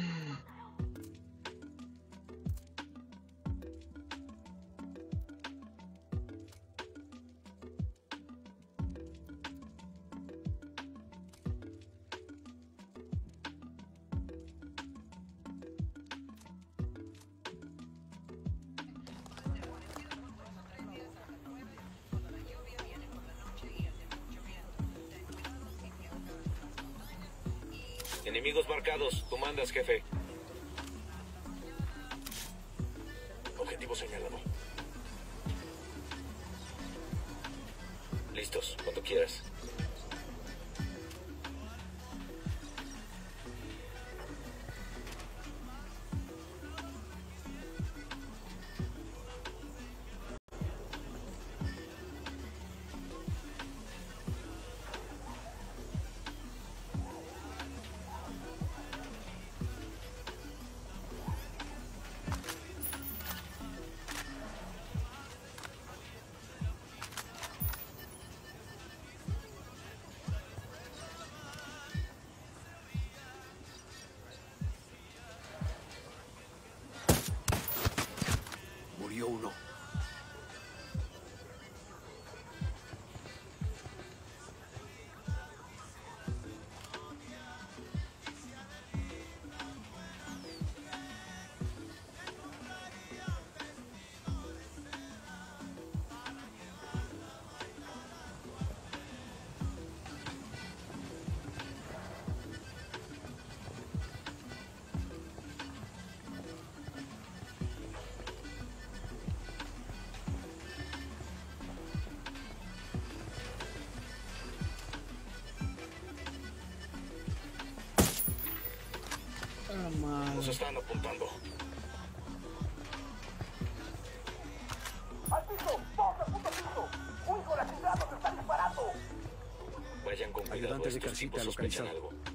Enemigos marcados. Tú mandas, jefe. Objetivo señalado. Listos, cuando quieras. Murió uno. Nos están apuntando. ¡Al piso! ¡Todos al puto piso! ¡Un hijo de la chingada nos está disparando! Vayan con cuidado. Ayudantes de Estos casita tipos sospechan localizado. algo.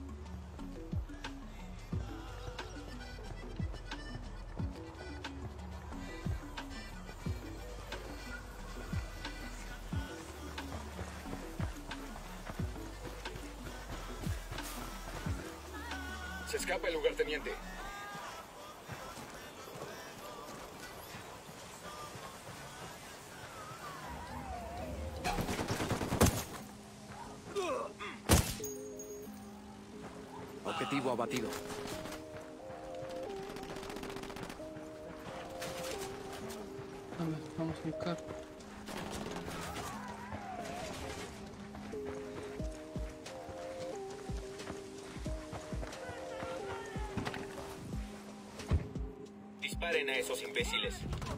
Se escapa el lugarteniente. Objetivo abatido. A ver, vamos a buscar. Disparen a esos imbéciles.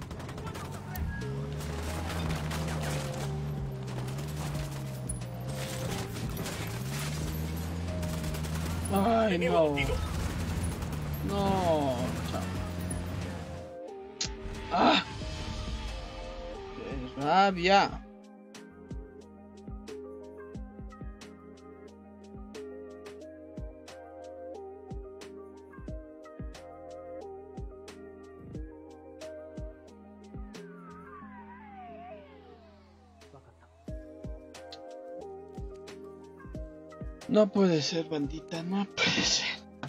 Ay, no. No, chao. ¡Ah! ¡Qué rabia! No puede ser, bandita, no puede ser.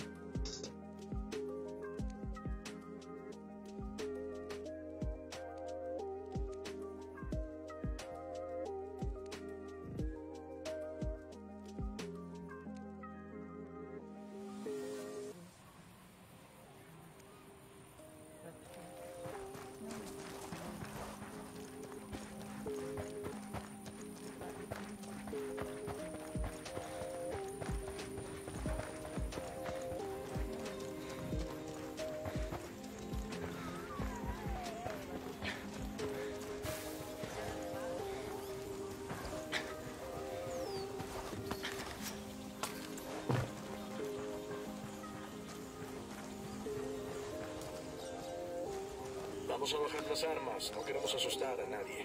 Vamos a bajar las armas. No queremos asustar a nadie.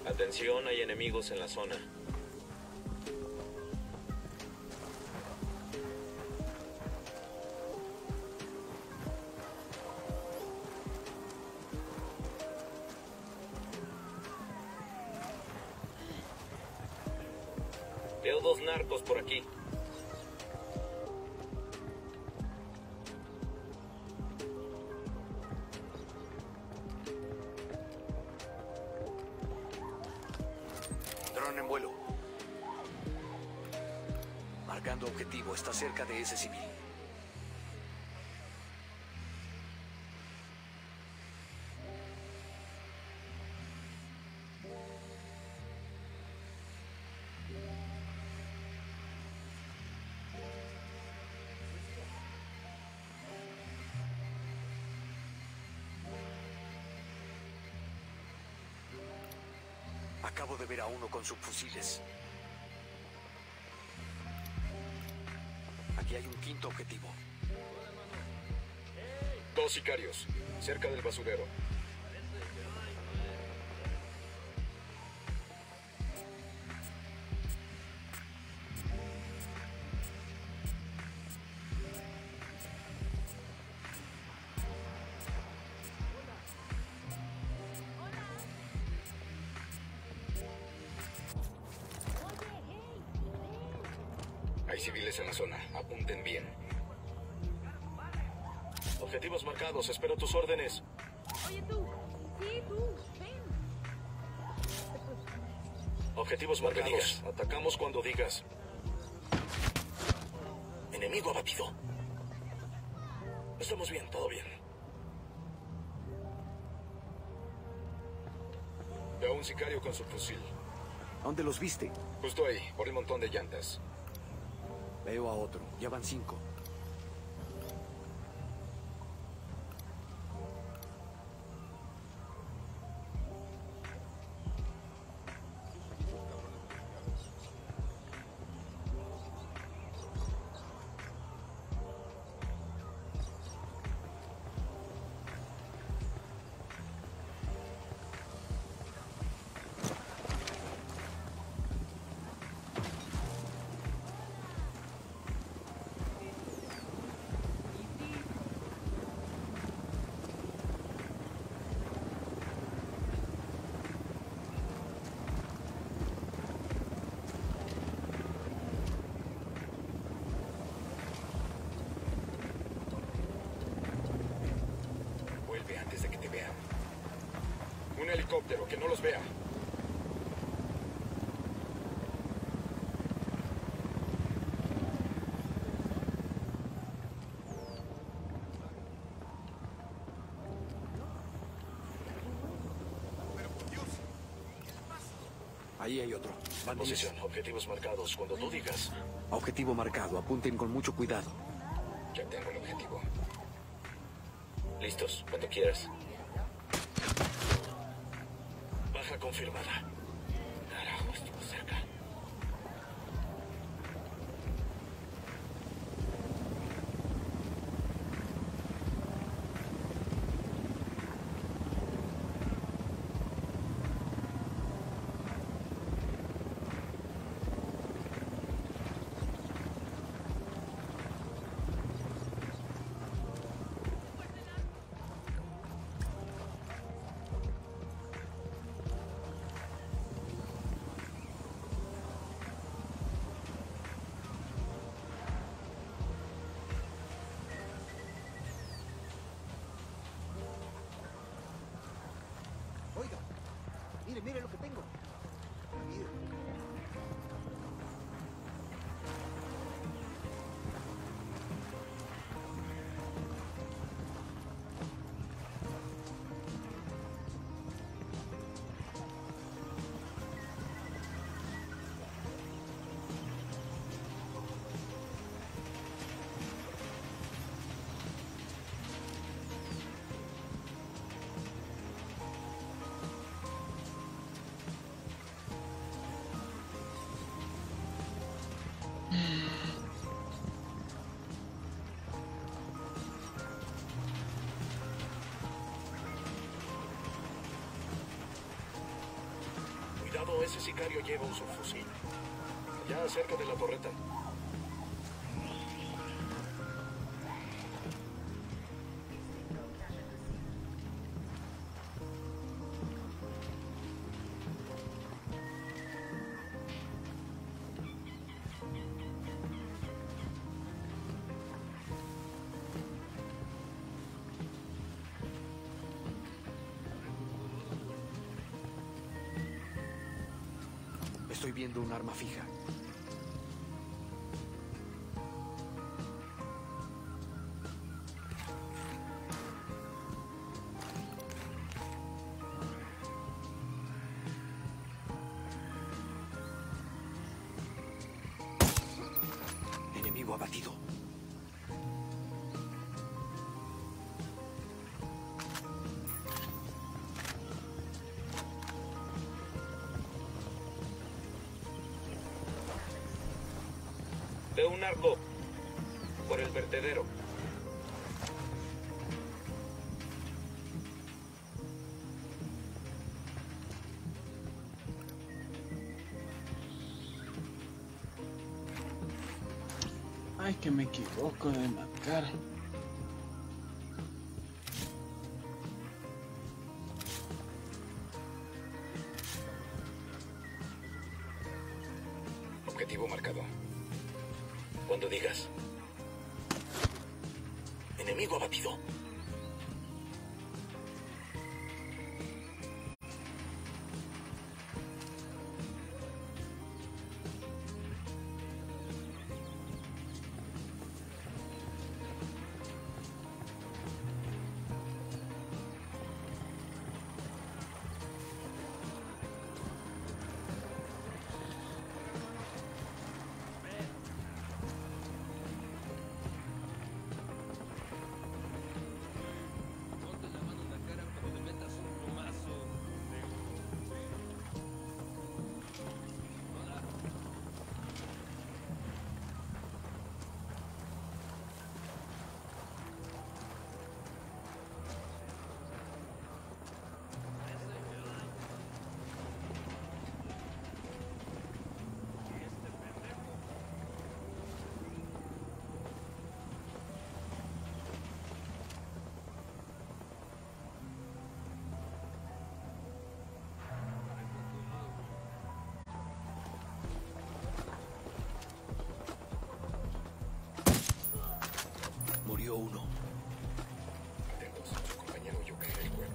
Atención, hay enemigos en la zona. Veo dos narcos por aquí. Dron en vuelo. Marcando objetivo, está cerca de ese civil. Acabo de ver a uno con subfusiles. Aquí hay un quinto objetivo. Dos sicarios, cerca del basurero. Hay civiles en la zona, apunten bien. Objetivos marcados, espero tus órdenes. Oye tú, sí, tú, ven. Objetivos Lo que marcados, digas. atacamos cuando digas. Enemigo abatido. Estamos bien, todo bien. Veo a un sicario con su fusil. ¿Dónde los viste? Justo ahí, por el montón de llantas. Veo a otro. Ya van cinco. Vuelve antes de que te vean. Un helicóptero, que no los vea. Ahí hay otro. Van diez. Posición, objetivos marcados, cuando tú digas. Objetivo marcado. Apunten con mucho cuidado. Ya tengo el objetivo. Listos, cuando quieras. Baja confirmada. Carajo, estuvo cerca. Oiga, mire, mire lo que tengo. Mire. Cuidado, ese sicario lleva un subfusil. Ya cerca de la torreta. Estoy viendo un arma fija. Enemigo abatido. Veo un arco por el vertedero. Ay, que me equivoco de marcar. Objetivo marcado. Cuando digas. Enemigo abatido. Murió uno. Atentos, su compañero Yuka era el cuervo.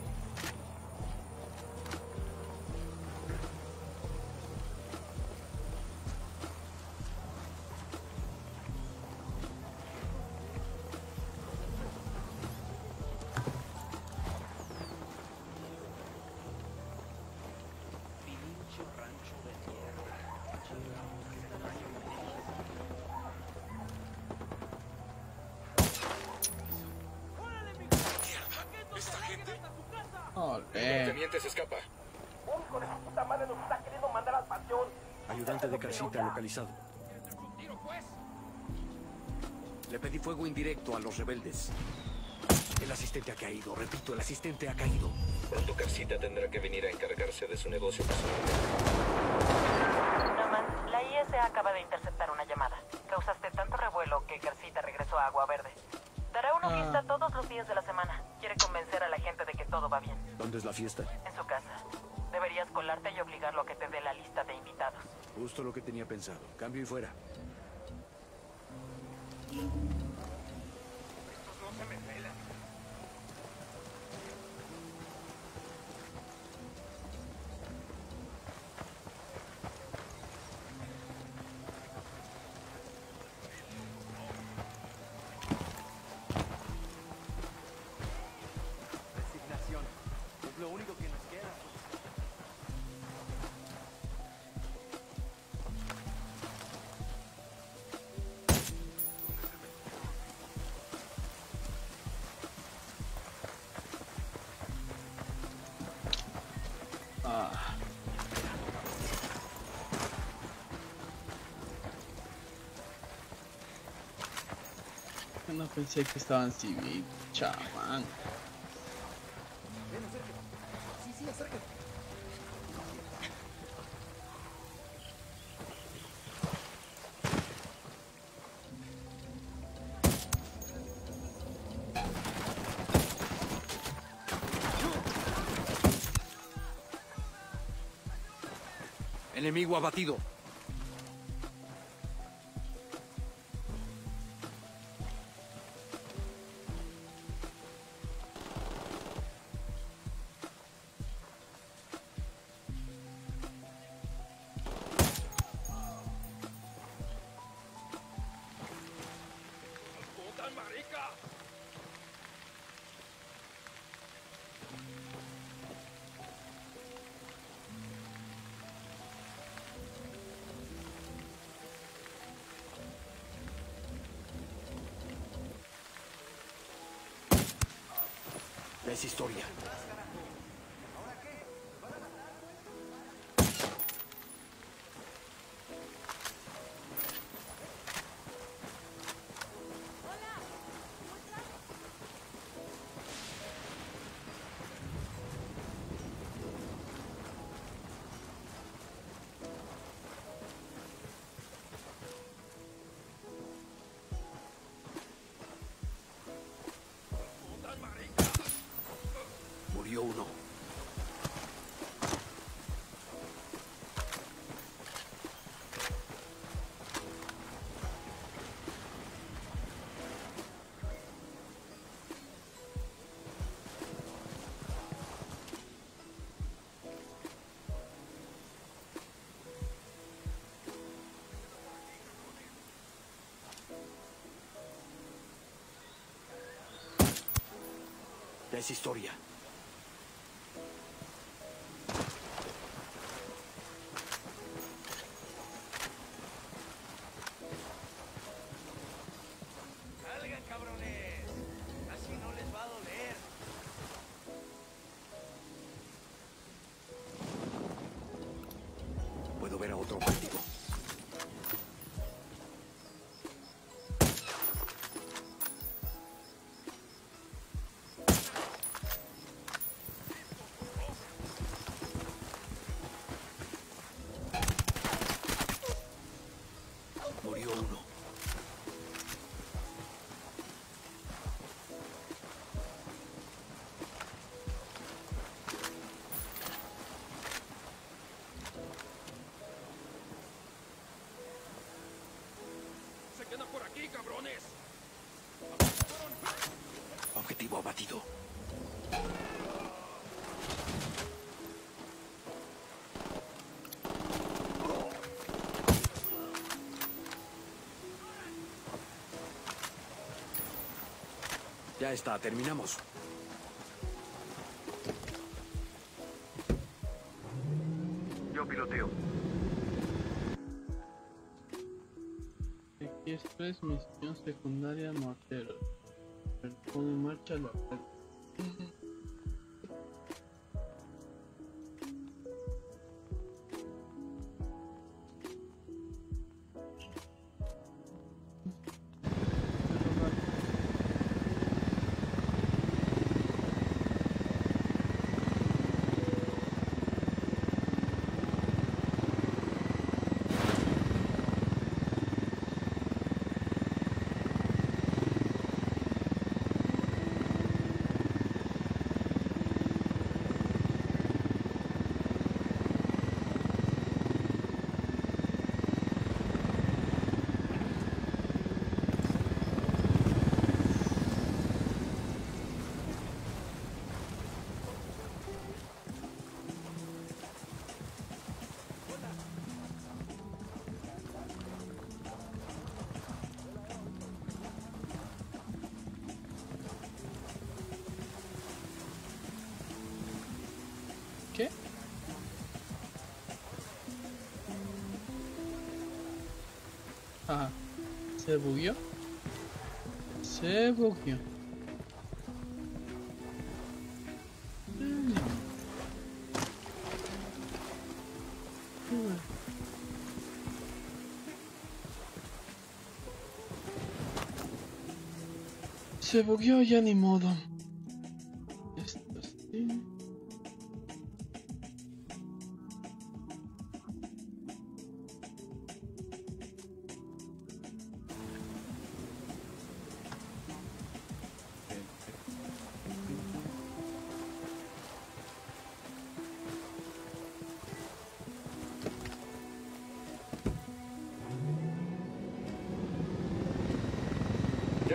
Pinche rancho de mierda. Chingamos, qué tamaño me ¿Esta gente? Olé. El teniente se escapa. Un hijo de su puta madre nos está queriendo mandar al panteón. Ayudante de Carcita localizado. Le pedí fuego indirecto a los rebeldes. El asistente ha caído, repito, el asistente ha caído. Pronto Carcita tendrá que venir a encargarse de su negocio personal. Norman, la I S A acaba de interceptar una llamada. Causaste tanto revuelo que Carcita regresó a Agua Verde. Dará una Ah. fiesta todos los días de la semana. Quiere convencer a la gente de que todo va bien. ¿Dónde es la fiesta? En su casa. Deberías colarte y obligarlo a que te dé la lista de invitados. Justo lo que tenía pensado. Cambio y fuera. Estos no se me pelan. Resignación. Es lo único que nos queda. Ah. Yo no pensé que estaban civil, chamán. Ven, acércate. Sí, sí, acércate. Enemigo abatido. Es historia. Murió uno. Es historia. Salgan, cabrones. Así no les va a doler. Puedo ver a otro objetivo. Murió uno. ¡Se quedan por aquí, cabrones! Objetivo abatido. Ya está, terminamos. Yo piloteo. Aquí esto es misión secundaria mortero. Pone en marcha la ¿qué? Ajá. ¿Se bugueó? Se bugueó. Mm. Mm. Se bugueó, ya ni modo. Esto sí.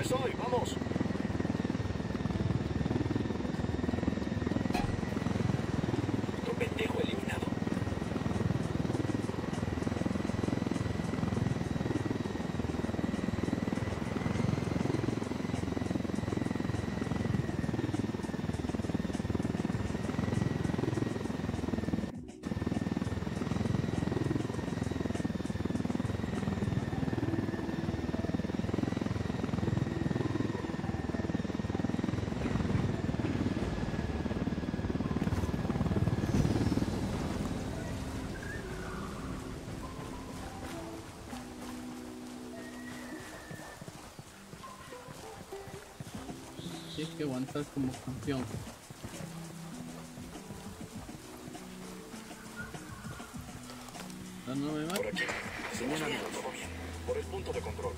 estoy, vamos. Otro pendejo eliminado. Tienes que aguantar como campeón. No, no me mates. Por aquí. Señala todo bien. Por el punto de control.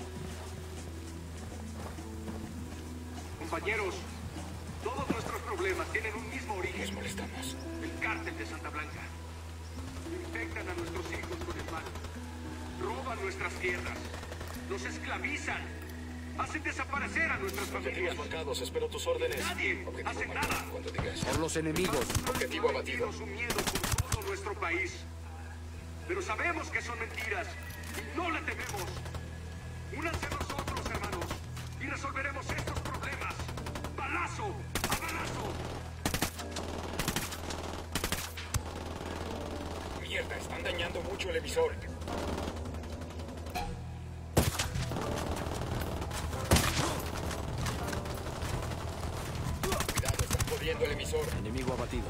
Compañeros, todos nuestros problemas tienen un mismo origen. Nos molestamos. El cártel de Santa Blanca. Infectan a nuestros hijos con el mal. Roban nuestras tierras. Nos esclavizan. Hacen desaparecer a nuestras familias. Marcados, espero tus órdenes. Nadie hace nada. Cuando digas. Por los enemigos. Objetivo abatido. Su miedo por todo nuestro país. Pero sabemos que son mentiras y no le tememos. Únanse a nosotros, hermanos, y resolveremos estos problemas. Balazo a balazo. Mierda, están dañando mucho el emisor. Cuidado, están jodiendo el emisor. Enemigo abatido.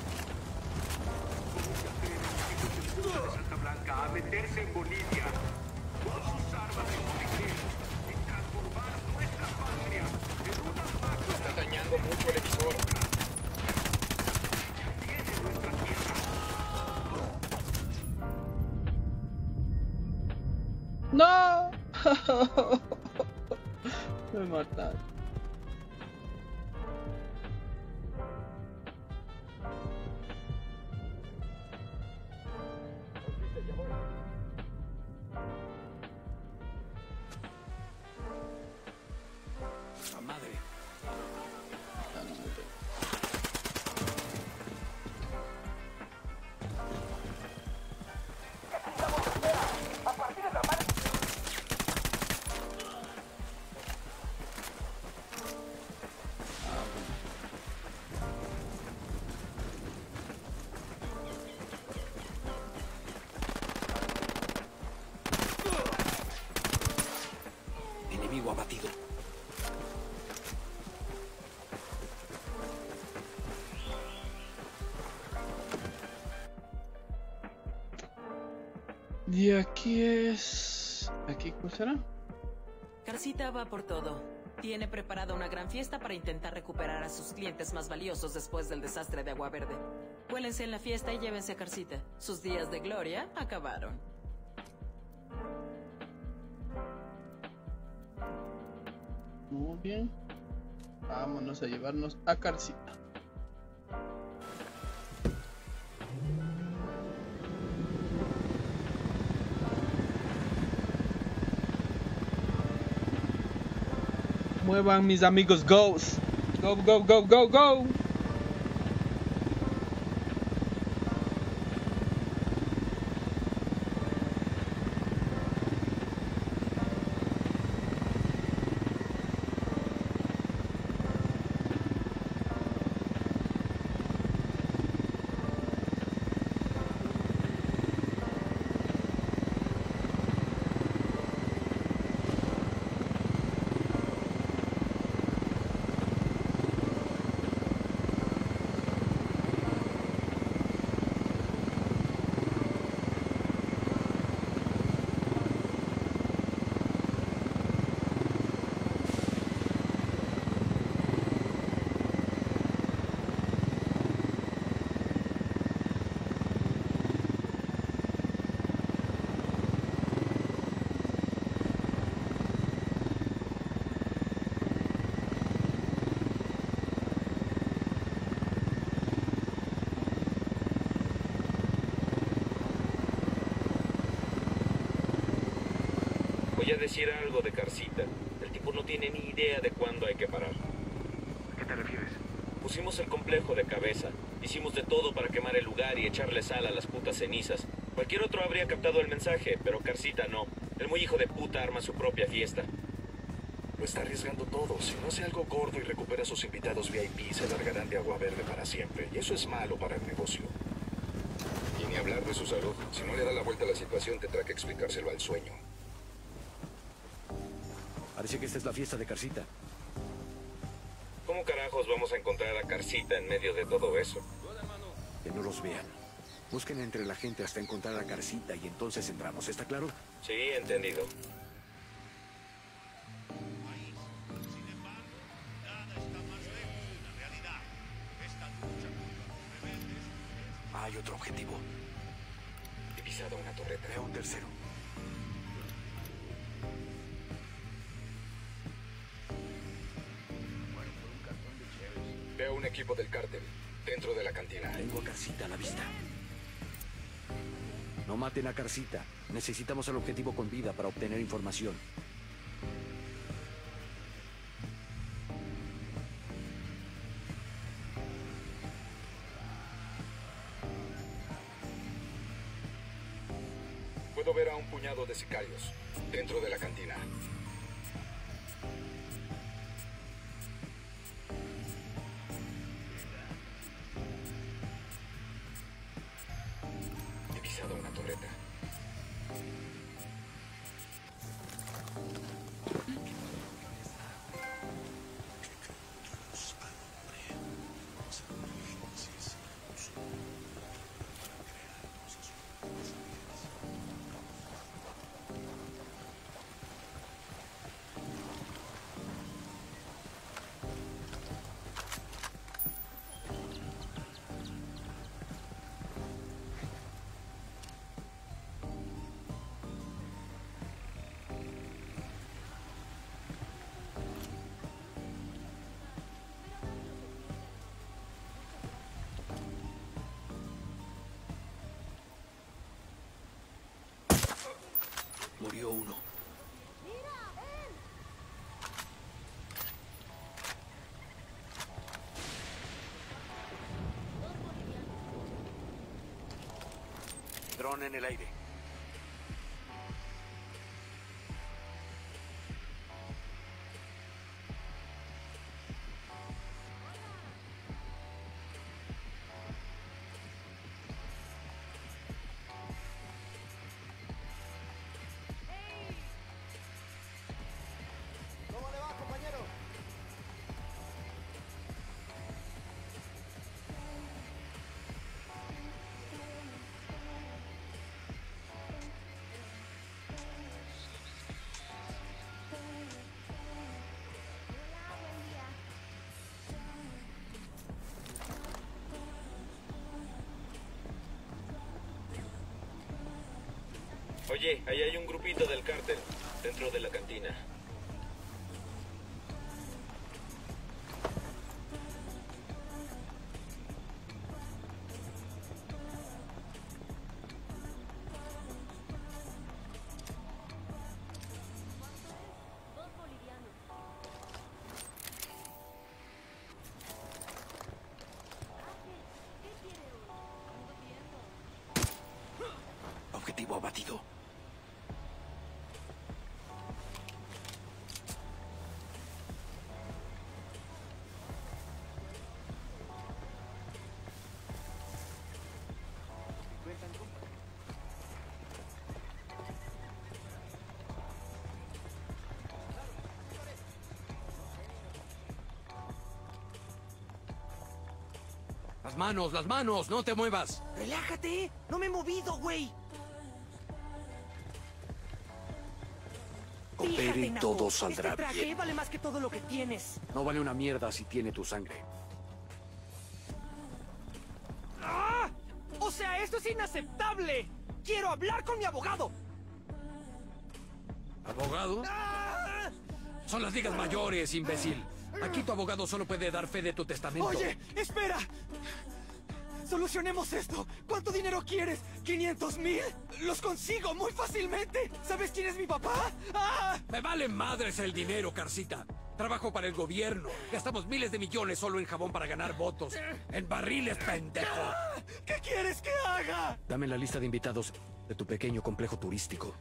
De Santa Blanca a meterse en Bolivia con sus armas de policía y transformar nuestra patria en una máquina. Está dañando mucho el emisor. Tiene nuestra tierra. ¡No! Me mataron. ¡La madre! Enemigo abatido. Y aquí es... ¿Aquí cuál será? Carcita va por todo. Tiene preparada una gran fiesta para intentar recuperar a sus clientes más valiosos después del desastre de Agua Verde. Cuélense en la fiesta y llévense a Carcita. Sus días de gloria acabaron. Muy bien. Vámonos a llevarnos a Carcita. Muevan mis amigos Ghost. Go, go, go, go, go. Voy a decir algo de Carcita. El tipo tipo no tiene ni idea de cuándo hay que parar. ¿A qué te refieres? Pusimos el complejo de cabeza. Hicimos de todo para quemar el lugar y echarle sal a las putas cenizas. Cualquier otro habría captado el mensaje, pero Carcita no. El muy hijo de puta arma su propia fiesta. Lo está arriesgando todo. Si no hace algo gordo y recupera a sus invitados V I P, se largarán de Agua Verde para siempre. Y eso es malo para el negocio. Y ni hablar de su salud. Si no le da la vuelta a la situación, tendrá que explicárselo al sueño. Parece que esta es la fiesta de Carcita. ¿Cómo carajos vamos a encontrar a Carcita en medio de todo eso? Que no los vean. Busquen entre la gente hasta encontrar a Carcita y entonces entramos. ¿Está claro? Sí, entendido. Hay otro objetivo. Divisado una torreta. Veo un tercero. Veo un equipo del cártel dentro de la cantina. Tengo a Carcita a la vista. No maten a Carcita. Necesitamos al objetivo con vida para obtener información. Puedo ver a un puñado de sicarios dentro de la cantina. Divisado una torreta. Murió uno. Dron en el aire. ¿Cómo le va, compañero? Oye, ahí hay un grupito del cártel dentro de la cantina. Objetivo abatido. Las manos, las manos, no te muevas. ¡Relájate! ¡No me he movido, güey! Coopere y Naco. todo saldrá Este traje bien. vale más que todo lo que tienes. No vale una mierda si tiene tu sangre. ¡Ah! ¡O sea, esto es inaceptable! ¡Quiero hablar con mi abogado! ¿Abogado? Son las ligas mayores, imbécil. Aquí tu abogado solo puede dar fe de tu testamento. Oye, espera. Solucionemos esto. ¿Cuánto dinero quieres? ¿quinientos mil? Los consigo muy fácilmente. ¿Sabes quién es mi papá? ¡Ah! Me vale madres el dinero, Carcita. Trabajo para el gobierno. Gastamos miles de millones solo en jabón para ganar votos. En barriles, pendejo. ¿Qué quieres que haga? Dame la lista de invitados de tu pequeño complejo turístico.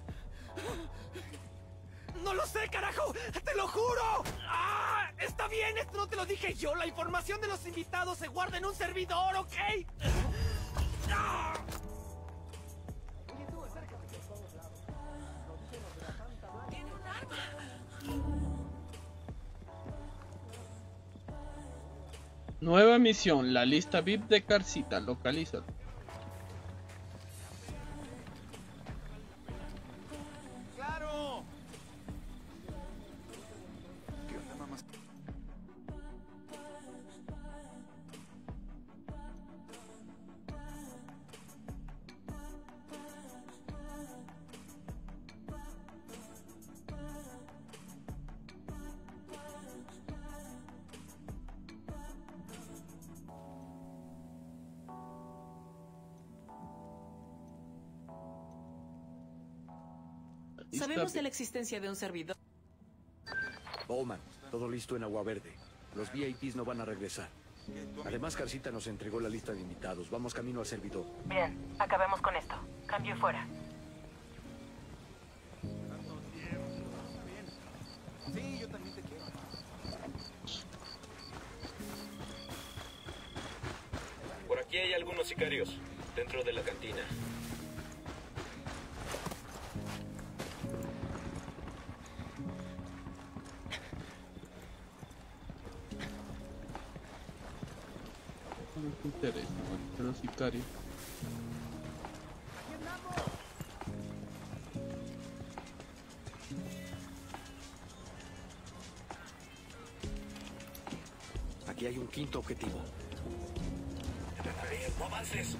¡No lo sé, carajo! ¡Te lo juro! ¡Ah! Está bien, esto no te lo dije yo. La información de los invitados se guarda en un servidor, ¿ok? ¡Ah! Nueva misión, la lista V I P de Carcita, localízalo. ¡Claro! ¿Qué onda, mamá? Sabemos de la existencia de un servidor. Bowman, todo listo en Agua Verde. Los V I Ps no van a regresar. Además, Carcita nos entregó la lista de invitados. Vamos camino al servidor. Bien, acabemos con esto. Cambio y fuera. Sí, yo también te quiero. Por aquí hay algunos sicarios, dentro de la cantina. No me interesa, los sicarios. Aquí hay un quinto objetivo. ¡No avances!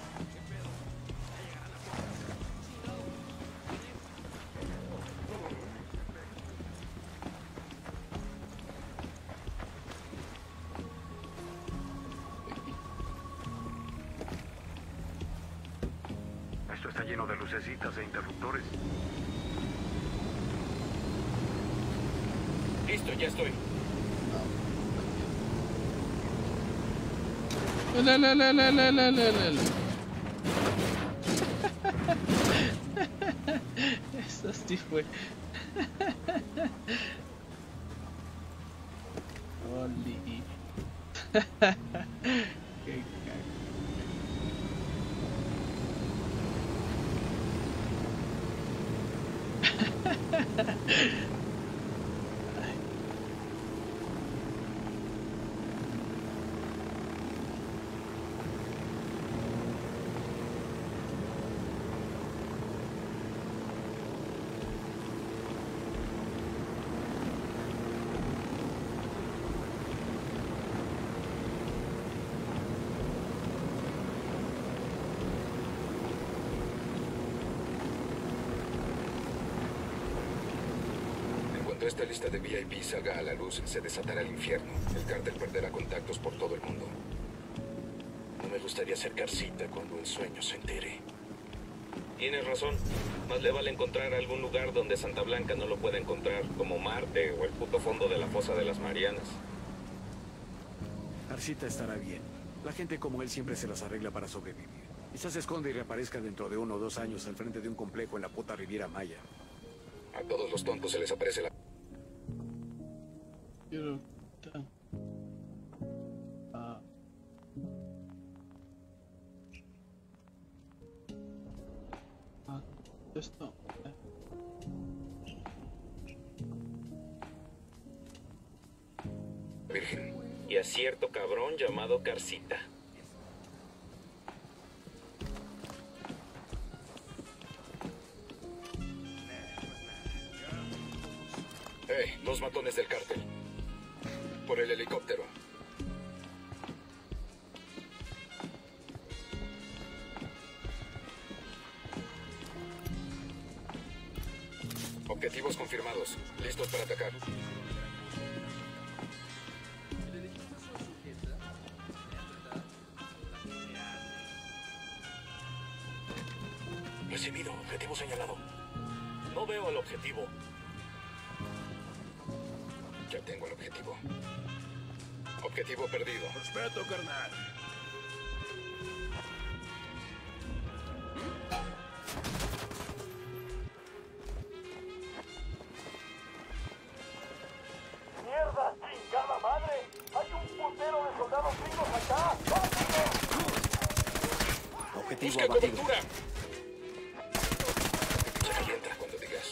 Esto está lleno de lucecitas e interruptores. Listo, ya estoy. La, la, la, la, la, la, la, la. Eso sí fue. Oli. Qué cago. Cuando esta lista de V I P salga a la luz, se desatará el infierno. El cártel perderá contactos por todo el mundo. No me gustaría ser Carcita cuando el sueño se entere. Tienes razón. Más le vale encontrar algún lugar donde Santa Blanca no lo pueda encontrar, como Marte o el puto fondo de la fosa de las Marianas. Carcita estará bien. La gente como él siempre se las arregla para sobrevivir. Quizás se esconde y reaparezca dentro de uno o dos años al frente de un complejo en la puta Riviera Maya. A todos los tontos se les aparece la... Quiero... Ah. Ah, esto. Virgen. Y a cierto cabrón llamado Carcita. ¡Eh! Dos matones del cártel. Por el helicóptero. Objetivos confirmados. Listos para atacar. Recibido. Objetivo señalado. No veo el objetivo. Ya tengo el objetivo. Objetivo perdido. Respeto, carnal. ¡Mierda! ¡Chingada madre! ¡Hay un putero de soldados gringos acá! Objetivo Busca abatido. cobertura. Se calienta cuando digas.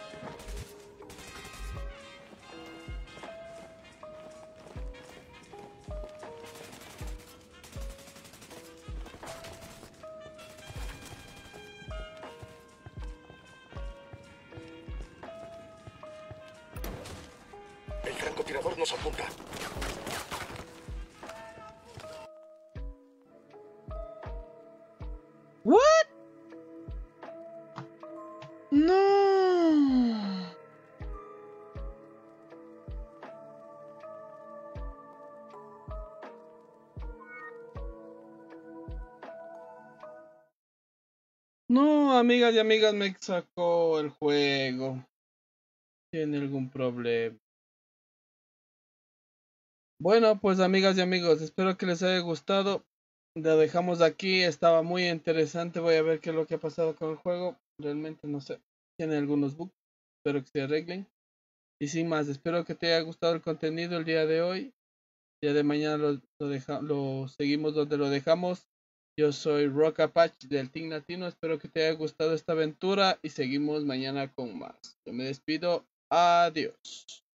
El francotirador nos apunta. What? No. No, amigas y amigas, me sacó el juego. ¿Tiene algún problema? Bueno, pues amigas y amigos, espero que les haya gustado. Lo dejamos aquí, estaba muy interesante. Voy a ver qué es lo que ha pasado con el juego. Realmente no sé. Tiene algunos bugs, espero que se arreglen. Y sin más, espero que te haya gustado el contenido el día de hoy. El día de mañana lo, lo, deja, lo seguimos donde lo dejamos. Yo soy Rock Apache del Team Latino. Espero que te haya gustado esta aventura y seguimos mañana con más. Yo me despido. Adiós.